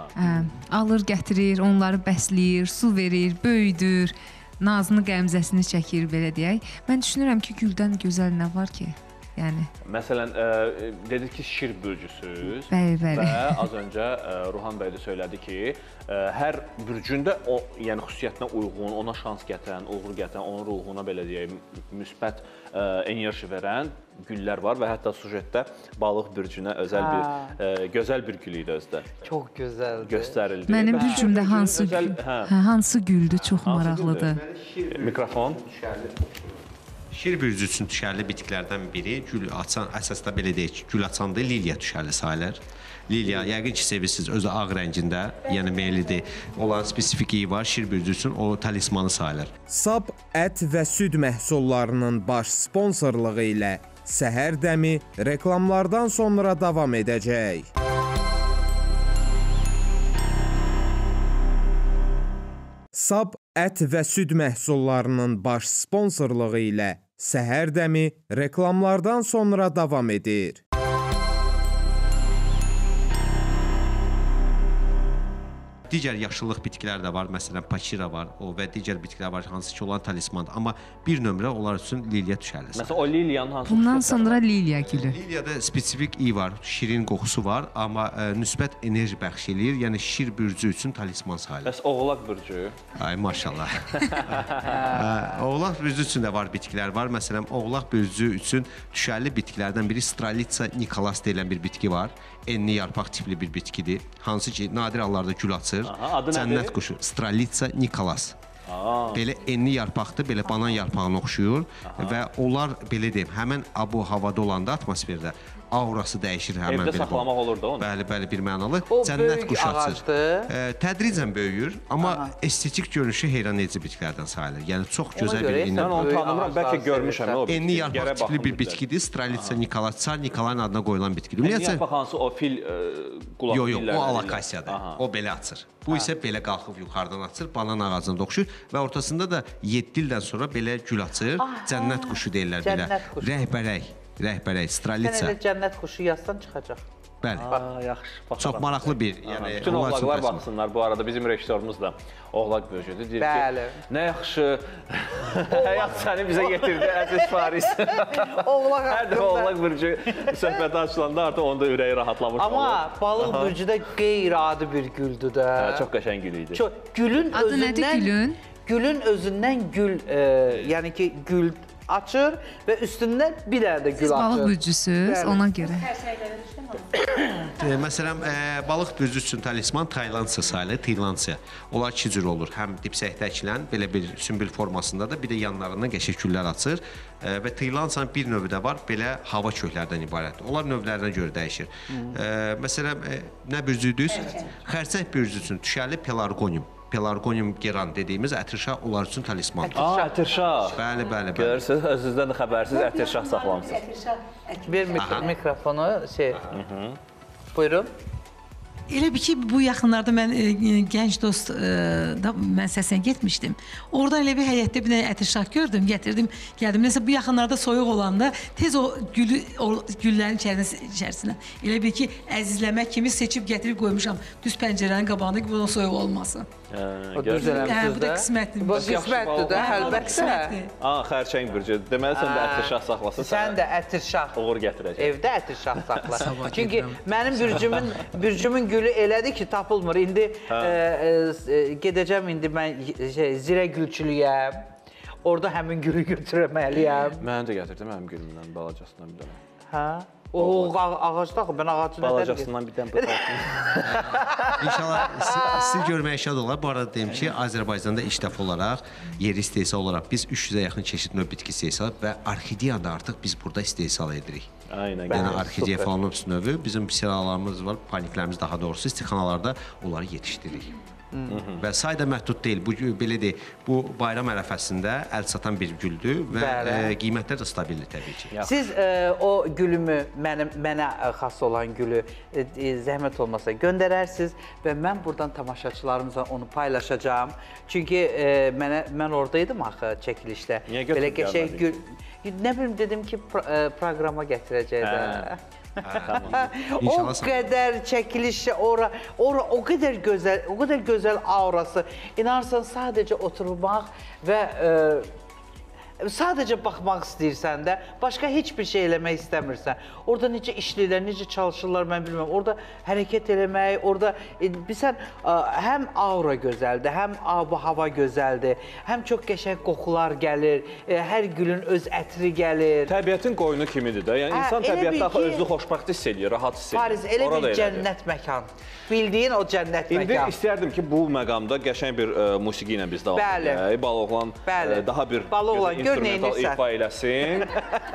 Alır, gətirir, onları bəsləyir, su verir, böyüdür. Nazını qəmzəsini çəkir, belə deyək. Mən düşünürəm ki, güldən gözəl nə var ki? Yəni Məsələn, ə, dedik ki, şir bürcüsüz. Bəli, bəli. Və az öncə ə, Ruhan bəy də söylədi ki, ə, hər bürcündə o, yəni xüsusiyyətinə uyğun, ona şans gətirən, uğur gətirən, onun ruhuna belə deyək, müsbət ə, enerji verən güllər var və hətta sujetdə balıq bürcünə özəl bir, ə, gözəl bir gül idi özdə. Çox gözəldir. Göstərildi. Mənim bürcümdə hansı özəl, gül, hə. hə, hansı güldür çox Hansı maraqlıdır. Mikrofon. Şir bürcü üçün düşərli bitkilərdən biri gül açan, əsasda belə deyək ki, gül açanda liliya düşərli sayılır. Liliya, yəqin ki, sevirsiniz, özü ağ rəngində, yəni meylidir. Olan spesifik iyi var, şir bürcü üçün o talismanı sayılır. Sab ət və süd məhsullarının baş sponsorluğu ilə Səhər Dəmi reklamlardan sonra davam edəcək. Sab ət və süd məhsullarının baş sponsorluğu ilə Səhər Dəmi reklamlardan sonra davam edir. Digər yaşıllıq bitkilər də var, məsələn, pakira var, o və digər bitkilər var, hansı ki, olan talismandır. Amma bir nömrə onlar üçün liliya düşərlisi. Məsələn, o liliyanın hansı Bundan sonra liliya gülü. Liliyada spesifik iyi var, şirin qoxusu var, amma ə, müsbət enerji bəxş eləyir. Yəni şir bürcü üçün talisman sayılır. Bəs oğlaq bürcü? Ay maşallah. Ə, oğlaq bürcü üçün də var bitkilər var. Məsələn, oğlaq bürcü üçün düşərli bitkilərdən biri Stralitsa nicolas deyilən bir bitki var. Enli yarpaq tipli bir bitkidir. Hansı ki, nadir hallarda gül açır. Aha, adı Cənnət nədir? quşu, Stralitsa nicolas. Aa. Belə enli yarpaqdır, belə banan yarpağına oxşuyur. Aha. Və onlar, belə deyim, həmən abu havada olanda atmosferdə aurası dəyişir həmən. Evdə belə saxlamaq olur da onu. Bəli, bəli, bir mənalı. O Cənnət böyük quşu açır. ağacdır. E, tədricən böyüyür, amma Aha. estetik görünüşü heyran edici bitkilərdən sayılır. Yəni çox gözəl görə bir isə enli. Mən onu Böyük tanımıram, bəlkə ağacları görmüşəm. sevirsən. o bitki. Enli yarpaq Gərək tipli baxım bir bizə. bitkidir. Stralitsa nicolas, Çar Nikolayın adına qoyulan bitkidir. Enli Ümumiyyətlə, yarpaq hansı o fil ə, qulaq Yox, yox, fillərdən o eləyir? alakasiyadır. Aha. O belə açır. Bu isə belə qalxıb yuxarıdan açır, banan ağacına oxşur və ortasında da yeddi ildən sonra belə gül açır. Cənnət quşu deyirlər belə. Cənnət quşu. Rəhbərək, rəhbərək, Sən stralitsa. elə cənnət quşu yazsan çıxacaq. Bəli. Aa, yaxşı. Baxaram. Çox maraqlı bir, yəni Bütün onlar üçün oğlaqlar təsir. baxsınlar. Bu arada bizim rejissorumuz da oğlaq bölgüdür. Deyir Bəli. ki, nə yaxşı həyat səni bizə yetirdi, əziz Faris. Oğlaq Hər dəfə oğlaq bölgü söhbəti açılanda artıq onda ürəyi rahatlamış olur. Amma balıq bürcüdə qeyri-adi bir güldür də. Hə, çox qəşəng gül idi. Çox, gülün Adı özündən nədir gülün? Gülün özündən gül, e, yəni ki, gül açır və üstündən bir dənə də gül Siz balıq açır. bürcüsüz, Bəli. ona görə. E, məsələn, e, balıq bürcü üçün talisman Taylandsiya sayılır, Taylandsiya. Onlar iki cür olur. Həm dipsəkdə əkilən belə bir sümbül formasında da, bir də yanlarından qəşəng güllər açır. E, və Taylandsiyanın bir növü də var, belə hava köklərdən ibarətdir. Onlar növlərinə görə dəyişir. E, məsələn, e, nə bürcüydünüz? Xərçəng bürcü üçün düşərli pelargonium. Pelargonium geran dediyimiz ətirşah onlar üçün talismandır. Aa, ətirşah. Bəli, bəli, bəli. Görürsünüz, özünüzdən də xəbərsiz ətirşah saxlamısınız. Bir mikro, mikrofonu şey. Buyurun. Elə bir ki, bu yaxınlarda mən e, gənc dost e, da mən səsinə getmişdim. Oradan elə bir həyətdə bir dənə ətirşah gördüm, gətirdim, gəldim. Nəsə bu yaxınlarda soyuq olanda tez o gülü o, güllərin içərisinə, içərisinə elə bir ki, əzizləmək kimi seçib gətirib qoymuşam düz pəncərənin qabağında ki, bunun soyuq olmasın. O düz eləmişsiniz Bu da qismətdir. Bu qismətdir də, əlbəttə. Aa, xərçəng bürcü. Deməli sən də ətirşah saxlasın. Sən də ətirşah. Uğur gətirəcək. Evdə ətirşah saxla. Çünki mənim bürcümün bürcümün gülü elədir ki, tapılmır. İndi e, e, gedəcəm indi mən şey, zirə gülçülüyəm. Orada həmin gülü götürməliyəm. Mən də gətirdim mənim gülümdən, balacasından bir dənə. Hə? O ağacda axı, mən ağacı nədən Balacasından bir dənə baxdım. İnşallah siz, siz görməyə şad olar. Bu arada deyim ki, Azərbaycanda ilk dəfə olaraq, yeri istehsal olaraq biz üç yüzə yaxın çeşid növ bitki istehsal və orxideyanı da artıq biz burada istehsal edirik. Aynen. Yəni orxideya faunus növü bizim seralarımız var, paniklərimiz daha doğrusu istixanalarda onları yetişdiririk. Hı -hı. Və sayda məhdud deyil. Bu belə deyil. Bu bayram ərəfəsində əl çatan bir güldür və e, qiymətlər də stabildir təbii ki. Siz e, o gülümü mənim mənə xas olan gülü e, e, zəhmət olmasa göndərərsiniz və mən buradan tamaşaçılarımızla onu paylaşacağam. Çünki e, mənə mən oradaydım axı çəkilişdə. Niyə götürüb gəlmədik? Gül, nə bilim dedim ki pro, e, proqrama gətirəcəklər. O qədər çəkiliş, ora, ora o qədər gözəl, o qədər gözəl aurası. İnanırsan sadəcə oturmaq və e, sadəcə baxmaq istəyirsən də, başqa heç bir şey eləmək istəmirsən. Orada necə işləyirlər, necə çalışırlar, mən bilmirəm. Orada hərəkət eləmək, orada e, bilsən, həm aura gözəldir, həm ab-hava gözəldir, həm çox qəşəng qoxular gəlir, e, hər gülün öz ətri gəlir. Təbiətin qoyunu kimidir də. Yəni, Hə, insan elə bil təbiətdə ki, özünü xoşbəxt hiss edir, rahat hiss edir. Paris elə Orada bir elədir. cənnət məkan. Bildiyin o cənnət İndi məkan. istərdim ki, bu məqamda qəşəng bir ə, musiqi ilə biz davam Bəli. edək. Baloğlan Bəli. ə, daha bir Baloğlan, gör instrumental neynirsən. ifa eləsin.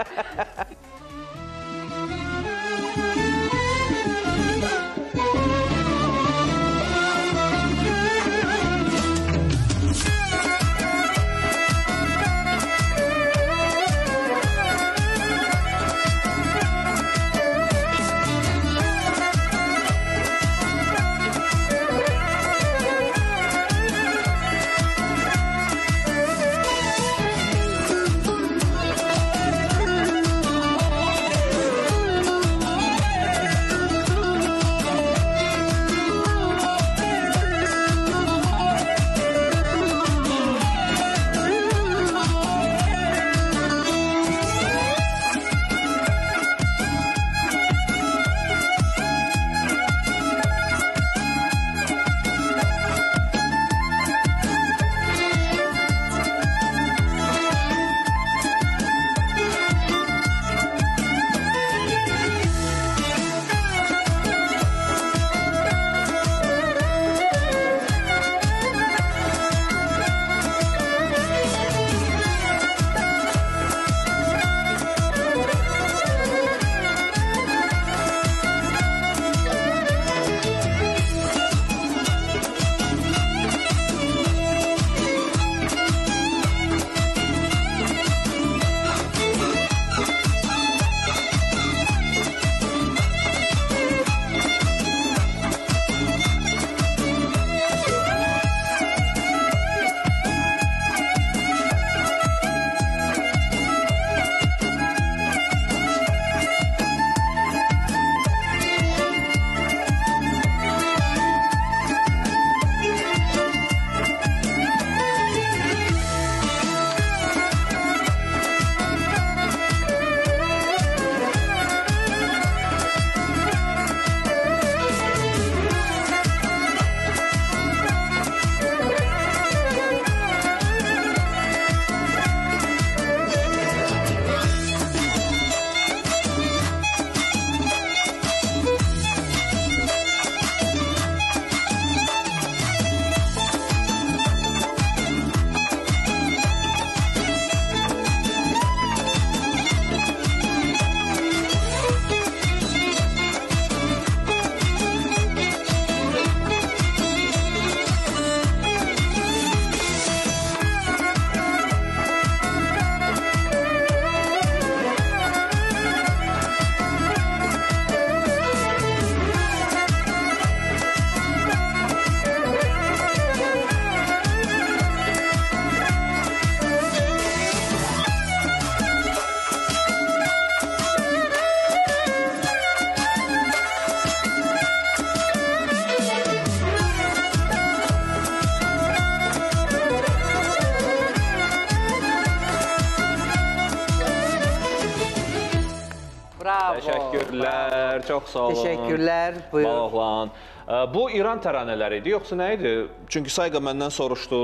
Təşəkkürlər, çox sağ olun. Təşəkkürlər, buyur. Baloğlan. Bu İran təranələri idi, yoxsa nə idi? Çünki Sayqa məndən soruşdu.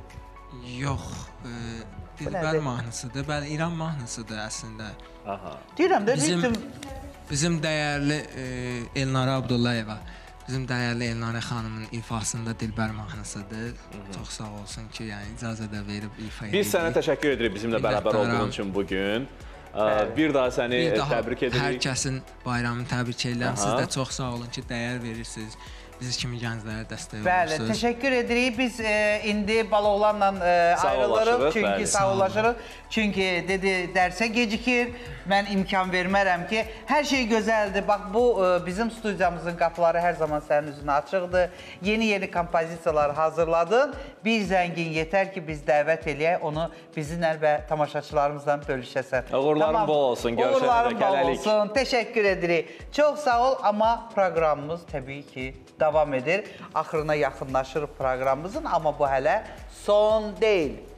Yox, e, Dilbər mahnısıdır. Bəli, İran mahnısıdır əslində. Aha. Deyirəm də bizim, ritm. bizim dəyərli e, Elnara Abdullayeva, bizim dəyərli Elnara xanımın ifasında Dilbər mahnısıdır. Hı -hı. Çox sağ olsun ki, yəni icazə də verib ifa edirik. Biz sənə təşəkkür edirik bizimlə bərabər olduğun üçün bugün. Bəli. Bir daha səni bir daha təbrik edirik. Hər kəsin bayramını təbrik edirəm. Siz də çox sağ olun ki, dəyər verirsiniz. Bizi kimi gənclərə dəstək olursunuz. Bəli, təşəkkür edirik. Biz e, indi Baloğlanla e, ayrılırıq. Çünki bəli. sağollaşırıq. Çünki dedi dərsə gecikir. Mən imkan vermərəm ki, hər şey gözəldir. Bax, bu e, bizim studiyamızın qapıları hər zaman sənin üzünə açıqdır. Yeni-yeni kompozisiyalar hazırladın. Bir zəngin yetər ki, biz dəvət eləyək. Onu bizimlə və tamaşaçılarımızla bölüşəsən. Uğurların Tamam. bol olsun. Görüşənə Uğurların dək bol hələlik. olsun. Təşəkkür edirik. Çox sağ ol, amma proqramımız təbii ki, davam edir. Axırına yaxınlaşırıq proqramımızın, amma bu hələ son deyil.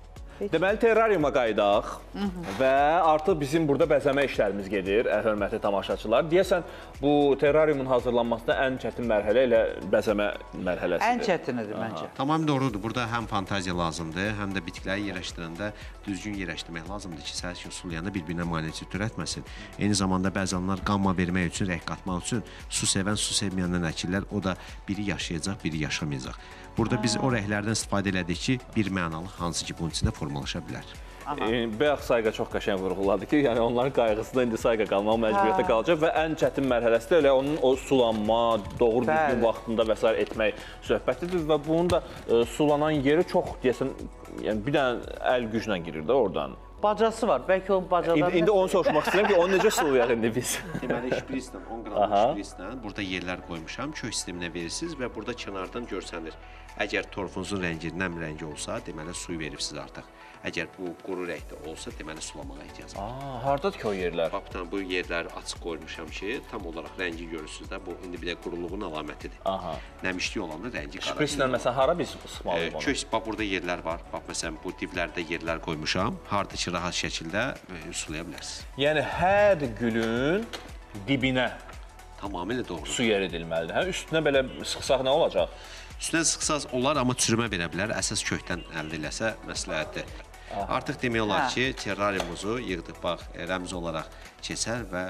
Deməli, terrariuma qayıdaq və artıq bizim burada bəzəmə işlərimiz gedir, hörmətli tamaşaçılar. Deyəsən, bu terrariumun hazırlanmasında ən çətin mərhələ elə bəzəmə mərhələsidir. Ən çətinidir məncə. Tamam doğrudur. Burada həm fantaziya lazımdır, həm də bitkiləri yerləşdirəndə düzgün yerləşdirmək lazımdır ki, səhər üçün sulayanda bir-birinə maneəçi törətməsin. Eyni zamanda bəzənlər qamma vermək üçün, rəng qatmaq üçün su sevən, su sevməyəndən əkirlər. O da biri yaşayacaq, biri yaşamayacaq. Burada biz o rəhlərdən istifadə elədik ki, bir mənalı hansı ki, bunun içində formalaşa bilər. E, Bayaq Sayqa çox qəşəng vurğuladı ki, yəni onların qayğısında indi Sayqa qalmaq məcburiyyətə qalacaq və ən çətin mərhələsi də elə onun o sulanma, doğru düzgün vaxtında və s. etmək söhbətidir və bunun da e, sulanan yeri çox, deyəsən, yəni bir dənə əl güclə girir də oradan. Bacası var, bəlkə o bacadan... İndi, indi onu soruşmaq istəyirəm ki, onu necə sulayaq indi biz? Deməli, şprislə, on qramlıq şprislə burada yerlər qoymuşam, kök sisteminə verirsiniz və burada kənardan görsənir. Əgər torfunuzun rəngi nəm rəngi olsa, deməli, suyu verirsiniz artıq. Əgər bu quru rəngdə olsa, deməli, sulamağa ehtiyac var. Aa, hardadır ki o yerlər? Bax, bu yerləri açıq qoymuşam ki, tam olaraq rəngi görürsünüz də, bu indi bir də quruluğun əlamətidir. Aha. Nəmişlik olanda rəngi qara. Şprislə, məsələn, hara biz sıxmalıyıq onu? Kök, bax, burada yerlər var. Bax, məsələn, bu diblərdə yerlər qoymuşam. Harada ki, rahat şəkildə sulaya bilərsiniz. Yəni, hər gülün dibinə tamamilə doğru. Su yer edilməlidir. Hə, üstünə belə sıxsaq nə olacaq? Üstünə sıxsaz olar, amma çürümə verə bilər. Əsas kökdən əldə eləsə məsləhətdir. Artıq demək olar ki, terrariumuzu yığdıq, bax, rəmzi olaraq keçər və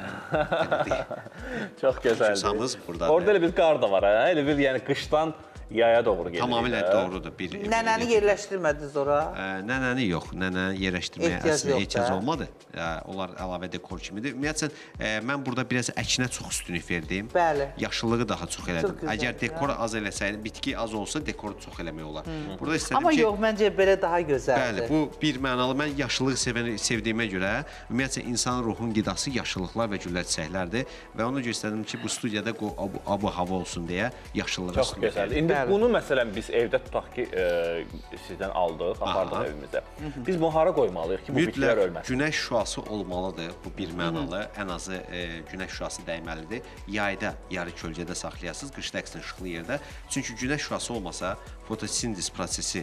çox gözəldir. Orada elə bir qar da var, hə? Elə bir, yəni, qışdan yaya doğru gedir. Tamamilə doğrudur. Nənəni yerləşdirmədiniz ora? Nənəni yox, nənəni yerləşdirməyə əslində ehtiyac olmadı. Onlar əlavə dekor kimidir. Ümumiyyətlə, mən burada biraz əkinə çox üstünlük verdim. Bəli. Yaşıllığı daha çox elədim. Əgər dekor az eləsəydim, bitki az olsa dekoru çox eləmək olar. Burada istədim ki... Amma yox, məncə belə daha gözəldir. Bəli, bu bir mənalı. Mən yaşıllıq sevdiyimə görə, ümumiyyətlə, insanın ruhun qidası yaşıllıqlar və güllər çiçəklərdir və onu göstərdim ki, bu studiyada abu-hava olsun deyə yaşıllığa üstünlük verdim. Bunu məsələn biz evdə tutaq ki, sizdən aldıq, apardıq evimizə. Biz bunu hara qoymalıyıq ki, bu bitkilər ölməsin? Mütləq günəş şüası olmalıdır. Bu bir mənalı. Ən azı günəş şüası dəyməlidir. Yayda, yarı kölgədə saxlayasınız, qışda əksinə işıqlı yerdə. Çünki günəş şüası olmasa fotosindiz prosesi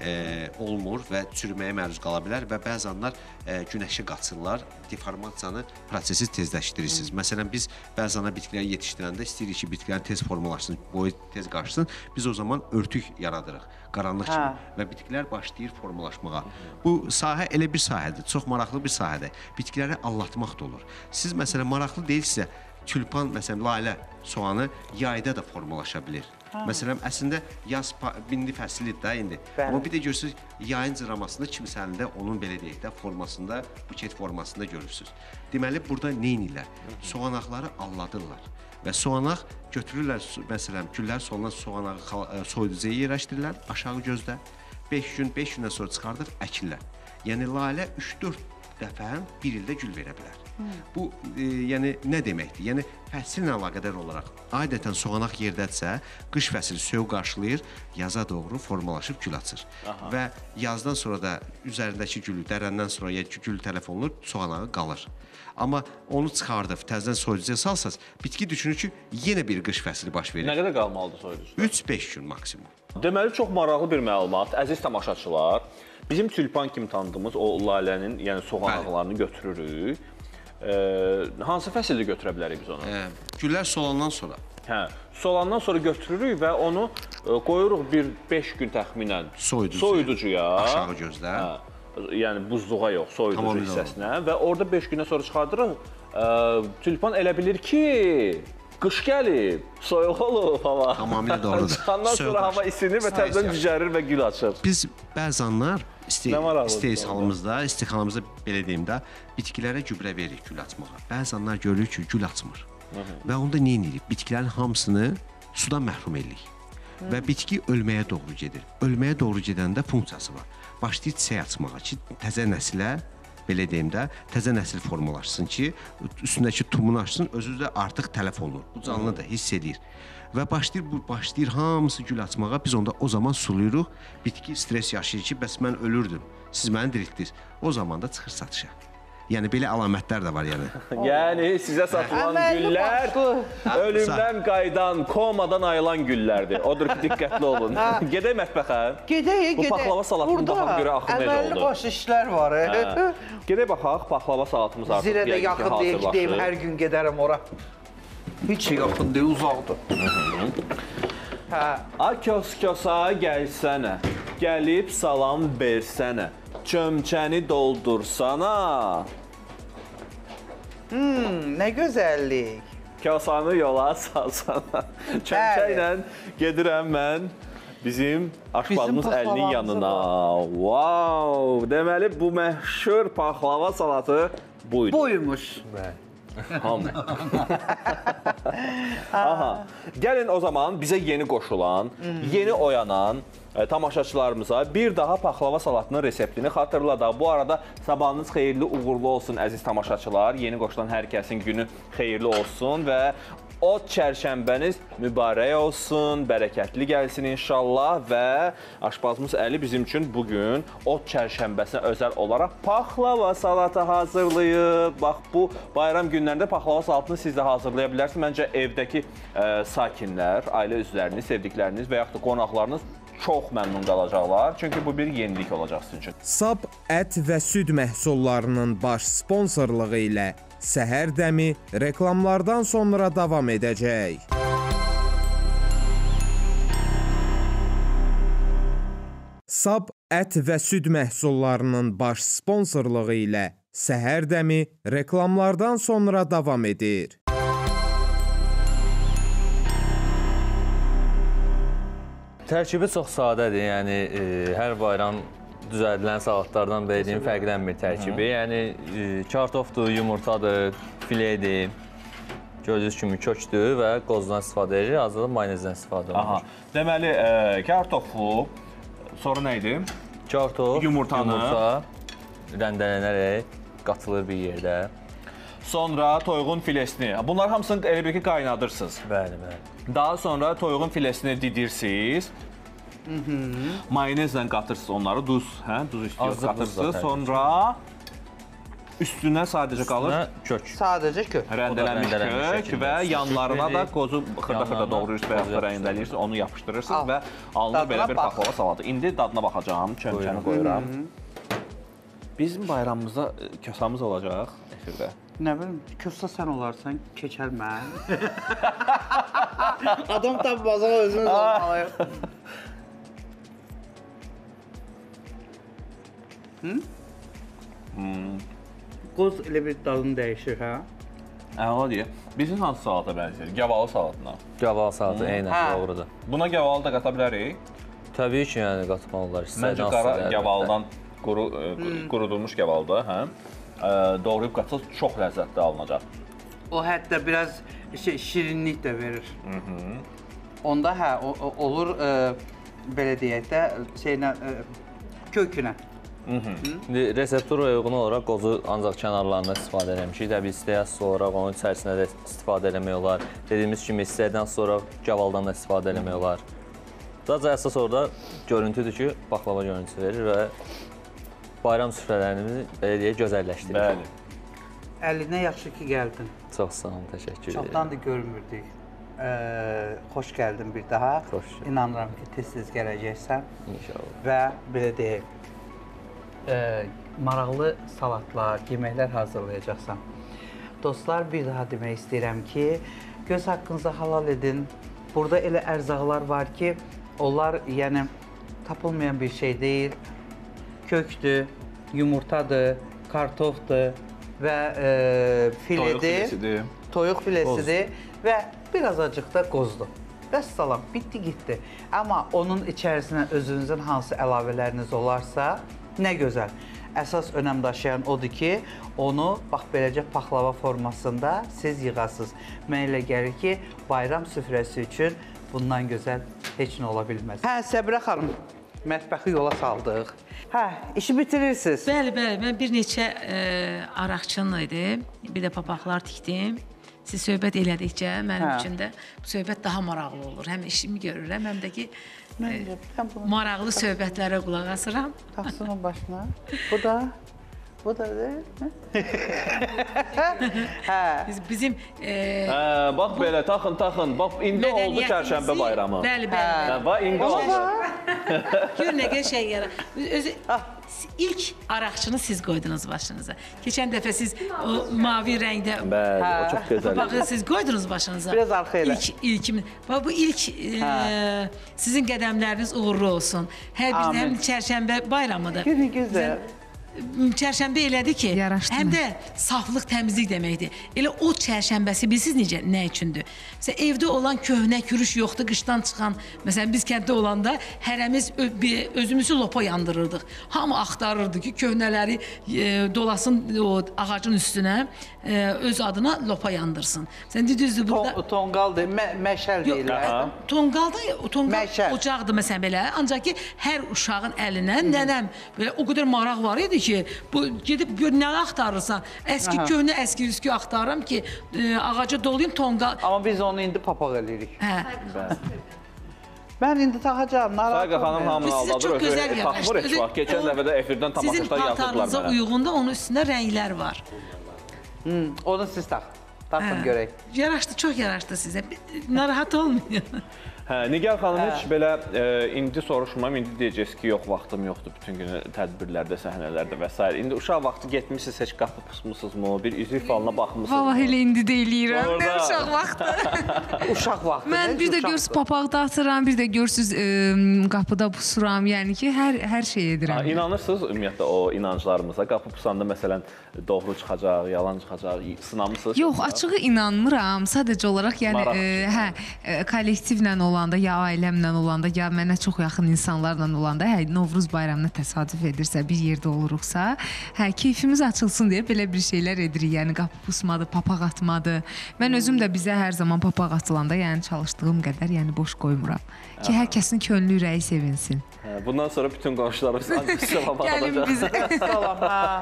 olmur və çürüməyə məruz qala bilər və bəzənlər günəşə qaçırlar, deformasiyanı prosesi tezləşdirirsiniz. Məsələn, biz bəzənlər bitkiləri yetişdirəndə istəyirik ki, bitkilərin tez formalaşsın, boyu tez qaçsın. Biz o zaman örtük yaradırıq, qaranlıq kimi və bitkilər başlayır formalaşmağa. Bu sahə elə bir sahədir, çox maraqlı bir sahədir. Bitkiləri allatmaq da olur. Siz, məsələn, maraqlı deyilsə, tülpan, məsələn, lalə soğanı yayda da formalaşa bilir. Məsələn, əslində yaz bindi fəslidir də indi. Amma bir də görürsünüz, yayın cıramasında kimsə əlində onun belə deyək də formasında, buket formasında görürsünüz. Deməli, burada neynirlər? Soğanaqları alladırlar və soğanaq götürürlər, məsələn, güllər solunan soğanağı soyuducuya yerləşdirirlər, aşağı gözdə. beş gün, beş gündən sonra çıxardır, əkirlər. Yəni, lalə üç-dörd dəfə bir ildə gül verə bilər. Bu, yəni, nə deməkdir? Yəni, fəsillə əlaqədar olaraq, adətən soğanaq yerdədirsə, qış fəsili soyuq qarşılayır, yaza doğru formalaşıb gül açır. Və yazdan sonra da üzərindəki gülü, dərəndən sonra ya gül tələf olunur, soğanağı qalır. Amma onu çıxardıb, təzədən soyuducuya salsaz, bitki düşünür ki, yenə bir qış fəsili baş verir. Nə qədər qalmalıdır soyuducuda? üç-beş gün maksimum. Deməli, çox maraqlı bir məlumat. Əziz tamaşaçılar, bizim tülpan kimi tanıdığımız o lalənin, yəni soğanaqlarını götürürük. Hansı fəsildə götürə bilərik biz onu? Güllər solandan sonra. Hə, solandan sonra götürürük və onu qoyuruq bir beş gün təxminən soyuducuya. Aşağı gözdə. Yəni buzluğa yox, soyuducu hissəsinə və orada beş gündən sonra çıxardırıq. Tülpan elə bilir ki, qış gəlib, soyuq olub hava. Tamamilə doğrudur. Çıxandan sonra hava isinir və təzədən cücərir və gül açır. Biz bəzənlər istehsalımızda, istixanamızda belə deyim də, bitkilərə gübrə veririk gül açmağa. Bəzənlər görürük ki, gül açmır. Və onda nə edirik? Bitkilərin hamısını sudan məhrum edirik. Və bitki ölməyə doğru gedir. Ölməyə doğru gedəndə funksiyası var. Başlayır çiçək açmağa ki, təzə nəsilə, belə deyim də, təzə nəsil formalaşsın ki, üstündəki tumunu açsın, özü də artıq tələf olunur. Bu canlı da hiss edir. Və başlayır, başlayır hamısı gül açmağa, biz onda o zaman suluyuruq, bitki stres yaşayır ki, bəs mən ölürdüm, siz məni diriltdiniz. O zaman da çıxır satışa. Yəni belə əlamətlər də var yəni. Yəni sizə satılan güllər ölümdən qayıdan, komadan ayılan güllərdir. Odur ki, diqqətli olun. Gedək mətbəxə. Gedək, gedək. Bu paxlava salatının baxaq görə axı necə oldu. Əməlli baş işlər var. Gedək baxaq, paxlava salatımız artıq Zirə də yaxın deyil ki, deyim, hər gün gedərəm ora. Heç yaxın deyil, uzaqdır. A kos-kosa gəlsənə, gəlib salam versənə. Çömçəni doldursana. Hmm, nə gözəllik. Kosanı yola salsana. Çömçə ilə gedirəm mən bizim aşbazımız əlinin yanına. Wow! Deməli, bu məşhur paxlava salatı buydu. Buymuş. Hamı. Aha. Gəlin o zaman bizə yeni qoşulan, yeni oyanan e, tamaşaçılarımıza bir daha paxlava salatının reseptini xatırladaq. Bu arada sabahınız xeyirli, uğurlu olsun əziz tamaşaçılar. Yeni qoşulan hər kəsin günü xeyirli olsun və ot çərşənbəniz mübarək olsun, bərəkətli gəlsin inşallah və aşbazımız Əli bizim üçün bugün ot çərşənbəsinə özəl olaraq paxlava salatı hazırlayıb. Bax, bu bayram günlərində paxlava salatını siz də hazırlaya bilərsiniz. Məncə evdəki ə, sakinlər, ailə üzvləriniz, sevdikləriniz və yaxud da qonaqlarınız çox məmnun qalacaqlar. Çünki bu bir yenilik olacaq sizin üçün. Sab ət və süd məhsullarının baş sponsorluğu ilə Səhər dəmi reklamlardan sonra davam edəcək. Sab ət və süd məhsullarının baş sponsorluğu ilə Səhər dəmi reklamlardan sonra davam edir. Tərkibi çox sadədir, yəni e, hər bayram düzəldilən salatlardan verdiyim fərqlənmir tərkibi. Yəni e, kartofdur, yumurtadır, filedir, gördüyünüz kimi kökdür və qozdan istifadə edirik, azı da mayonezdən istifadə olunur. Deməli, e, kartofu, sonra nə idi? Kartof, yumurtanı, yumurta rəndələnərək qatılır bir yerdə. Sonra toyuğun filesini, bunlar hamısını elə bir ki qaynadırsınız. Bəli, bəli. Daha sonra toyuğun filesini didirsiniz. Mayonezlə qatırsınız onları, duz, hə? Duz istiyoruz, qatırsınız. Sonra üstünə sadəcə qalır kök. Sadəcə kök. Rəndələnmiş kök və yanlarına da qozu xırda-xırda doğrayırsınız və yaxud da rəndələyirsiniz, onu yapışdırırsınız və alınır belə bir paxlava salatı. İndi dadına baxacağım, çömçəni qoyuram. Bizim bayramımızda kösamız olacaq efirdə. Nə bilim, kösa sən olarsan, keçər mən. Adam tapmazaq özümüz olmalıyıq. Qoz elə bir dadını dəyişir, hə? Əla deyək. Bizim hansı salata bənzəyir? Gavalı salatına. Gavalı salatı, eynən, doğrudur. Buna gavalı da qata bilərik? Təbii ki, yəni qatmaq olar. Məncə qara gavalıdan qurudulmuş gavalıda, hə? Doğrayıb qatsaq çox ləzzətli alınacaq. O hətta biraz şirinlik də verir. Onda hə, olur, belə deyək də, şeylə, kökünə. Reseptura uyğun olaraq qozu ancaq kənarlarında istifadə eləmişik. Təbii istəyəsiz olaraq onun içərisində də istifadə eləmək olar. Dediyimiz kimi istəyədən sonra gavaldan da istifadə eləmək olar. Sadəcə əsas orada görüntüdür ki, paxlava görüntüsü verir və bayram süfrələrimizi belə deyək gözəlləşdirir. Bəli. Əlinə yaxşı ki gəldin. Çox sağ olun, təşəkkür edirəm. Çoxdan da görmürdük. Xoş gəldin bir daha. Xoş. İnanıram ki, tez-tez gələcəksən. İnşallah. Və belə deyək, maraqlı salatlar, yeməklər hazırlayacaqsan. Dostlar, bir daha demək istəyirəm ki, göz haqqınızı halal edin. Burada elə ərzaqlar var ki, onlar yəni tapılmayan bir şey deyil. Kökdür, yumurtadır, kartofdur və e, filedir, toyuq filesidir və biraz acıq da qozdur. Bəs salam, bitdi, getdi. Amma onun içərisinə özünüzün hansı əlavələriniz olarsa, nə gözəl. Əsas önəm daşıyan odur ki, onu bax beləcə paxlava formasında siz yığasınız. Mən elə gəlir ki, bayram süfrəsi üçün bundan gözəl heç nə ola bilməz. Hə, Səbirə xanım, mətbəxi yola saldıq. Hə, işi bitirirsiniz. Bəli, bəli, mən bir neçə e, araqçınla idim, bir də papaqlar tikdim. Siz söhbət elədikcə mənim hə. üçün də bu söhbət daha maraqlı olur. Həm işimi görürəm, həm də ki, e, maraqlı söhbətlərə qulaq asıram. Taxsın o başına. Bu da, Bu da hə. Biz, bizim e, Hə, bax belə taxın, taxın. Bax indi oldu Çərşənbə bayramı. Bəli, bəli. Hə, bax indi oldu. Gör nə qəşəng yara. Özü ilk araqçını siz qoydunuz başınıza. Keçən dəfə siz o mavi rəngdə Bəli, o çox gözəl. Baxın siz qoydunuz başınıza. Biraz arxa elə. İlk ilkim. Bax bu ilk e, sizin qədəmləriniz uğurlu olsun. Hər bir həm Çərşənbə bayramıdır. Günü gözəl. Çərşənbə elədi ki, Yaraşdı həm mı? də saflıq, təmizlik deməkdir. Elə o çərşənbəsi bilirsiniz necə, nə üçündür? Məsələn, evdə olan köhnə kürüş yoxdur, qışdan çıxan. Məsələn, biz kənddə olanda hərəmiz özümüzü lopa yandırırdıq. Hamı axtarırdı ki, köhnələri e, dolasın o ağacın üstünə, e, öz adına lopa yandırsın. Məsələn, düzdür burada... Ton, tonqaldır, mə, məşəl deyirlər. Tonqalda, tonqal Məşəl. ocaqdır məsələn belə. Ancaq ki, hər uşağın əlinə nənəm belə o qədər maraq var idi ki, bu gedib gör nə axtarırsan. Əski köhnə əski üskü axtarıram ki, e, ağaca dolayım tonqal. Amma biz onu indi papaq eləyirik. Hə. Mən indi taxacağam, narahat Sayqa xanım hamını aldadır, özü taxmır heç vaxt. Keçən dəfə də efirdən tamaşaçılar sizin yazdılar paltarınıza mənə. uyğunda onun üstündə rənglər var. Hmm, onu siz tax. Taxın görək. Yaraşdı, çox yaraşdı sizə. Narahat olmayın. Hə, Nigar xanım heç belə e, indi soruşmam, indi deyəcəksiniz ki, yox, vaxtım yoxdur bütün günü tədbirlərdə, səhnələrdə və s. İndi uşaq vaxtı getmişsiniz, heç qapı pusmusunuzmu, bir üzük falına baxmısınızmı? Vallahi elə indi deyilirəm, Orada. nə uşaq vaxtı. Uşaq vaxtı. Mən bir də görsüz papaqda atıram, bir də görsüz ə, qapıda pusuram, yəni ki, hər hər şey edirəm. Ha, inanırsınız ümumiyyətlə o inanclarımıza? Qapı pusanda məsələn doğru çıxacaq, yalan çıxacaq, sınamısınız? Yox, açığı inanmıram. Sadəcə olaraq, yəni Maraq. ə, hə, ə, kollektivlə olanda, ya ailəmlə olanda, ya mənə çox yaxın insanlarla olanda, hə, Novruz bayramına təsadüf edirsə, bir yerdə oluruqsa, hə, keyfimiz açılsın deyə belə bir şeylər edirik. Yəni qapı pusmadı, papaq atmadı. Mən özüm də bizə hər zaman papaq atılanda, yəni çalışdığım qədər, yəni boş qoymuram. Ki hər kəsin könlü ürəyi sevinsin. Hə, bundan sonra bütün qonşularımız sizə papaq Gəlin atacaq. bizə. Salam,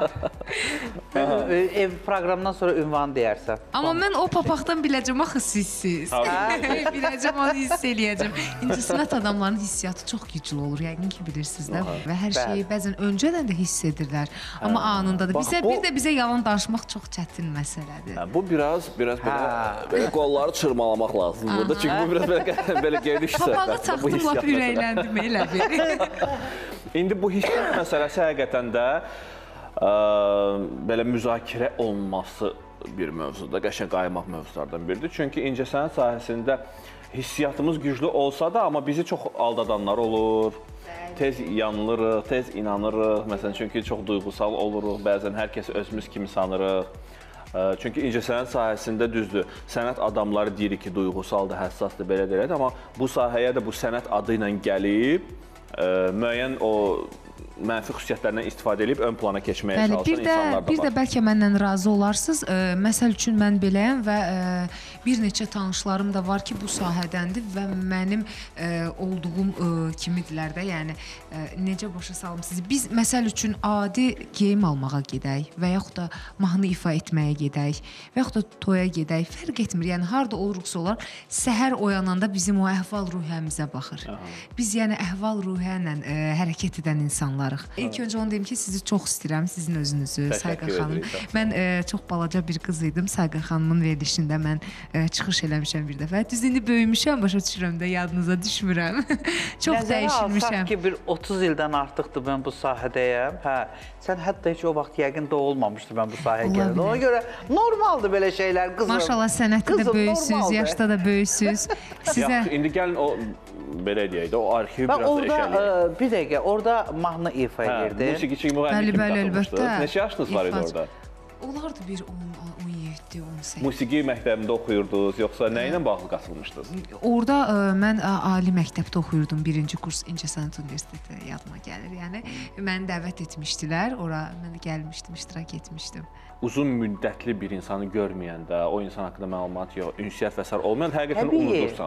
hə. Ev proqramdan sonra ünvan deyərsən. Amma mən o papaqdan biləcəm axı sizsiz. Biləcəm, onu hiss eləyəcəm. İncəsənət adamların hissiyatı çox güclü olur, yəqin ki bilirsiniz də. Və hər şeyi bəzən öncədən də hiss edirlər. Amma anında da. Bizə bir də bizə yalan danışmaq çox çətin məsələdir. Hə, bu biraz biraz belə, belə qolları çırmalamaq lazımdır burada. Çünki bu biraz belə belə geniş söhbətdir. Papağı taxdım, lap ürəkləndim elə bir. İndi bu hissiyat məsələsi həqiqətən də ə, belə müzakirə olunması bir mövzuda, qəşəng qaymaq mövzulardan biridir. Çünki incəsənət sahəsində hissiyatımız güclü olsa da, amma bizi çox aldadanlar olur. Tez yanılırıq, tez inanırıq. Məsələn, çünki çox duyğusal oluruq. Bəzən hər kəsi özümüz kimi sanırıq. Çünki incəsənət sahəsində düzdür, sənət adamları deyirik ki, duyğusaldır, həssasdır, belə deyək, amma bu sahəyə də bu sənət adı ilə gəlib, ə, müəyyən o mənfi xüsusiyyətlərindən istifadə edib ön plana keçməyə Bəli, çalışan bir də, insanlar da bir var. də bəlkə məndən razı olarsınız. Ə, məsəl üçün mən beləyəm və ə, bir neçə tanışlarım da var ki, bu sahədəndir və mənim ə, olduğum ə, kimidirlər də. Yəni ə, necə başa salım sizi? Biz məsəl üçün adi geyim almağa gedək və yaxud da mahnı ifa etməyə gedək və yaxud da toya gedək. Fərq etmir. Yəni harda oluruqsa olar, səhər oyananda bizim o əhval-ruhiyyəmizə baxır. Aha. Biz yəni əhval-ruhiyyə ilə ə, hərəkət edən insanlar. İlk öncə onu deyim ki, sizi çox istəyirəm, sizin özünüzü, Sayqa xanım. Mən e, çox balaca bir qız idim. Sayqa xanımın verilişində mən e, çıxış eləmişəm bir dəfə. Düz indi böyümüşəm, başa düşürəm də, yadınıza düşmürəm. Çox Nəzərə dəyişilmişəm. alsaq ki, bir otuz ildən artıqdır mən bu sahədəyəm. Hə, sən hətta heç o vaxt yəqin doğulmamışdır mən bu sahəyə gələn. Ona görə normaldır belə şeylər, qızım. Maşallah, sənətdə də böyüksüz, yaşda da böyüksüz. Sizə... Yaxşı, indi gəlin o, belə deyək də, o arxiv Bax, biraz da orada, eşəliyək. ə, bir dəqiqə, orada mahnı ifa edirdi. Musiqiçi müğənni kimi qatılmışdınız. Neçə yaşınız var idi orada? Olardı bir on yeddi on səkkiz. Musiqi məktəbində oxuyurdunuz, yoxsa nə ilə bağlı qatılmışdınız? Orada ə, mən ə, ali məktəbdə oxuyurdum, birinci kurs İncəsənət Universiteti yadıma gəlir. Yəni məni dəvət etmişdilər, ora mən gəlmişdim, iştirak etmişdim. Uzun müddətli bir insanı görməyəndə, o insan haqqında məlumat yox, ünsiyyət və sair olmayan həqiqətən unudursan.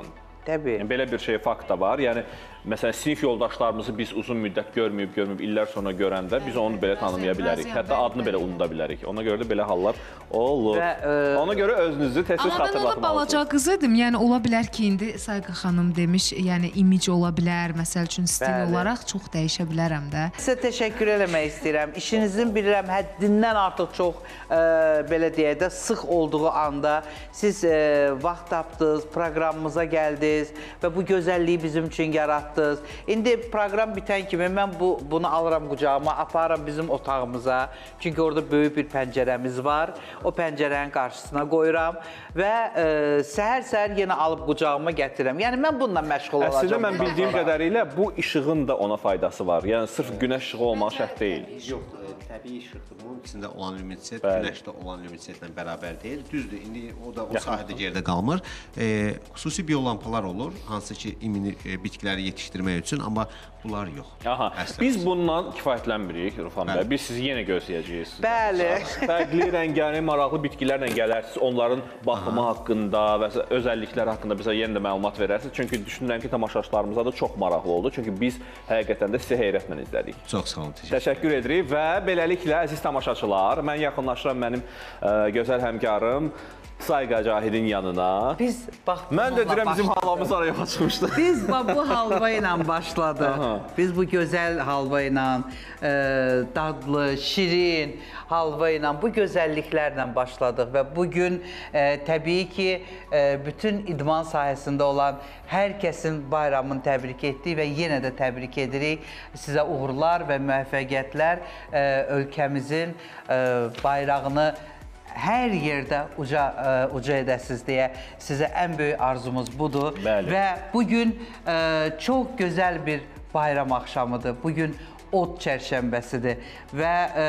Təbii. Yəni, belə bir şey fakt da var. Yəni, məsələn, sinif yoldaşlarımızı biz uzun müddət görməyib, görməyib, illər sonra görəndə biz onu belə tanımaya bilərik. Hətta adını belə unuda bilərik. Ona görə də belə hallar olur. Və, ə... Ona görə özünüzü tez-tez xatırlatmalısınız. Amma mən ona balaca qız idim. Yəni, ola bilər ki, indi Sayqa xanım demiş, yəni imic ola bilər, məsəl üçün stil Bəli. olaraq çox dəyişə bilərəm də. Sizə təşəkkür eləmək istəyirəm. İşinizin bilirəm, həddindən artıq çox, ə, belə deyək də, sıx olduğu anda siz ə, vaxt tapdınız, proqramımıza gəldiniz və bu gözəlliyi bizim üçün yaratdınız. İndi proqram bitən kimi mən bu, bunu alıram qucağıma, aparıram bizim otağımıza. Çünki orada böyük bir pəncərəmiz var. O pəncərənin qarşısına qoyuram və səhər-səhər yenə alıb qucağıma gətirirəm. Yəni, mən bununla məşğul olacağım. Əslində, mən bildiyim qədərilə bu işığın da ona faydası var. Yəni, sırf günəş işığı olmaq şərt deyil. Yox, təbii işıqdır. Bunun içində olan luminitet, günəşdə olan luminitetlə bərabər deyil. Düzdür, indi o da o sahədə yerdə qalmır. E, xüsusi biolampalar olur, hansı ki, imini e, bitkiləri yetişdirmək üçün, amma bunlar yox. Aha, Əslində. Biz bundan kifayətlənmirik, Rufan bəy. Biz sizi yenə gözləyəcəyik. Bəli. Fərqli, rəngəri, maraqlı bitkilərlə gələrsiniz, onların baxımı Aha. haqqında və özəllikləri haqqında bizə yenə də məlumat verərsiniz. Çünki düşünürəm ki, tamaşaçılarımıza da çox maraqlı oldu. Çünki biz həqiqətən də sizi heyrətlə izlədik. Çox sağ olun, təşəkkür. Təşəkkür edirik və beləliklə, əziz tamaşaçılar, mən yaxınlaşıram mənim ə, gözəl həmkarım Sayqa Cahidin yanına. Biz bax, mən də deyirəm bizim halvamız araya açmışdı. Biz bu halva ilə başladıq. Biz bu gözəl halva ilə, e, dadlı, şirin halva ilə, bu gözəlliklərlə başladıq və bugün e, təbii ki, e, bütün idman sahəsində olan hər kəsin bayramını təbrik etdik və yenə də təbrik edirik. Sizə uğurlar və müvəffəqiyyətlər, e, ölkəmizin e, bayrağını hər yerdə uca, ə, uca edəsiz deyə sizə ən böyük arzumuz budur. Bəli. Və bugün ə, çox gözəl bir bayram axşamıdır. Bugün od çərşənbəsidir və ə,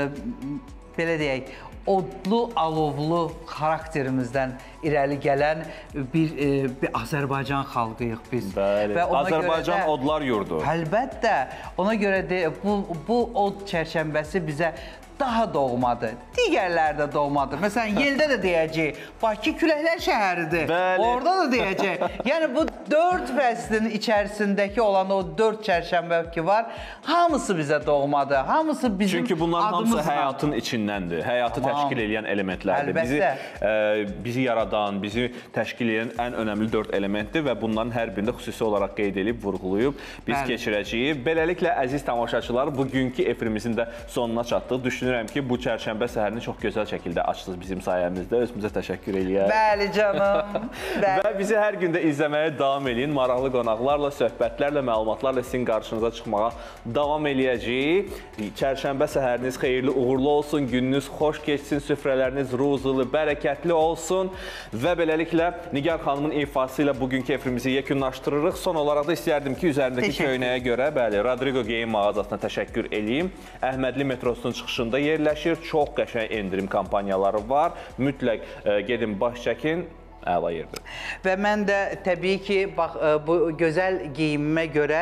belə deyək, odlu, alovlu xarakterimizdən irəli gələn bir, e, bir Azərbaycan xalqıyıq biz. Bəli. Azərbaycan də, odlar yurdu. Əlbəttə. Ona görə də bu, bu od çərşənbəsi bizə daha doğmadır. Digərlər də doğmadır. Məsələn, Yeldə də deyəcək, Bakı küləklər şəhəridir. Bəli. Orada da deyəcək. Yəni, bu dörd fəslin içərisindəki olan o dörd çərşənbə ki var, hamısı bizə doğmadır. Hamısı bizim Çünki bunların hamısı var. həyatın içindəndir. Həyatı tamam. təşkil edən elementlərdir. Bizi, e, bizi yaradan, bizi təşkil edən ən önəmli dörd elementdir və bunların hər birində xüsusi olaraq qeyd edib, vurğulayıb biz Bəli. keçirəcəyik. Beləliklə, əziz tamaşaçılar, bugünkü efirimizin də sonuna çatdıq. Düşünürəm ki, bu çərşənbə səhərini çox gözəl şəkildə açdınız bizim sayəmizdə. Özümüzə təşəkkür eləyək. Bəli canım. Bəli. Və bizi hər gündə izləməyə davam edin. Maraqlı qonaqlarla, söhbətlərlə, məlumatlarla sizin qarşınıza çıxmağa davam eləyəcəyik. Çərşənbə səhəriniz xeyirli, uğurlu olsun, gününüz xoş keçsin, süfrələriniz ruzulu, bərəkətli olsun və beləliklə Nigar xanımın ifası ilə bugünkü efirimizi yekunlaşdırırıq. Son olaraq da istəyərdim ki, üzərindəki köynəyə görə, bəli, Rodrigo Geyim mağazasına təşəkkür eləyim. Əhmədli metrosunun çıxışında yerləşir. Çox qəşəng endirim kampaniyaları var. Mütləq e, gedin, baş çəkin. Əla yerdir. Və mən də təbii ki, bax, bu gözəl geyimimə görə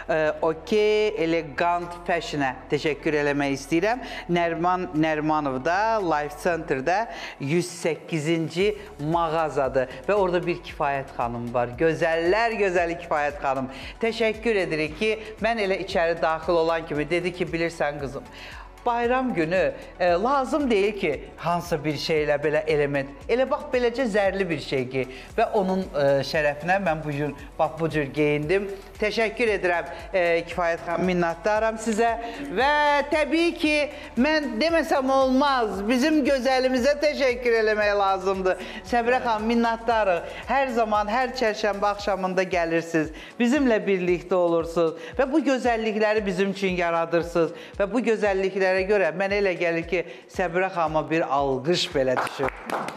OK Elegant Fashion-ə təşəkkür eləmək istəyirəm. Nərman Nərmanovda, Life Center-də yüz səkkizinci mağazadır və orada bir Kifayət xanım var. Gözəllər gözəli Kifayət xanım. Təşəkkür edirik ki, mən elə içəri daxil olan kimi dedi ki, bilirsən qızım, bayram günü e, lazım deyil ki, hansı bir şeylə belə element. Elə bax, beləcə zərli bir şey ki və onun e, şərəfinə mən bu cür, bax, bu cür geyindim. Təşəkkür edirəm e, Kifayət xanım, minnətdaram sizə və təbii ki, mən deməsəm olmaz, bizim gözəlimizə təşəkkür eləmək lazımdır. Səbrə xanım, minnətdarıq. Hər zaman, hər çərşənbə axşamında gəlirsiniz, bizimlə birlikdə olursunuz və bu gözəllikləri bizim üçün yaradırsınız və bu gözəllikləri görə mən elə gəlir ki, Səbrə xanıma bir alqış belə düşür.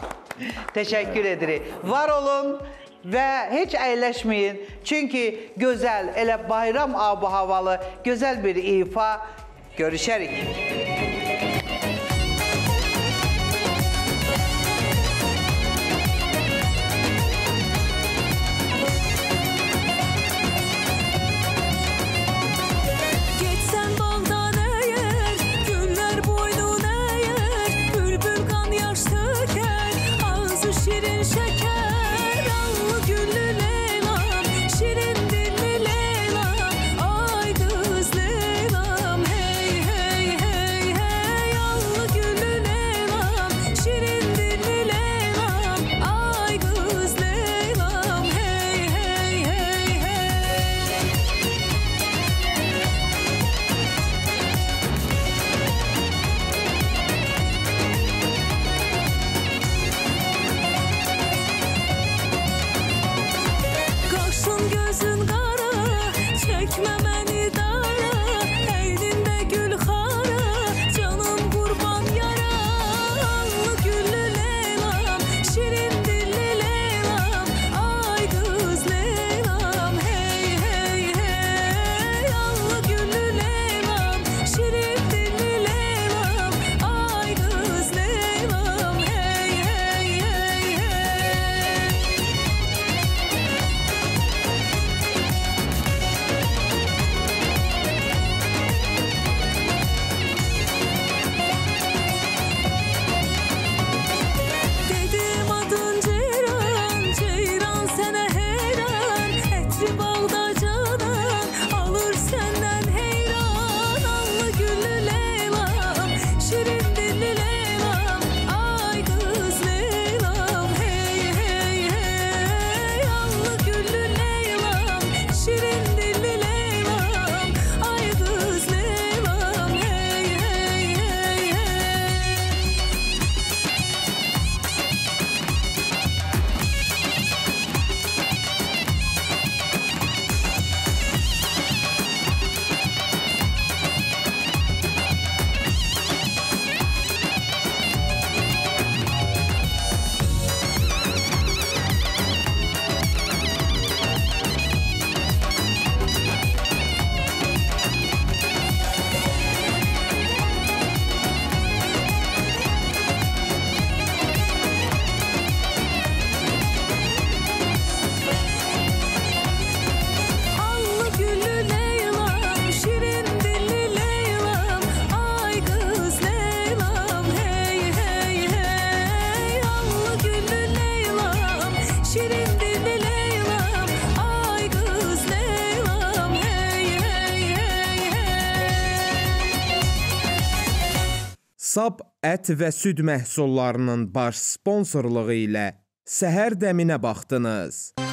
Təşəkkür edirik. Var olun və heç əyləşməyin. Çünki gözəl, elə bayram ab-ı havalı, gözəl bir ifa. Görüşərik. Şirin şeker, allı güllü Leyla. səni Leylam, ay qız Leylam, hey, hey, hey, hey. Sab ət və süd məhsullarının baş sponsorluğu ilə Səhər dəminə baxdınız.